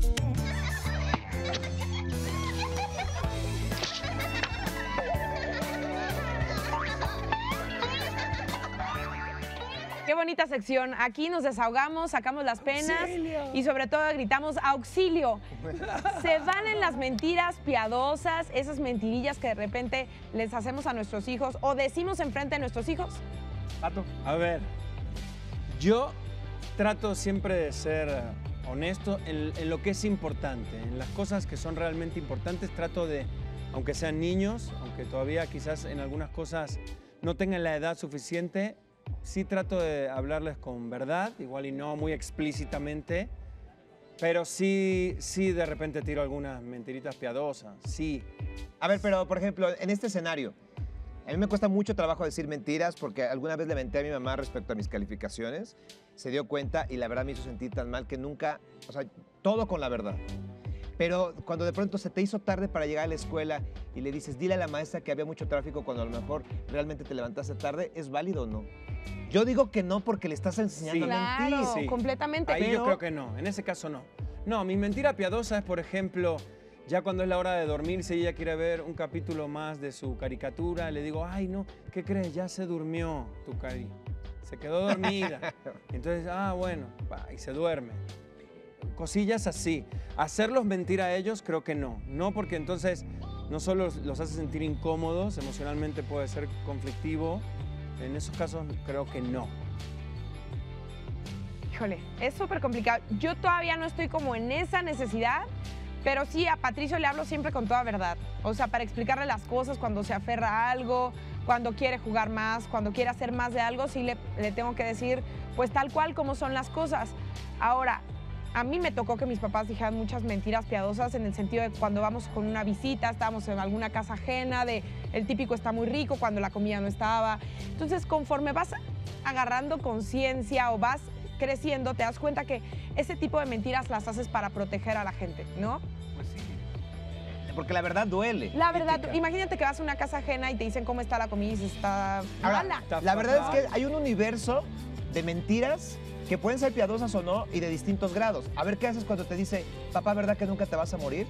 Qué bonita sección. Aquí nos desahogamos, sacamos las penas ¡Auxilio! Y sobre todo gritamos ¡auxilio! Se valen las mentiras piadosas, esas mentirillas que de repente les hacemos a nuestros hijos o decimos enfrente de nuestros hijos. Pato. A ver, yo trato siempre de ser honesto en lo que es importante, en las cosas que son realmente importantes. Trato de, aunque sean niños, aunque todavía quizás en algunas cosas no tengan la edad suficiente, sí trato de hablarles con verdad, igual y no muy explícitamente, pero sí de repente tiro algunas mentiritas piadosas, sí. A ver, pero por ejemplo, en este escenario, a mí me cuesta mucho trabajo decir mentiras porque alguna vez le menté a mi mamá respecto a mis calificaciones, se dio cuenta y la verdad me hizo sentir tan mal que nunca, o sea, todo con la verdad. Pero cuando de pronto se te hizo tarde para llegar a la escuela y le dices, dile a la maestra que había mucho tráfico cuando a lo mejor realmente te levantaste tarde, ¿es válido o no? Yo digo que no porque le estás enseñando a mentir. Claro, completamente. Ahí yo creo que no, en ese caso no. No, mi mentira piadosa es, por ejemplo, ya cuando es la hora de dormir, si ella quiere ver un capítulo más de su caricatura, le digo, ay no, ¿qué crees? Ya se durmió tu cari. Se quedó dormida. Entonces, bueno, y se duerme. Cosillas así. Hacerlos mentir a ellos, creo que no. No, porque entonces no solo los hace sentir incómodos, emocionalmente puede ser conflictivo. En esos casos creo que no. Híjole, es súper complicado. Yo todavía no estoy como en esa necesidad, pero sí a Patricio le hablo siempre con toda verdad. O sea, para explicarle las cosas cuando se aferra a algo, cuando quiere jugar más, cuando quiere hacer más de algo, sí le tengo que decir pues tal cual como son las cosas. Ahora, a mí me tocó que mis papás dijeran muchas mentiras piadosas en el sentido de cuando vamos con una visita, estábamos en alguna casa ajena, de el típico está muy rico cuando la comida no estaba. Entonces, conforme vas agarrando conciencia o vas creciendo, te das cuenta que ese tipo de mentiras las haces para proteger a la gente, ¿no? Pues sí. Porque la verdad duele. La verdad, imagínate que vas a una casa ajena y te dicen cómo está la comida y se está mala. La verdad es que hay un universo de mentiras que pueden ser piadosas o no y de distintos grados. A ver, ¿qué haces cuando te dice, papá, ¿verdad que nunca te vas a morir?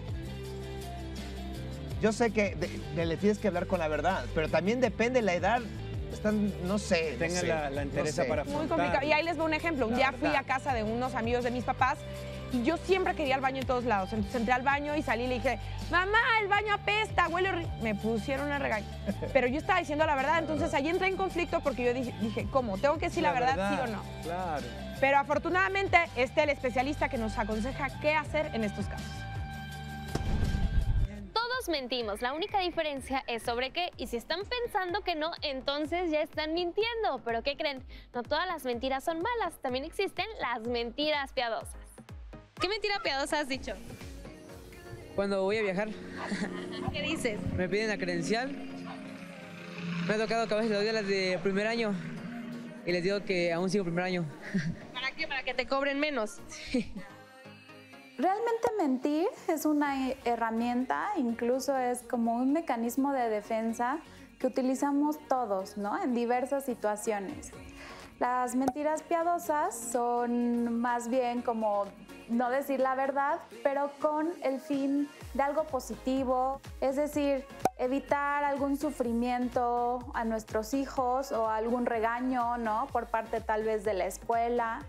Yo sé que le tienes que hablar con la verdad, pero también depende de la edad. Están, no sé. Tengan la entereza para afrontar. Muy complicado. Y ahí les doy un ejemplo. Un día fui a casa de unos amigos de mis papás y yo siempre quería el baño en todos lados. Entonces entré al baño y salí y le dije, mamá, el baño apesta, huele horrible. Me pusieron una regaña. Pero yo estaba diciendo la verdad. Entonces ahí entré en conflicto porque yo dije, ¿cómo? ¿Tengo que decir la verdad, sí o no? Claro. Pero afortunadamente está el especialista que nos aconseja qué hacer en estos casos. Todos mentimos, la única diferencia es sobre qué. Y si están pensando que no, entonces ya están mintiendo. Pero ¿qué creen? No todas las mentiras son malas, también existen las mentiras piadosas. ¿Qué mentira piadosa has dicho? Cuando voy a viajar. ¿Qué dices? Me piden la credencial. Me ha tocado que a veces les doy las de primer año y les digo que aún sigo primer año. ¿Para qué? ¿Para que te cobren menos? Realmente mentir es una herramienta, incluso es como un mecanismo de defensa que utilizamos todos, ¿no? En diversas situaciones. Las mentiras piadosas son más bien como no decir la verdad, pero con el fin de algo positivo, es decir, evitar algún sufrimiento a nuestros hijos o algún regaño, ¿no? Por parte tal vez de la escuela,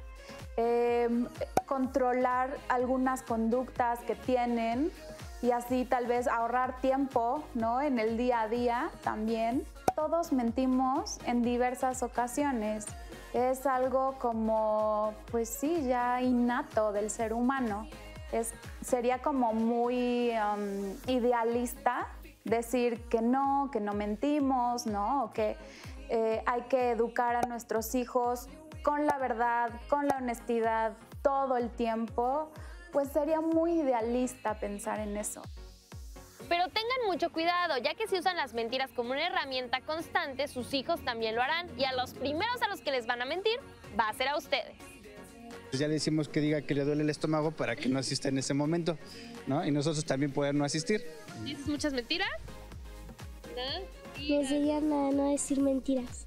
controlar algunas conductas que tienen y así tal vez ahorrar tiempo, ¿no? En el día a día también. Todos mentimos en diversas ocasiones. Es algo como, pues sí, ya innato del ser humano. Sería como muy idealista decir que no mentimos, ¿no? O que hay que educar a nuestros hijos con la verdad, con la honestidad todo el tiempo. Pues sería muy idealista pensar en eso. Pero tengan mucho cuidado, ya que si usan las mentiras como una herramienta constante, sus hijos también lo harán. Y a los primeros a los que les van a mentir, va a ser a ustedes. Ya le decimos que diga que le duele el estómago para que no asista en ese momento, ¿no? Y nosotros también poder no asistir. ¿Dices muchas mentiras? Me enseñan a no decir mentiras.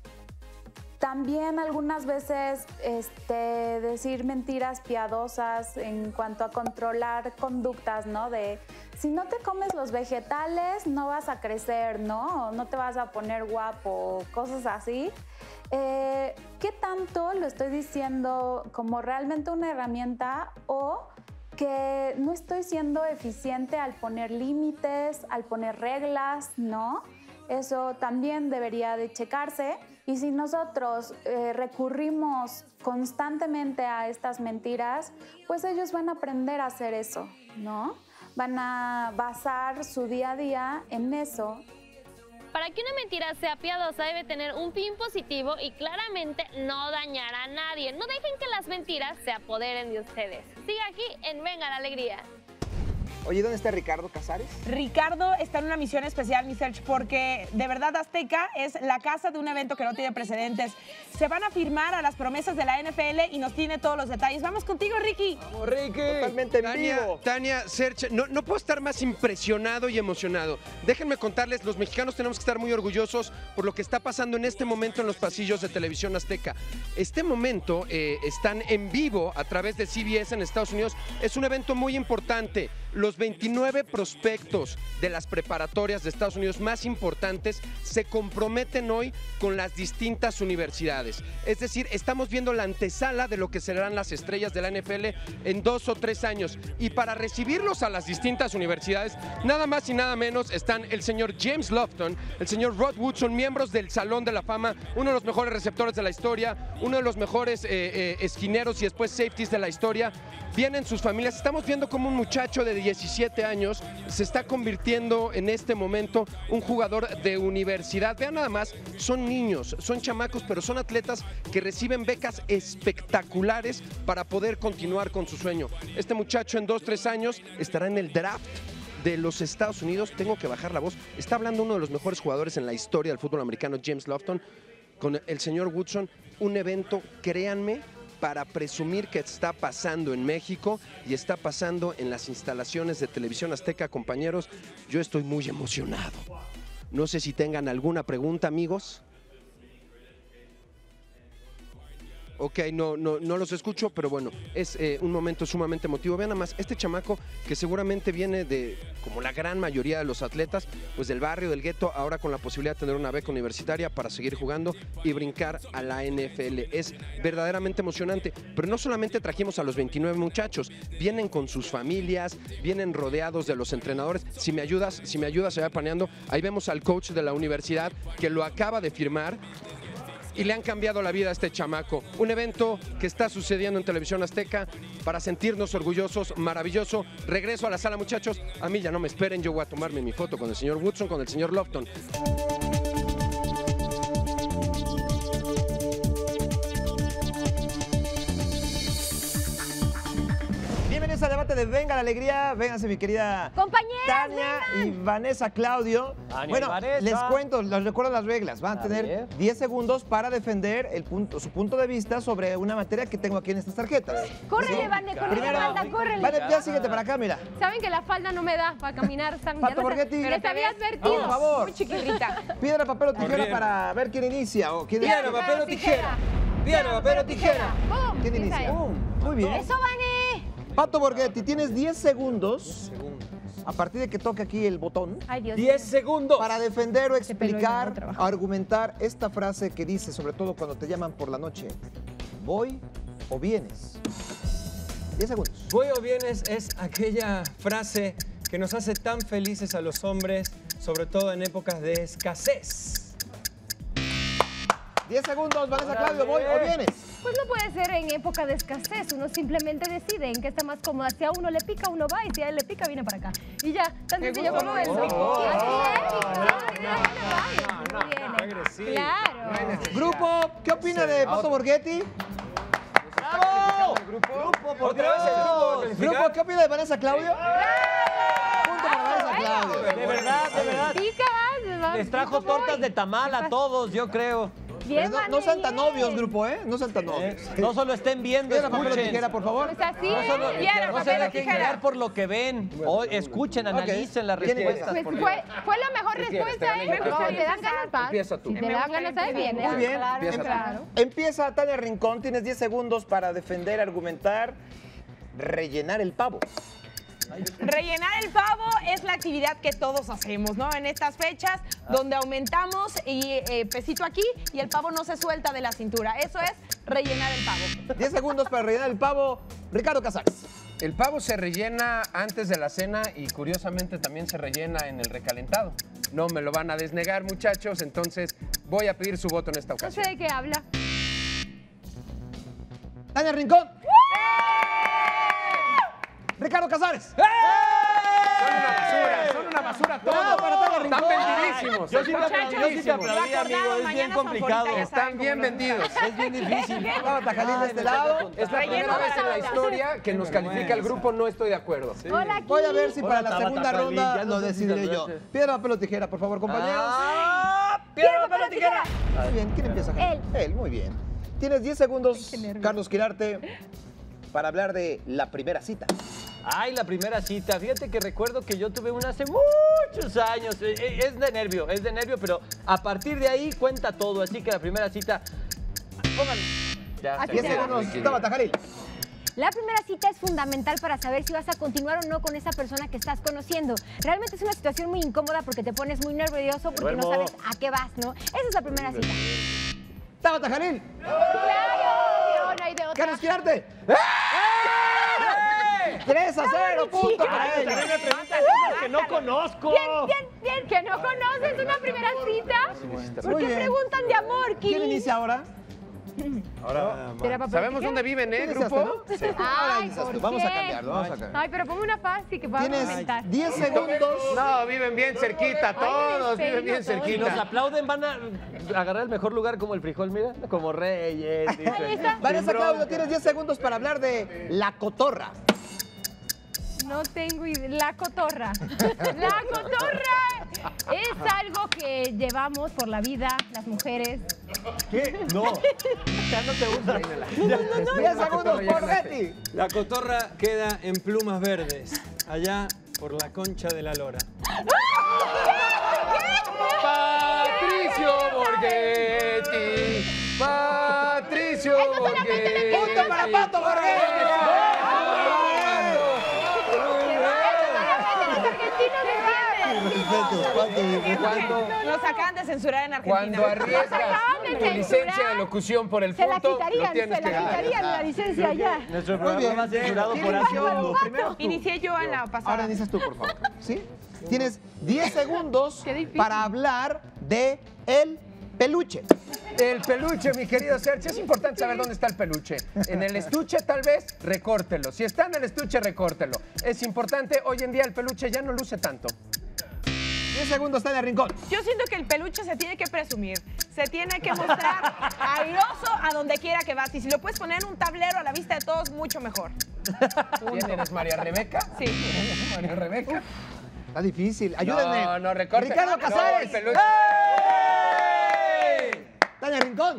También algunas veces decir mentiras piadosas en cuanto a controlar conductas, ¿no? De si no te comes los vegetales no vas a crecer, ¿no? No te vas a poner guapo, cosas así. ¿Qué tanto lo estoy diciendo como realmente una herramienta o que no estoy siendo eficiente al poner límites, al poner reglas, ¿no? Eso también debería de checarse. Y si nosotros recurrimos constantemente a estas mentiras, pues ellos van a aprender a hacer eso, ¿no? Van a basar su día a día en eso. Para que una mentira sea piadosa debe tener un fin positivo y claramente no dañar a nadie. No dejen que las mentiras se apoderen de ustedes. Siga aquí en Venga la Alegría. Oye, ¿dónde está Ricardo Casares? Ricardo está en una misión especial, mi Serge, porque de verdad Azteca es la casa de un evento que no tiene precedentes. Se van a firmar a las promesas de la NFL y nos tiene todos los detalles. Vamos contigo, Ricky. ¡Vamos, Ricky! Totalmente en vivo. Tania, Serge, no puedo estar más impresionado y emocionado. Déjenme contarles, los mexicanos tenemos que estar muy orgullosos por lo que está pasando en este momento en los pasillos de Televisión Azteca. Este momento están en vivo a través de CBS en Estados Unidos. Es un evento muy importante. Los 29 prospectos de las preparatorias de Estados Unidos más importantes se comprometen hoy con las distintas universidades. Es decir, estamos viendo la antesala de lo que serán las estrellas de la NFL en 2 o 3 años. Y para recibirlos a las distintas universidades, nada más y nada menos están el señor James Lofton, el señor Rod Woodson, miembros del Salón de la Fama, uno de los mejores receptores de la historia, uno de los mejores esquineros y después safeties de la historia. Vienen sus familias. Estamos viendo como un muchacho de 17 años se está convirtiendo en este momento un jugador de universidad. Vean nada más, son niños, son chamacos, pero son atletas que reciben becas espectaculares para poder continuar con su sueño. Este muchacho en 2-3 años estará en el draft de los Estados Unidos. Tengo que bajar la voz. Está hablando uno de los mejores jugadores en la historia del fútbol americano, James Lofton, con el señor Woodson. Un evento, créanme, para presumir que está pasando en México y está pasando en las instalaciones de Televisión Azteca. Compañeros, yo estoy muy emocionado. No sé si tengan alguna pregunta, amigos. Ok, no los escucho, pero bueno, es un momento sumamente emotivo. Vean nada más, este chamaco que seguramente viene de, como la gran mayoría de los atletas, pues del barrio, del gueto, ahora con la posibilidad de tener una beca universitaria para seguir jugando y brincar a la NFL. Es verdaderamente emocionante, pero no solamente trajimos a los 29 muchachos, vienen con sus familias, vienen rodeados de los entrenadores. Si me ayudas, se va paneando. Ahí vemos al coach de la universidad que lo acaba de firmar. y le han cambiado la vida a este chamaco. Un evento que está sucediendo en Televisión Azteca para sentirnos orgullosos, maravilloso. Regreso a la sala, muchachos. A mí ya no me esperen, yo voy a tomarme mi foto con el señor Woodson, con el señor Lofton. Bienvenidos al debate de Venga la Alegría. Vénganse, mi querida compañeras, Tania y Vanessa Claudio. Bueno, les cuento, les recuerdo las reglas. Van a tener 10 segundos para defender su punto de vista sobre una materia que tengo aquí en estas tarjetas. Córrele, Vane, Primero, córrele. Vane, ya síguete para acá, mira. Saben que la falda no me da para caminar. Pato Borghetti. Pero te había advertido. Por favor. Muy chiquitita. Piedra, papel o tijera para ver quién inicia. O quién Piedra, papel o tijera. Piedra, papel o tijera. ¿Quién inicia? Muy bien. Eso, Vane. Pato Borghetti, tienes 10 segundos. A partir de que toque aquí el botón. Ay, Dios 10 segundos. Para defender o explicar, argumentar esta frase que dice, sobre todo cuando te llaman por la noche: ¿voy o vienes? 10 segundos. Voy o vienes es aquella frase que nos hace tan felices a los hombres, sobre todo en épocas de escasez. 10 segundos, Vanessa Claudio, ¿voy o vienes? Pues no puede ser en época de escasez. Uno simplemente decide en qué está más cómoda. Si a uno le pica, uno va. Y si a él le pica, viene para acá. Y ya, tan sencillo como eso. Así es. Claro. Grupo, ¿qué opina de Pato Borghetti? ¡Bravo! Otra vez el grupo. Grupo, ¿qué opina de Vanessa Claudio? Punto para Vanessa Claudio. De verdad. Pica, Les trajo tortas de tamal a todos, yo creo. Bien, no sean tan novios, grupo, ¿eh? No sean tan novios. No solo estén viendo, Piedra, papel o escuchen. tijera, por favor. Pues así, No se dejen guiar por lo que ven. O escuchen, analicen las respuestas. Pues fue la mejor respuesta, ¿eh? Porque te dan ganas, va. Empieza tú. Si te dan ganas, ¿sabes? Viene. Muy bien. Claro. Empieza Tania Rincón, tienes 10 segundos para defender, argumentar, rellenar el pavo. Rellenar el pavo es la actividad que todos hacemos, ¿no? En estas fechas, donde aumentamos y pesito aquí y el pavo no se suelta de la cintura. Eso es rellenar el pavo. 10 segundos para rellenar el pavo. Ricardo Casares. El pavo se rellena antes de la cena y curiosamente también se rellena en el recalentado. No me lo van a desnegar, muchachos, entonces voy a pedir su voto en esta No sé ocasión. de qué habla. Tania Rincón. Ricardo Casares. Son una basura Bravo para Tania todos. Están Rincón. vendidísimos. Yo sí te aplaudí, amigo. Es bien complicado. Están bien vendidos. Es bien difícil. Vamos a Jalín de este lado. Es la primera vez en la historia que nos califica el grupo No Estoy de Acuerdo. Hola, aquí. Voy a ver si para la Tabata segunda Jalín, ronda ya no lo sé si decidiré yo. salvaste. Piedra, papel o tijera, por favor, compañeros. Piedra, papel o tijera. Muy bien, ¿quién empieza? Él, muy bien. Tienes 10 segundos, Carlos Quirarte, para hablar de la primera cita. Ay, la primera cita. Fíjate que recuerdo que yo tuve una hace muchos años. Es de nervio, pero a partir de ahí cuenta todo. Así que la primera cita... Pónganle. Ya, 10 segundos, Tabata Jalín. La primera cita es fundamental para saber si vas a continuar o no con esa persona que estás conociendo. Realmente es una situación muy incómoda porque te pones muy nervioso porque no sabes a qué vas, ¿no? Esa es la primera cita. Tabata Jalín. ¡Claro! No hay de otra. Carlos Quirarte. 3-0, punto para ella. También me preguntan cosas que no conozco. Bien, que no conoces una primera cita. ¿Por Muy qué bien. preguntan de amor, Kiri? ¿Quién inicia ahora? ¿Sabemos dónde viven, grupo? Sí. Ahora inicias tú. Vamos a cambiarlo, vamos a cambiar. Ay, pero ponme una fácil que podamos Tienes comentar. 10 segundos. No, viven bien cerquita, todos viven bien Si nos cerquita. aplauden, van a agarrar el mejor lugar como el frijol, mira. Como reyes. Ahí está. Vanessa Claudio, tienes 10 segundos para hablar de la cotorra. No tengo idea. La cotorra. La cotorra es algo que llevamos por la vida las mujeres. ¿Qué? No. Ya no te gusta. 10 segundos por Betty. La cotorra queda en Plumas Verdes, allá por la Concha de la Lora. Patricio Borghetti. Patricio Borghetti. Punto para Pato Borghetti. Nos acaban de censurar en Argentina. Cuando arriesgas tu licencia de locución por el Se la punto, lo quitarían, tienes que ganar. la licencia allá. Nuestro Muy bien. programa va censurado por ácido. Primero tú. Inicié yo en la Ahora pasada. inicias tú, por favor. ¿Sí? Tienes 10 segundos para hablar de el Peluche. El peluche, mi querido Sergio, es importante saber dónde está el peluche. En el estuche, tal vez, recórtelo. Si está en el estuche, recórtelo. Es importante, hoy en día el peluche ya no luce tanto. 10 segundos, Tania Rincón. Yo siento que el peluche se tiene que presumir, se tiene que mostrar airoso a donde quiera que vas. Y si lo puedes poner en un tablero a la vista de todos, mucho mejor. ¿Quién eres, María Rebeca? Sí. María Rebeca. Está difícil. Ayúdenme. No, recorte. Ricardo Casares. No, el peluche. Tania Rincón.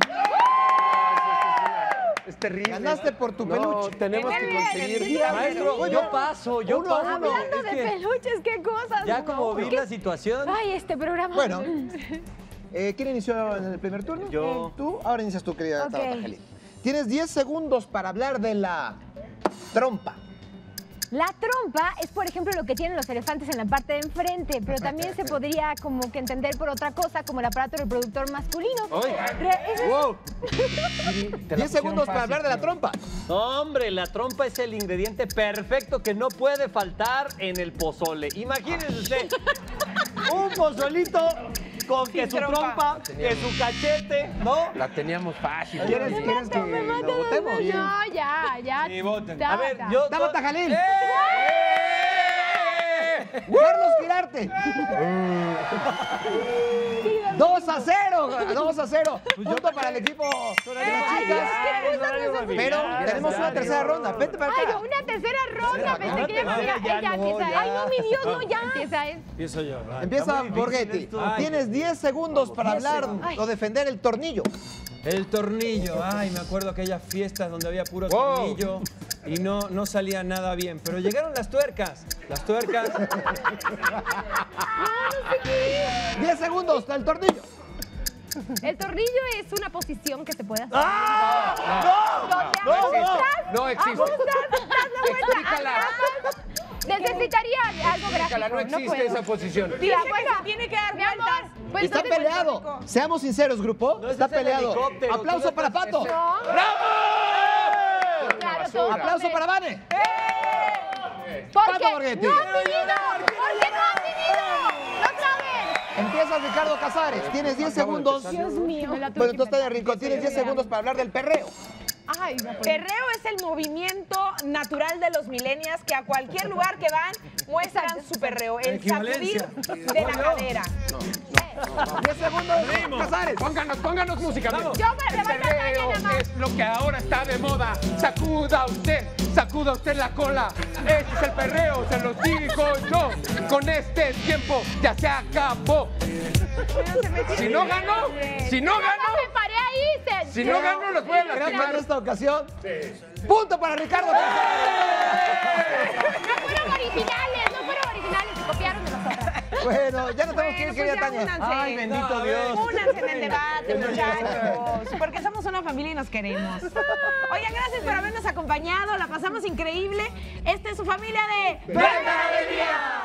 Es terrible. Ganaste por tu peluche. Tenemos que conseguir. Maestro, yo paso. Hablando Es de que peluches, qué cosas. ya como ¿no? vi la situación. Ay, este programa. Bueno, ¿quién inició en el primer turno? Yo. Tú. Ahora inicias tú, querida Ok. Tabata Jalín. Tienes 10 segundos para hablar de la trompa. La trompa es, por ejemplo, lo que tienen los elefantes en la parte de enfrente, pero también se podría como que entender por otra cosa, como el aparato reproductor masculino. Wow. 10 segundos para hablar de la trompa. No, hombre, la trompa es el ingrediente perfecto que no puede faltar en el pozole. Imagínense usted, un pozolito con que su trompa, que su cachete, ¿no? La teníamos fácil. ¿Quieres que lo votemos? No, ya. Sí, voten. A ver, yo... Tabata Jalín. Carlos Quirarte. 2-0. 2-0. Punto para el equipo de las chicas. Pero tenemos una tercera ronda. Vete para Ay, acá. una tercera ronda. Pensé que ya ya, empieza. ya. Ay, no, mi Dios, no, ya. Empieza él. Empiezo yo. Empieza Borghetti. Tienes 10 segundos para hablar o defender el tornillo. El tornillo. Ay, me acuerdo aquellas fiestas donde había puro tornillo y no salía nada bien. Pero llegaron las tuercas. Las tuercas. 10 segundos hasta el tornillo. El tornillo es una posición que se puede hacer. No existe. Explícala. Necesitaría algo Explícala, gráfico. no existe puedo. esa posición. Tira, Dice que se tiene que dar mi amor, vueltas. pues Está entonces- peleado. Seamos sinceros, grupo. No, Está ese es el peleado. helicóptero. Aplauso para Pato. No. Claro, todo Aplauso hombre. para Vane. ¿Por Pato qué? Borghetti. ¡No has vivido! ¿Por qué no has vivido? ¡Otra vez! Empieza Ricardo Casares. Tienes 10 segundos. Dios mío. Bueno, entonces Tania Rincón, tienes 10 segundos para hablar del perreo. Ay, Perreo es el movimiento natural de los millennials que a cualquier lugar que van muestran su perreo, el sacudir de la cadera. 10 segundos, Casares. Pónganos música. Vamos. Yo me voy a Perreo es lo que ahora está de moda. Sacuda usted la cola. Este es el perreo, se los digo yo. Con este tiempo ya se acabó. Si no ganó, No me paré ahí, Sergio. si no ganó, los voy a Creo que en lastimar. esta ocasión, punto para Ricardo Casares. No fueron originales, se copiaron de nosotras. Bueno, ya no tenemos que ir, Pues querida ya Tania. únanse. Ay, bendito Dios. Únanse en el debate, muchachos, porque somos una familia y nos queremos. Oigan, gracias por habernos acompañado, la pasamos increíble. Esta es su familia de... ¡Venga la alegría!